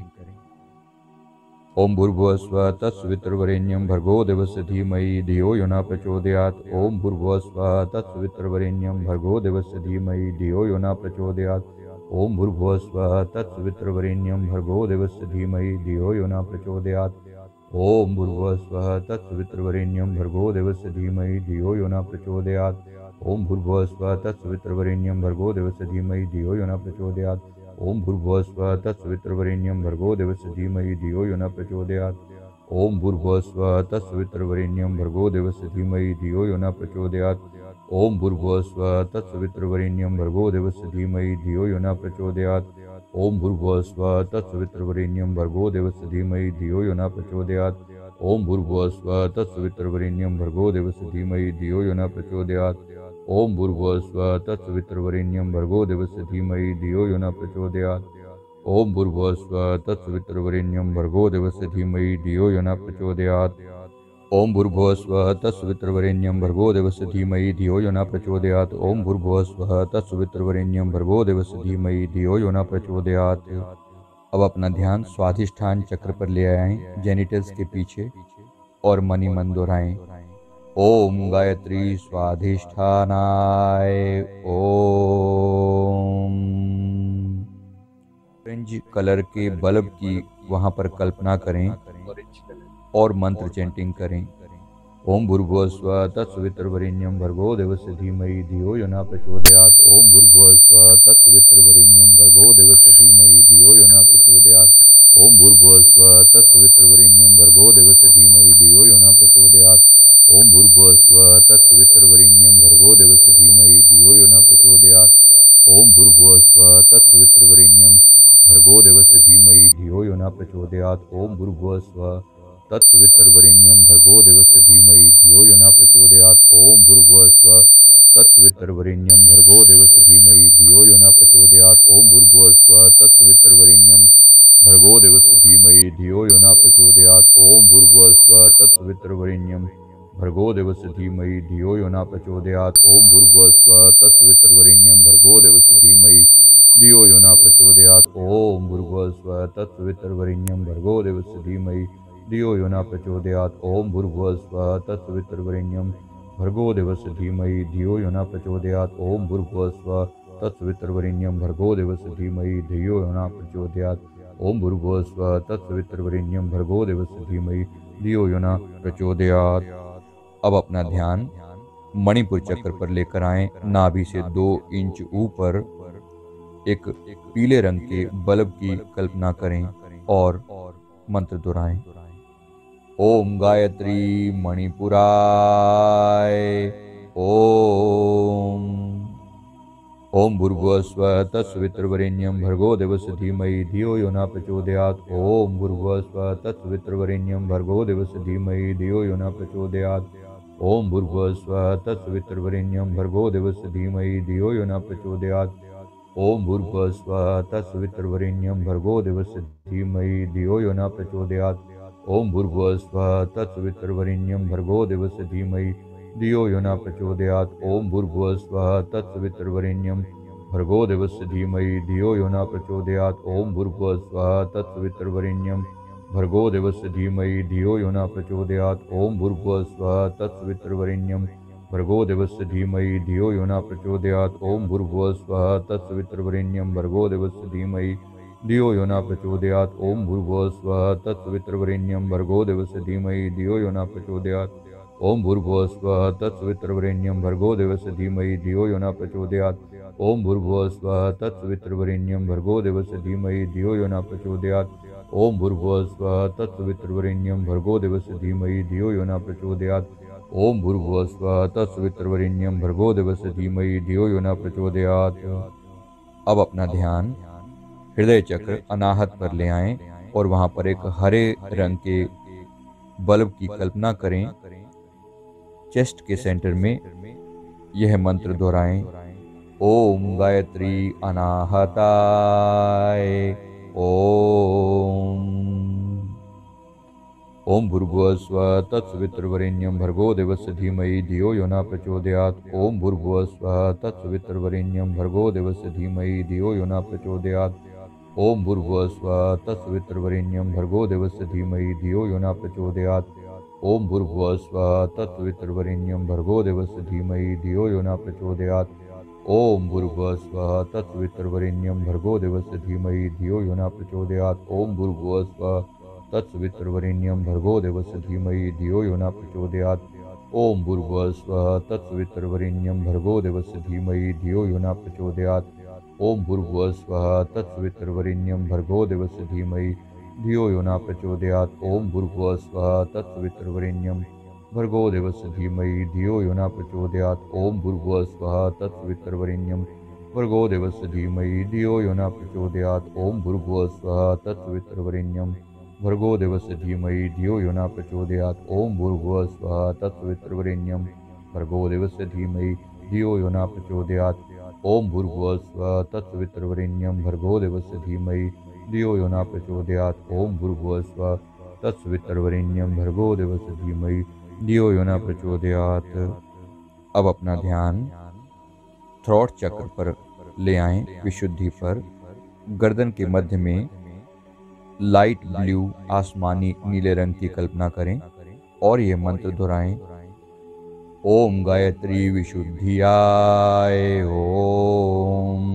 ओम भूर्भुवस्सुवः तत्सवितुर्वरेण्यं भर्गो देवस्य धीमहि धियो यो न प्रचोदयात्। ओम भूर्भुवस्सुवः तत्सवितुर्वरेण्यं भर्गो देवस्य धीमहि धियो यो न प्रचोदयात्। ओम भूर्भुवस्सुवः तत्सवितुर्वरेण्यं भर्गो देवस्य धीमहि धियो यो न प्रचोदयात्। ओम भूर्भुवस्सुवः तत्सवितुर्वरेण्यं भर्गो देवस्य धीमहि धियो यो न प्रचोदयात्। ओम भूर्भुवस्सुवः तत्सवितुर्वरेण्यं भर्गो देवस्य धीमहि धियो यो न प्रचोदयात्। ओम भूर्भुवस्सुवः तत्सवितुर्वरेण्यं भर्गो देवस्य धीमहि धियो यो न प्रचोदयात्। ओम भूर्भुवस्सुवः तत्सवितुर्वरेण्यं भर्गो देवस्य धीमहि धियो यो न प्रचोदयात्। ओम भूर्भुवस्सुवः तत्सवितुर्वरेण्यं भर्गो देवस्य धीमहि धियो यो न प्रचोदयात्। ओम भूर्भुवस्सुवः तत्सवितुर्वरेण्यं भर्गो देवस्य धीमहि धियो यो न प्रचोदयात्। ओम भूर्भुवस्सुवः तत्सवितुर्वरेण्यं भर्गो देवस्य धीमहि धियो यो न प्रचोदयात्। ओम भूर्भुवस्सुवः तत्सवितुर्वरेण्यं भर्गो देवस्य धीमहि धियो यो न प्रचोदयात्। ओम भूर्भुवस्सुवः तत्सवितुर्वरेण्यं भर्गो देवस्य धीमहि धियो यो न प्रचोदयात्। ओम भूर्भुवस्वः तत्सवितुर्वरेण्यं भर्गो देवस्य धीमहि धियो यो न प्रचोदयात्। ओम भूर्भुवस्वः तत्सवितुर्वरेण्यं भर्गो देवस्य धीमहि धियो यो न प्रचोदयात्। अब अपना ध्यान स्वाधिष्ठान चक्र पर ले आएं, जेनिटल्स के पीछे, और मणि मन दोहराएं। ओम गायत्री स्वाधिष्ठानाय ओम। ऑरेंज कलर के बल्ब की वहां पर कल्पना करें और मंत्र चैंटिंग करें। ओम भूर्भुवस्वः तत्सवितुर्वरेण्यं भर्गो देवस्य धीमहि धियो यो न प्रचोदयात्। ओम भूर्भुवस्वः तत्सवितुर्वरेण्यं भर्गो देवस्य धीमहि धियो यो न प्रचोदयात्। ओम भूर्भुवस्वः तत्सवितुर्वरेण्यं भर्गो देवस्य धीमहि धियो यो न प्रचोदयात्। ओम भूर्भुवस्वः तत्सवितुर्वरेण्यं भर्गो देवस्य धीमहि धियो यो न प्रचोदयात्। ओम भूर्भुवस्वः तत्सवितुर्वरेण्यं भर्गो देवस्य धीमहि धियो यो न प्रचोदयात्। ओम भूर्भुवस्वः तत्सवितुर्वरेण्यं भर्गो देवस्य धीमहि धियो यो न प्रचोदयात्। ओम भूर्भुवस्वः तत्सवितुर्वरेण्यं भर्गो देवस्य धीमहि धियो यो न प्रचोदयात्। ओम भूर्भुवस्वः तत्सवितुर्वरेण्यं भर्गो देवस्य धीमहि धियो यो न प्रचोदयात्। ओम भूर्भुवस्वः तत्सवितुर्वरेण्यं भर्गो देवस्य धीमहि धियो यो न प्रचोदयात्। ओम भूर्भुवस्वः तत्सवितुर्वरेण्यं भर्गो देवस्य धीमहि धियो यो न प्रचोदयात्। ओम भूर्भुवस्वः तत्सवितुर्वरेण्यं भर्गो देवस्य धीमहि धियो यो न प्रचोदयात्। ओम भूर्भुवस्वः तत्सवितुर्वरेण्यं भर्गो देवस्य धीमहि धियो यो न प्रचोदयात्। ओम भूर्भुवस्वः तत्सवितुर्वरेण्यं भर्गो देवस्य धीमहि धियो यो न प्रचोदयात्। ओम भूर्भुवस्वः तत्सवितुर्वरेण्यं भर्गो देवस्य धीमहि धियो यो न प्रचोदयात्। अब अपना ध्यान मणिपुर चक्र पर लेकर आएं। नाभि से 2 इंच ऊपर एक पीले रंग के बल्ब की कल्पना करें और मंत्र दोहराएं। ओम गायत्री मणिपुराय ओम। ओम भूर्भुवस्वः तत्सवितुर्वरेण्यं भर्गो देवस्य धीमहि धियो यो न प्रचोदयात्। ओम भूर्भुवस्वः तत्सवितुर्वरेण्यं भर्गो देवस्य धीमहि धियो यो न प्रचोदयात्। ओम भूर्भुवस्वः तत्सवितुर्वरेण्यं भर्गो देवस्य धीमहि धियो यो न प्रचोदयात्। ओम भूर्भुवस्वः तत्सवितुर्वरेण्यं भर्गो देवस्य धीमहि धियो यो न प्रचोदयात्। ओम भूर्भुवस्वः तत्सवितुर्वरेण्यं भर्गो देवस्य धीमहि धियो यो न प्रचोदयात्। ओम भूर्भुवस्वः तत्सवितुर्वरेण्यं भर्गो देवस्य धीमहि धियो यो न प्रचोदयात्। ओम भूर्भुवस्वः तत्सवितुर्वरेण्यं भर्गो देवस्य धीमहि धियो यो न प्रचोदयात्। ओम भूर्भुवस्वः तत्सवितुर्वरेण्यं भर्गो देवस्य धीमहि धियो यो न प्रचोदयात्। ओम भूर्भुवस्वः तत्सवितुर्वरेण्यं भर्गो देवस्य धीमहि धियो यो न प्रचोदयात्। ओम भूर्भुवस्वः तत्सवितुर्वरेण्यं भर्गो देवस्य धीमहि धियो यो न प्रचोदयात्। ओम भूर्भुवस्वः तत्सवितुर्वरेण्यं भर्गो देवस्य धीमहि धियो यो न प्रचोदयात्। ओम भूर्भुवस्वः तत्सवितुर्वरेण्यं भर्गो देवस्य धीमहि धियो यो न प्रचोदयात्। ओम भूर्भुवस्वः तत्सवितुर्वरेण्यं भर्गो देवस्य धीमहि धियो यो न प्रचोदयात्। ओम भूर्भुवस्वः तत्सवितुर्वरेण्यं भर्गो देवस्य धीमहि धियो यो न प्रचोदयात्। अब अपना ध्यान हृदय चक्र अनाहत पर ले आएं और वहां पर एक हरे रंग के बल्ब की कल्पना करें। चेस्ट के सेंटर में यह मंत्र दोहराएं। ओम गायत्री अनाहताय ओम। ओम भूर्भुवस्वः तत्सवितुर्वरेण्यं भर्गो देवस्य धीमहि धियो यो न प्रचोदयात्। ओम भूर्भुवस्वः तत्सवितुर्वरेण्यं भर्गो देवस्य धीमहि धियो यो न प्रचोदयात्। ओम भूर्भुवस्वः तत्सवितुर्वरेण्यं भर्गो देवस्य धीमहि धियो यो न प्रचोदयात्। ओम भूर्भुवस्वः तत्सवितुर्वरेण्यं भर्गो देवस्य धीमहि धियो यो न प्रचोदयात्। ओम भूर्भुवस्वः तत्सवितुर्वरेण्यं भर्गो देवस्य धीमहि धियो यो न प्रचोदयात्। ओम भूर्भुवस्वः तत्सवितुर्वरेण्यं भर्गो देवस्य धीमहि धियो यो न प्रचोदयात्। ओम भूर्भुवस्वः तत्सवितुर्वरेण्यं भर्गो देवस्य धीमहि धियो यो न प्रचोदयात्। ओम भूर्भुवस्वः तत्सवितुर्वरेण्यं भर्गो देवस्य धीमहि धियो यो न प्रचोदयात्। ओम भूर्भुवस्वः तत्सवितुर्वरेण्यं भर्गो देवस्य धीमहि धियो यो न प्रचोदयात्। ओम भूर्भुवस्वः तत्सवितुर्वरेण्यं भर्गो देवस्य धीमहि धियो यो न प्रचोदयात्। ओम भूर्भुवस्वः तत्सवितुर्वरेण्यं भर्गो देवस्य धीमहि धियो यो न प्रचोदयात्। ओम भूर्भुवस्वः तत्सवितुर्वरेण्यं भर्गो देवस्य धीमहि धियो यो न प्रचोदयात्। ओम भूर्भुवस्वः तत्सवितुर्वरेण्यं भर्गो देवस्य धीमहि धियो यो न प्रचोदयात्। ओम भूर्भुवस्वः तत्सवितुर्वरेण्यं भर्गो देवस्य धीमहि धियो यो न प्रचोदयात्। अब अपना ध्यान थ्रोट चक्र पर ले आएं, विशुद्धि पर। गर्दन के मध्य में लाइट ब्लू आसमानी नीले रंग की कल्पना करें और ये मंत्र दोहराएं। ओम गायत्री विशुद्धियाय ओम।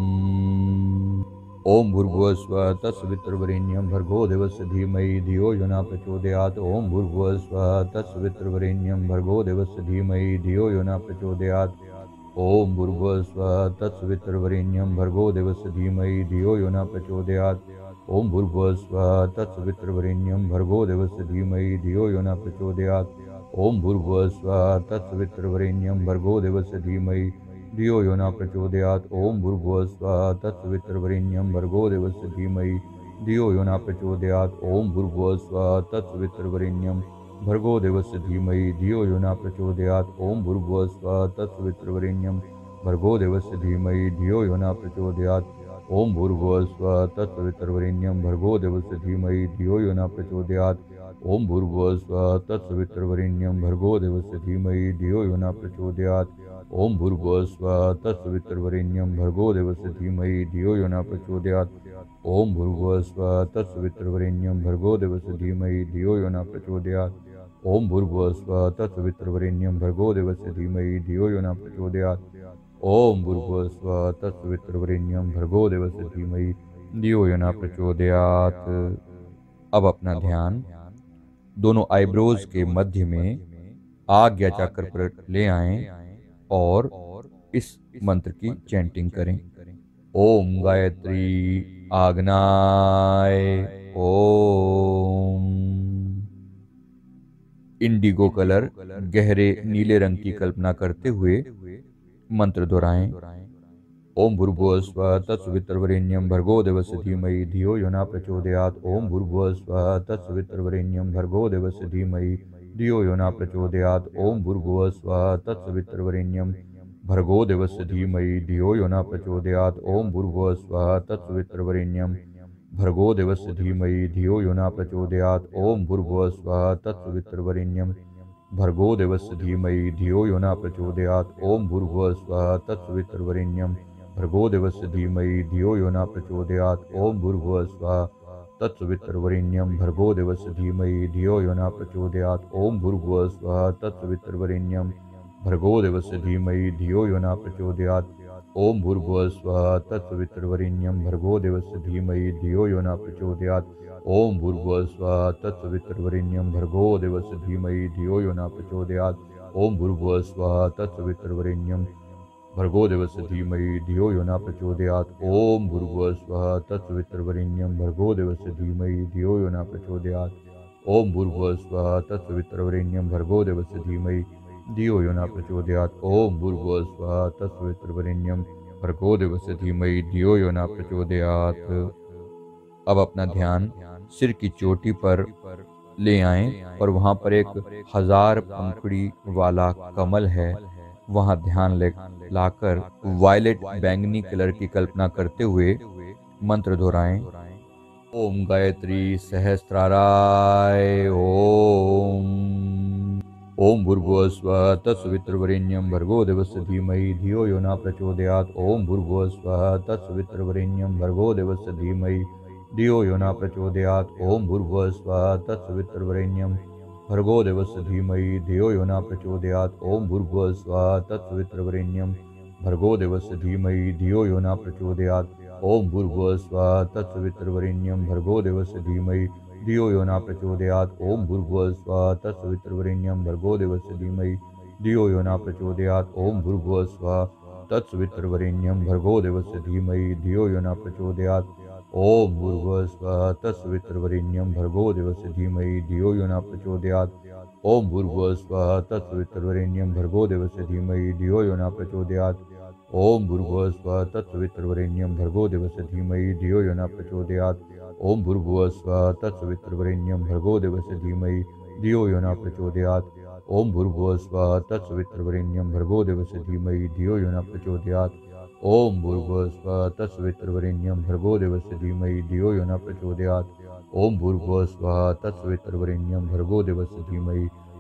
ओम भूर्भुवस्वः तत्सवितुर्वरेण्यं भर्गो देवस्य धीमहि धियो यो न प्रचोदयात्। ओम भूर्भुवस्वः तत्सवितुर्वरेण्यं भर्गो देवस्य धीमहि धियो यो न प्रचोदयात्। ओम भूर्भुवस्वः तत्सवितुर्वरेण्यं भर्गो देवस्य धीमहि धियो यो न प्रचोदयात्। ओम भूर्भुवस्वः तत्सवितुर्वरेण्यं भर्गो देवस्य धीमहि धियो यो न प्रचोदयात्। ओम भूर्भुवस्वः तत्सवितुर्वरेण्यं भर्गो देवस्य धीमहि धियो यो न प्रचोदयात्। ओम भूर्भुवस्वः तत्सवितुर्वरेण्यं भर्गो देवस्य धीमहि धियो यो न प्रचोदयात्। ओम भूर्भुवस्वः तत्सवितुर्वरेण्यं भर्गो देवस्य धीमहि धियो यो न प्रचोदयात्। ओम भूर्भुवस्वः तत्सवितुर्वरेण्यं भर्गो देवस्य धीमहि धियो यो न प्रचोदयात्। ओम भूर्भुवस्वः तत्सवितुर्वरेण्यं भर्गो देवस्य धीमहि धियो यो न प्रचोदयात्। ओम भूर्भुवस्वः तत्सवितुर्वरेण्यं भर्गो देवस्य धीमहि धियो यो न प्रचोदयात्। ओम भूर्भुवस्वः तत्सवितुर्वरेण्यं भर्गो देवस्य धीमहि धियो यो न प्रचोदयात्। ओम भूर्भुवस्वः तत्सवितुर्वरेण्यं भर्गो देवस्य धीमहि धियो यो न प्रचोदयात्। ओम भूर्भुवस्वः तत्सवितुर्वरेण्यं भर्गो देवस्य धीमहि धियो यो न प्रचोदयात्। ओम भूर्भुवस्वः तत्सवितुर्वरेण्यं भर्गो देवस्य धीमहि धियो यो न प्रचोदयात्। अब अपना ध्यान दोनों आईब्रोज के मध्य में आज्ञा चक्र पर ले आएं और इस मंत्र की चैंटिंग करें। ओम गायत्री आग्नाय ओम। इंडिगो कलर गहरे नीले रंग की कल्पना करते हुए मंत्र दोहराएं। ओम भूर्भुवस्वः तत्सवितुर्वरेण्यं भर्गो देवस्य धीमहि धियो यो न प्रचोदयात्। ओम भूर्भुवस्वः तत्सवितुर्वरेण्यं भर्गो देवस्य धीमहि धियो यो न प्रचोदयात्। ओम भूर्भुवस्वः तत्सवितुर्वरेण्यं भर्गो देवस्य धीमहि धियो यो न प्रचोदयात्। ओम भूर्भुवस्वः तत्सवितुर्वरेण्यं भर्गो देवस्य धीमहि धियो यो न प्रचोदयात्। ओम भूर्भुवस्वः तत्सवितुर्वरेण्यं भर्गो देवस्य धीमहि धियो यो न प्रचोदयात्। ओम भूर्भुवस्वः तत्सवितुर्वरेण्यं भर्गो देवस्य धीमहि धियो यो न प्रचोदयात्। ओम भूर्भुवस्वः तत्सवितुर्वरेण्यं भर्गो देवस्य धीमहि धियो यो न प्रचोदयात्। ओम भूर्भुवस्वः तत्सवितुर्वरेण्यं भर्गो देवस्य धीमहि धियो यो न प्रचोदयात्। ओम भूर्भुवस्वः तत्सवितुर्वरेण्यं भर्गो देवस्य धीमहि धियो यो न प्रचोदयात्। ओम भूर्भुवस्वः तत्सवितुर्वरेण्यं भर्गो देवस्य धीमहि धियो यो न प्रचोदयात्। ओम भूर्भुवस्वः तत्सवितुर्वरेण्यं भर्गो देवस्य धीमहि धियो यो न प्रचोदयात्। ओम भूर्भुवस्वः तत्सवितुर्वरेण्यं भर्गो देवस्य धीमहि धियो यो न प्रचोदयात्। ओम भूर्भुवस्वः तत्सवितुर्वरेण्यं भर्गो देवस्य धीमहि धियो यो न प्रचोदयात्। ओम भूर्भुवस्वः तत्सवितुर्वरेण्यं भर्गो देवस्य धीमहि धियो यो न प्रचोदयात्। अब अपना ध्यान सिर की चोटी पर ले आएं और वहां पर एक 1000 पंखुड़ी वाला कमल है। वहां ध्यान लाकर वायलेट बैंगनी कलर की कल्पना करते हुए मंत्र दोहराएं। ओम गायत्री सहस्राराय ओम। ओम भूर्भुवस्वः तत्सवितुर्वरेण्यं भर्गो देवस्य धीमहि धियो यो न प्रचोदयात्। ओम भूर्भुवस्वः तत्सवितुर्वरेण्यं भर्गो देवस्य धीमहि धियो यो न प्रचोदयात्। ओम भूर्भुवस्वः तत्सवितुर्वरेण्यं भर्गो देवस्य धीमहि धियो यो न प्रचोदयात्। ओम भूर्भुवस्वः तत्सवितुर्वरेण्यं भर्गो देवस्य धीमहि धियो यो न प्रचोदयात्। ओम भूर्भुवस्वः तत्सवितुर्वरेण्यं भर्गो देवस्य धीमहि धियो यो न प्रचोदयात्। ओम भूर्भुवस्वः तत्सवितुर्वरेण्यं भर्गो देवस्य धीमहि धियो यो न प्रचोदयात्। ओम भूर्भुवस्वः तत्सवितुर्वरेण्यं भर्गो देवस्य धीमहि धियो यो न प्रचोदयात्। ओम भूर्भुवस्वः तत्सवितुर्वरेण्यं भर्गो देवस्य धीमहि धियो यो न प्रचोदयात्। ओम भूर्भुवस्वः तत्सवितुर्वरेण्यं भर्गो देवस्य धीमहि धियो यो न प्रचोदयात्। ओम भूर्भुवस्वः तत्सवितुर्वरेण्यं भर्गो देवस्य धीमहि धियो यो न प्रचोदयात्। ओम भूर्भुवस्वः तत्सवितुर्वरेण्यं भर्गो देवस्य धीमहि धियो यो न प्रचोदयात्। ओम भूर्भुवस्वः तत्सवितुर्वरेण्यं भर्गो देवस्य धीमहि धियो यो न प्रचोदयात्। ओम भूर्भुवस्वः तत्सवितुर्वरेण्यं भर्गो देवस्य धीमहि धियो यो न प्रचोदयात्। ओम भूर्भुवस्वः तत्सवितुर्वरेण्यं भर्गो देवस्य धीमहि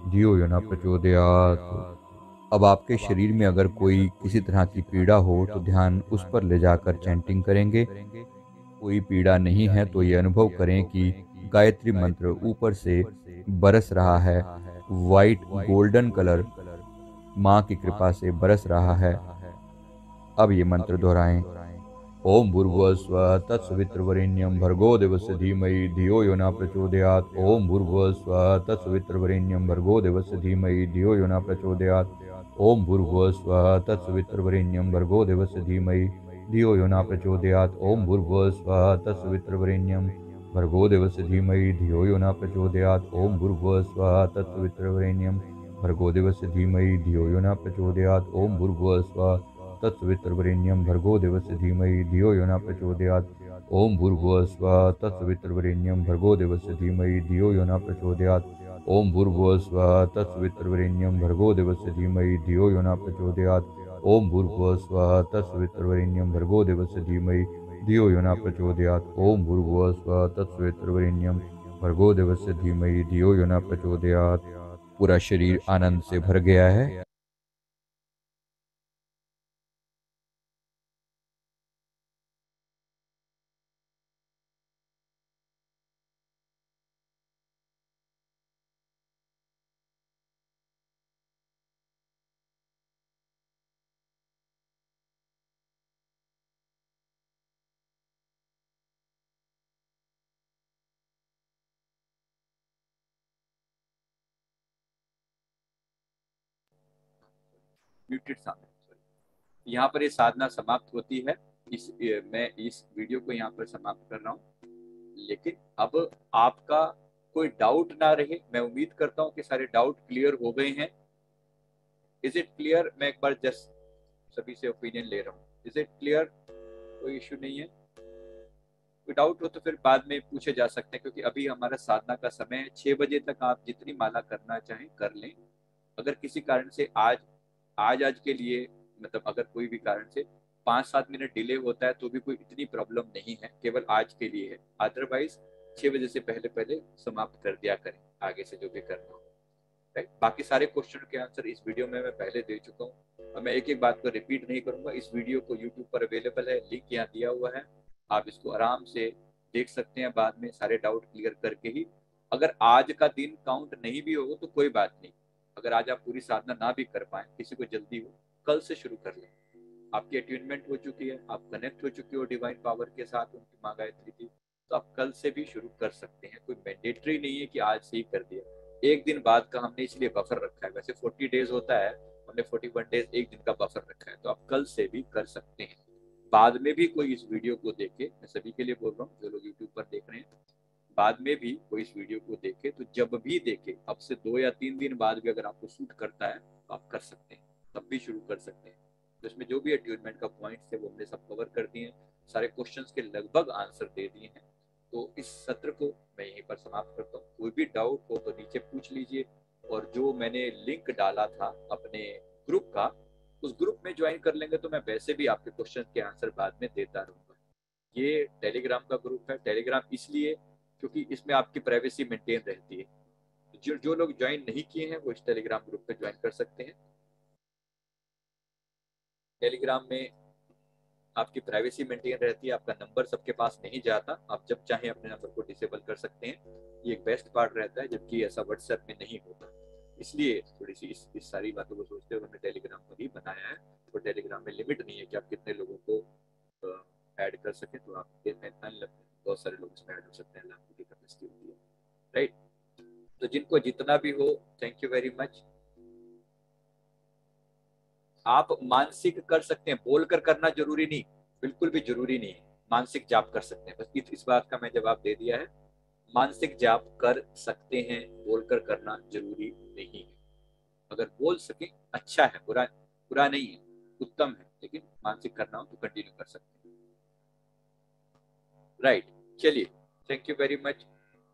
धियो यो न प्रचोदयात्। अब आपके शरीर में अगर कोई किसी तरह की पीड़ा हो तो ध्यान उस पर ले जाकर चैंटिंग करेंगे। कोई पीड़ा नहीं है तो ये अनुभव करें कि गायत्री मंत्र ऊपर से बरस रहा है, वाइट गोल्डन कलर माँ की कृपा से बरस रहा है। अब ये मंत्र दोहराएं। ओम भूर्भुवस्सुवः तत्सवितुर्वरेण्यं भर्गो देवस्य धीमहि धियो यो न प्रचोदयात्। ओम भूर्भुवस्सुवः तत्सवितुर्वरेण्यं भर्गो देवस्य धीमहि धियो यो न प्रचोदयात्। ओम भूर्भुवस्सुवः तत्सवितुर्वरेण्यं भर्गो देवस्य धीमहि धियो यो न प्रचोदयात्। ओम भूर्भुवस्सुवः तत्सवितुर्वरेण्यं भर्गो देवस्य धीमहि धियो यो न प्रचोदयात्। ओम भूर्भुवस्सुवः तत्सवितुर्वरेण्यं भर्गो देवस्य धीमहि धियो यो न प्रचोदयात्। ओम भूर्भुवस्सुवः तत्सवितुर्वरेण्यं भर्गो देवस्य धीमहि धियो यो न प्रचोदयात्। ओम भूर्भुवस्सुवः तत्सवितुर्वरेण्यं भर्गो देवस्य धीमहि धियो यो न प्रचोदयात्। ओम भूर्भुवस्सुवः तत्सवितुर्वरेण्यं भर्गो देवस्य धीमहि धियो यो न प्रचोदयात्। ओम भूर्भुवस्सुवः तत्सवितुर्वरेण्यं भर्गो देवस्य धीमहि धियो यो न प्रचोदयात्। ओम भूर्भुवस्सुवः तत्सवितुर्वरेण्यं भर्गो देवस्य धीमहि धियो यो न प्रचोदयात्। पूरा शरीर आनंद से भर गया है। म्यूटेड सामने, सॉरी। यहाँ पर ये साधना समाप्त होती है। मैं इस वीडियो को यहाँ पर समाप्त कर रहा हूँ। लेकिन अब आपका कोई डाउट ना रहे। मैं उम्मीद करता हूँ कि सारे डाउट क्लियर हो गए हैं। Is it clear? मैं एक बार जस्ट सभी से ओपिनियन ले रहा हूँ। Is it clear? कोई इश्यू नहीं है? कोई डाउट हो तो फिर बाद में पूछे जा सकते हैं, क्योंकि अभी हमारा साधना का समय है। 6 बजे तक आप जितनी माला करना चाहें कर लें। अगर किसी कारण से आज के लिए, मतलब अगर कोई भी कारण से 5-7 मिनट डिले होता है तो भी कोई इतनी प्रॉब्लम नहीं है, केवल आज के लिए है। अदरवाइज 6 बजे से पहले पहले समाप्त कर दिया करें, आगे से जो भी करना हो। राइट? बाकी सारे क्वेश्चन के आंसर इस वीडियो में मैं पहले दे चुका हूँ और मैं एक एक बात को रिपीट नहीं करूंगा। इस वीडियो को यूट्यूब पर अवेलेबल है, लिंक यहाँ दिया हुआ है। आप इसको आराम से देख सकते हैं बाद में सारे डाउट क्लियर करके ही। अगर आज का दिन काउंट नहीं भी हो तो कोई बात नहीं। अगर आज आप पूरी साधना ना भी कर पाए, किसी को जल्दी हो, कल से शुरू कर लें। आपकी अटेनमेंट हो चुकी है, आप कनेक्ट हो चुके हो डिवाइन पावर के साथ, उनकी माँ गायत्री की, तो आप कल से भी शुरू कर सकते हैं। कोई मैंडेटरी नहीं है कि आज से ही कर दिया। एक दिन बाद का हमने इसलिए बफर रखा है। वैसे 40 डेज होता है, हमने 41 डेज एक दिन का बफर रखा है। तो आप कल से भी कर सकते हैं। बाद में भी कोई इस वीडियो को देखे, मैं सभी के लिए बोल रहा हूँ जो लोग यूट्यूब पर देख रहे हैं, बाद में भी कोई इस वीडियो को देखे तो जब भी देखे, अब से 2 या 3 दिन बाद भी अगर आपको सूट करता है तो आप कर सकते हैं, तब भी शुरू कर सकते हैं। तो इसमें जो भी अट्यूनमेंट का पॉइंट्स थे वो हमने सब कवर कर दिए हैं। सारे क्वेश्चंस के लगभग आंसर दे दिए हैं। तो इस सत्र को मैं यहीं पर समाप्त करता हूँ। कोई भी डाउट हो तो नीचे पूछ लीजिए। और जो मैंने लिंक डाला था अपने ग्रुप का, उस ग्रुप में ज्वाइन कर लेंगे तो मैं वैसे भी आपके क्वेश्चन के आंसर बाद में देता रहूंगा। ये टेलीग्राम का ग्रुप है। टेलीग्राम इसलिए क्योंकि इसमें आपकी प्राइवेसी मेंटेन रहती है। जो लोग ज्वाइन नहीं किए हैं वो इस टेलीग्राम ग्रुप पे ज्वाइन कर सकते हैं। टेलीग्राम में आपकी प्राइवेसी मेंटेन रहती है, आपका नंबर सबके पास नहीं जाता, आप जब चाहें अपने नंबर को डिसेबल कर सकते हैं। ये एक बेस्ट पार्ट रहता है, जबकि ऐसा व्हाट्सएप में नहीं होता। इसलिए थोड़ी सी इस सारी बातों को सोचते हुए हमने टेलीग्राम को ही बनाया है। तो टेलीग्राम में लिमिट नहीं है कि आप कितने लोगों को ऐड कर सकें। तो आप बहुत सारे लोग इसमें ऐड हो सकते हैं, लाखों की कैपेसिटी होती है। राइट? तो जिनको जितना भी हो, थैंक यू वेरी मच। आप मानसिक कर सकते हैं, बोलकर करना जरूरी नहीं, बिल्कुल भी जरूरी नहीं है। मानसिक जाप कर सकते हैं, बस इस बात का मैं जवाब दे दिया है। मानसिक जाप कर सकते हैं, बोलकर करना जरूरी नहीं है। अगर बोल सके अच्छा है, बुरा बुरा नहीं है, उत्तम है। लेकिन मानसिक करना हो तो कंटिन्यू कर सकते हैं। राइट? चलिए, थैंक यू वेरी मच।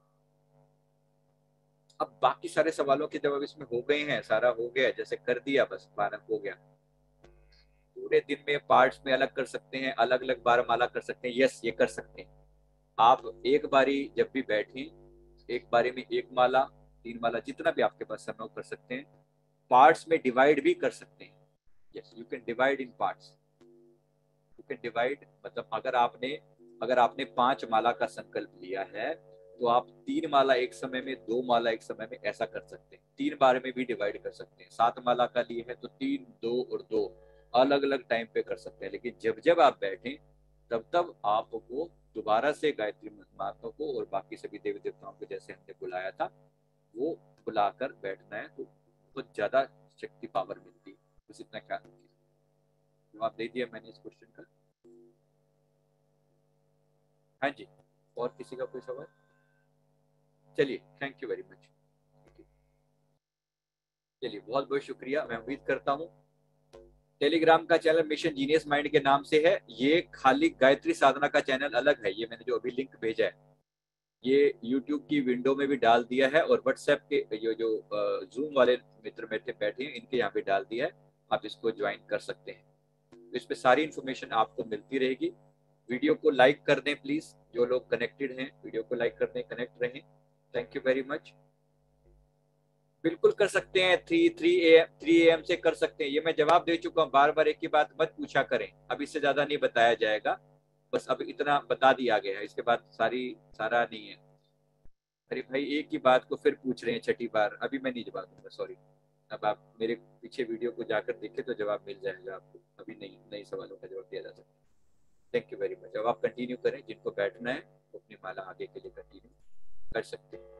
अब बाकी सारे सवालों के जवाब इसमें हो गए हैं, सारा हो गया, जैसे कर दिया बस, मानक हो गया। पूरे दिन में पार्ट्स में अलग कर सकते हैं, अलग अलग बार माला कर सकते हैं। यस, ये कर सकते हैं। आप एक बारी जब भी बैठें, एक बारी में एक माला 3 माला जितना भी आपके पास समय कर सकते हैं। पार्ट्स में डिवाइड भी कर सकते हैं। Yes, you can divide in parts. You can divide मतलब अगर आपने 5 माला का संकल्प लिया है तो आप 3 माला एक समय में, 2 माला एक समय में, ऐसा कर सकते हैं। 3 बार में भी डिवाइड कर सकते हैं। 7 माला का लिए है तो 3, 2 और 2 अलग अलग टाइम पे कर सकते हैं। लेकिन जब जब आप बैठें तब आपको दोबारा से गायत्री माता को और बाकी सभी देवी देवताओं को जैसे हमने बुलाया था वो बुलाकर बैठना है, तो बहुत ज्यादा शक्ति पावर मिलती है। बस इतना ख्याल रखिए। जवाब दे दिया मैंने इस क्वेश्चन का। हाँ जी, और किसी का कोई सवाल? चलिए, थैंक यू वेरी मच। चलिए, बहुत बहुत शुक्रिया। मैं उम्मीद करता हूँ टेलीग्राम का चैनल मिशन जीनियस माइंड के नाम से है। ये खाली गायत्री साधना का चैनल अलग है। ये मैंने जो अभी लिंक भेजा है ये यूट्यूब की विंडो में भी डाल दिया है, और व्हाट्सएप के जो जूम वाले मित्र मेरे बैठे हैं इनके यहाँ पे डाल दिया है। आप इसको ज्वाइन कर सकते हैं। तो इस पे सारी इन्फॉर्मेशन आपको मिलती रहेगी। वीडियो को लाइक कर दें प्लीज। जो लोग कनेक्टेड हैं वीडियो को लाइक कर दें, कनेक्ट रहें। Thank you very much. बिल्कुल कर सकते हैं। 3 AM से कर सकते हैं। ये मैं जवाब दे चुका हूँ। बार बार एक ही बात मत पूछा करें। अब इससे ज्यादा नहीं बताया जाएगा। बस अब इतना बता दिया गया है। इसके बाद सारा नहीं है। अरे भाई, एक ही बात को फिर पूछ रहे हैं छठी बार। अभी मैं नहीं जवाब दूंगा, सॉरी। अब आप मेरे पीछे वीडियो को जाकर देखें तो जवाब मिल जाएगा आपको। अभी नहीं, नए सवालों का जवाब दिया जा सकता है। Thank you very much. अब आप कंटिन्यू करें। जिनको बैठना है वो अपनी माला आगे के लिए कंटिन्यू कर सकते हैं।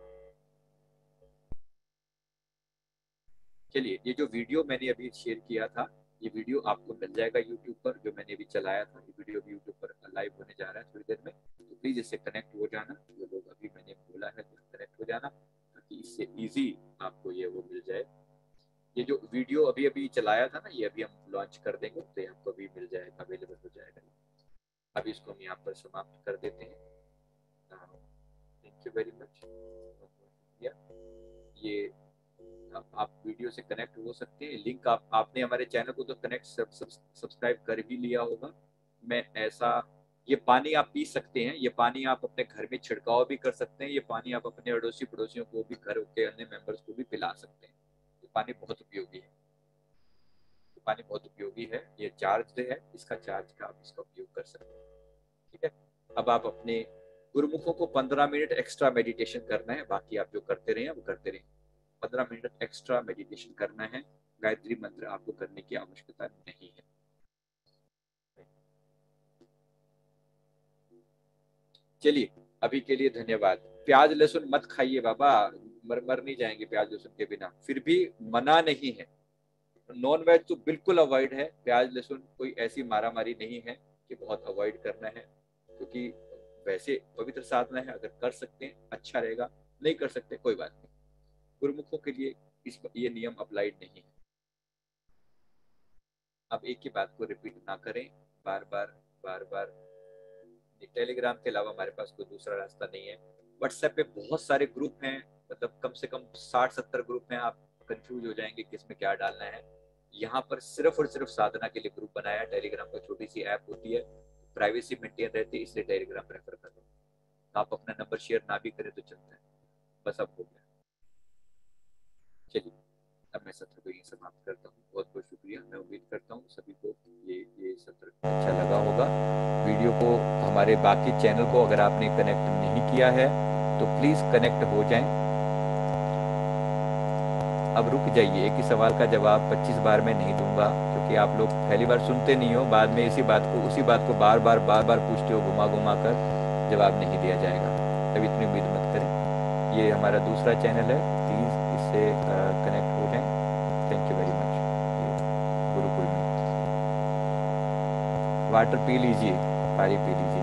चलिए, ये जो वीडियो मैंने अभी शेयर किया था ये वीडियो आपको मिल जाएगा यूट्यूब पर। जो मैंने अभी चलाया था ये वीडियो भी यूट्यूब पर लाइव होने जा रहा है थोड़ी देर में। तो प्लीज इससे कनेक्ट हो जाना। जो लोग अभी मैंने बोला है तो कनेक्ट हो जाना, ताकि इससे इजी आपको ये वो मिल जाए। ये जो वीडियो अभी अभी चलाया था ना ये अभी हम लॉन्च कर देंगे तो ये आपको अभी मिल जाएगा, अवेलेबल हो जाएगा। अभी इसको हम यहाँ पर समाप्त कर देते हैं। Thank you very much. ये आप वीडियो से कनेक्ट हो सकते हैं। लिंक आपने हमारे चैनल को तो कनेक्ट सब्सक्राइब कर भी लिया होगा। मैं ऐसा ये पानी आप पी सकते हैं। ये पानी आप अपने घर में छिड़काव भी कर सकते हैं। ये पानी आप अपने अड़ोसी पड़ोसियों को भी, घर के अन्य मेंबर्स को भी पिला सकते हैं। ये पानी बहुत उपयोगी है। ये पानी बहुत उपयोगी है। ये चार्ज है। इसका चार्ज का आप इसका उपयोग कर सकते हैं। ठीक है। अब आप अपने गुरुमुखों को 15 मिनट एक्स्ट्रा मेडिटेशन करना है। बाकी आप जो करते रहे वो करते रहे। 15 मिनट एक्स्ट्रा मेडिटेशन करना है। गायत्री मंत्र आपको करने की आवश्यकता नहीं है। चलिए, अभी के लिए धन्यवाद। प्याज लहसुन मत खाइए बाबा। मर नहीं जाएंगे प्याज लहसुन के बिना। फिर भी मना नहीं है। नॉन वेज तो बिल्कुल अवॉइड है। प्याज लहसुन कोई ऐसी मारा मारी नहीं है कि बहुत अवॉइड करना है, क्योंकि वैसे पवित्र साधना है। अगर कर सकते हैं अच्छा रहेगा, नहीं कर सकते कोई बात नहीं। गुरुमुखों के लिए ये नियम अप्लाइड नहीं है। अब एक ही बात को रिपीट ना करें बार बार बार बार। टेलीग्राम के अलावा हमारे पास कोई दूसरा रास्ता नहीं है। व्हाट्सएप पे बहुत सारे ग्रुप हैं, मतलब कम से कम 60-70 ग्रुप हैं। आप कंफ्यूज हो जाएंगे किसमें क्या डालना है। यहाँ पर सिर्फ और सिर्फ साधना के लिए ग्रुप बनाया है। टेलीग्राम पर छोटी सी ऐप होती है, प्राइवेसी मेंटेन रहती है, इसलिए टेलीग्राम प्रेफर कर रहा हूँ। आप अपना नंबर शेयर ना भी करें तो चलता है। बस अब हो गया। चलिए, अब मैं सत्र को यही समाप्त करता हूँ। बहुत बहुत शुक्रिया। मैं उम्मीद करता हूँ सभी को ये सत्र अच्छा लगा होगा। वीडियो को, हमारे बाकी चैनल को अगर आपने कनेक्ट नहीं किया है तो प्लीज कनेक्ट हो जाएं। अब रुक जाइए। एक ही सवाल का जवाब 25 बार में नहीं दूंगा, क्योंकि आप लोग पहली बार सुनते नहीं हो, बाद में उसी बात को बार बार पूछते हो, घुमा घुमा कर जवाब नहीं दिया जाएगा। तब इतनी उम्मीद मत करें। ये हमारा दूसरा चैनल है, प्लीज इससे कनेक्ट हो जाएं। Thank you very much. Gurukul में वाटर पी लीजिए, पानी पी लीजिए।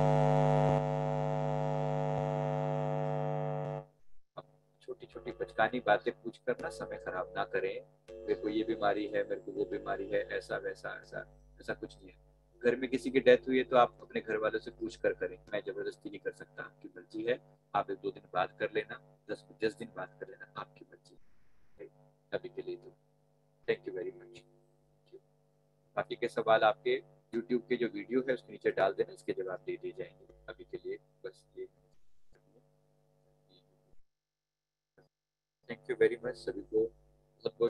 छोटी छोटी बचकानी बातें पूछ कर ना समय खराब ना करें। मेरे को ये बीमारी है, मेरे को वो बीमारी है, ऐसा वैसा, ऐसा ऐसा कुछ नहीं है। घर में किसी की डेथ हुई है तो आप अपने घर वालों से पूछ कर करें। मैं जबरदस्ती नहीं कर सकता, आपकी मर्जी है। आप 1-2 दिन बात कर लेना, 10 दिन बात कर लेना, आपकी मर्जी है। अभी के लिए तो थैंक यू वेरी मच। बाकी के सवाल आपके यूट्यूब के जो वीडियो है उसके नीचे डाल देना, इसके जवाब दे दिए जाएंगे। अभी के लिए बस ये थैंक यू वेरी मच सभी को, सबको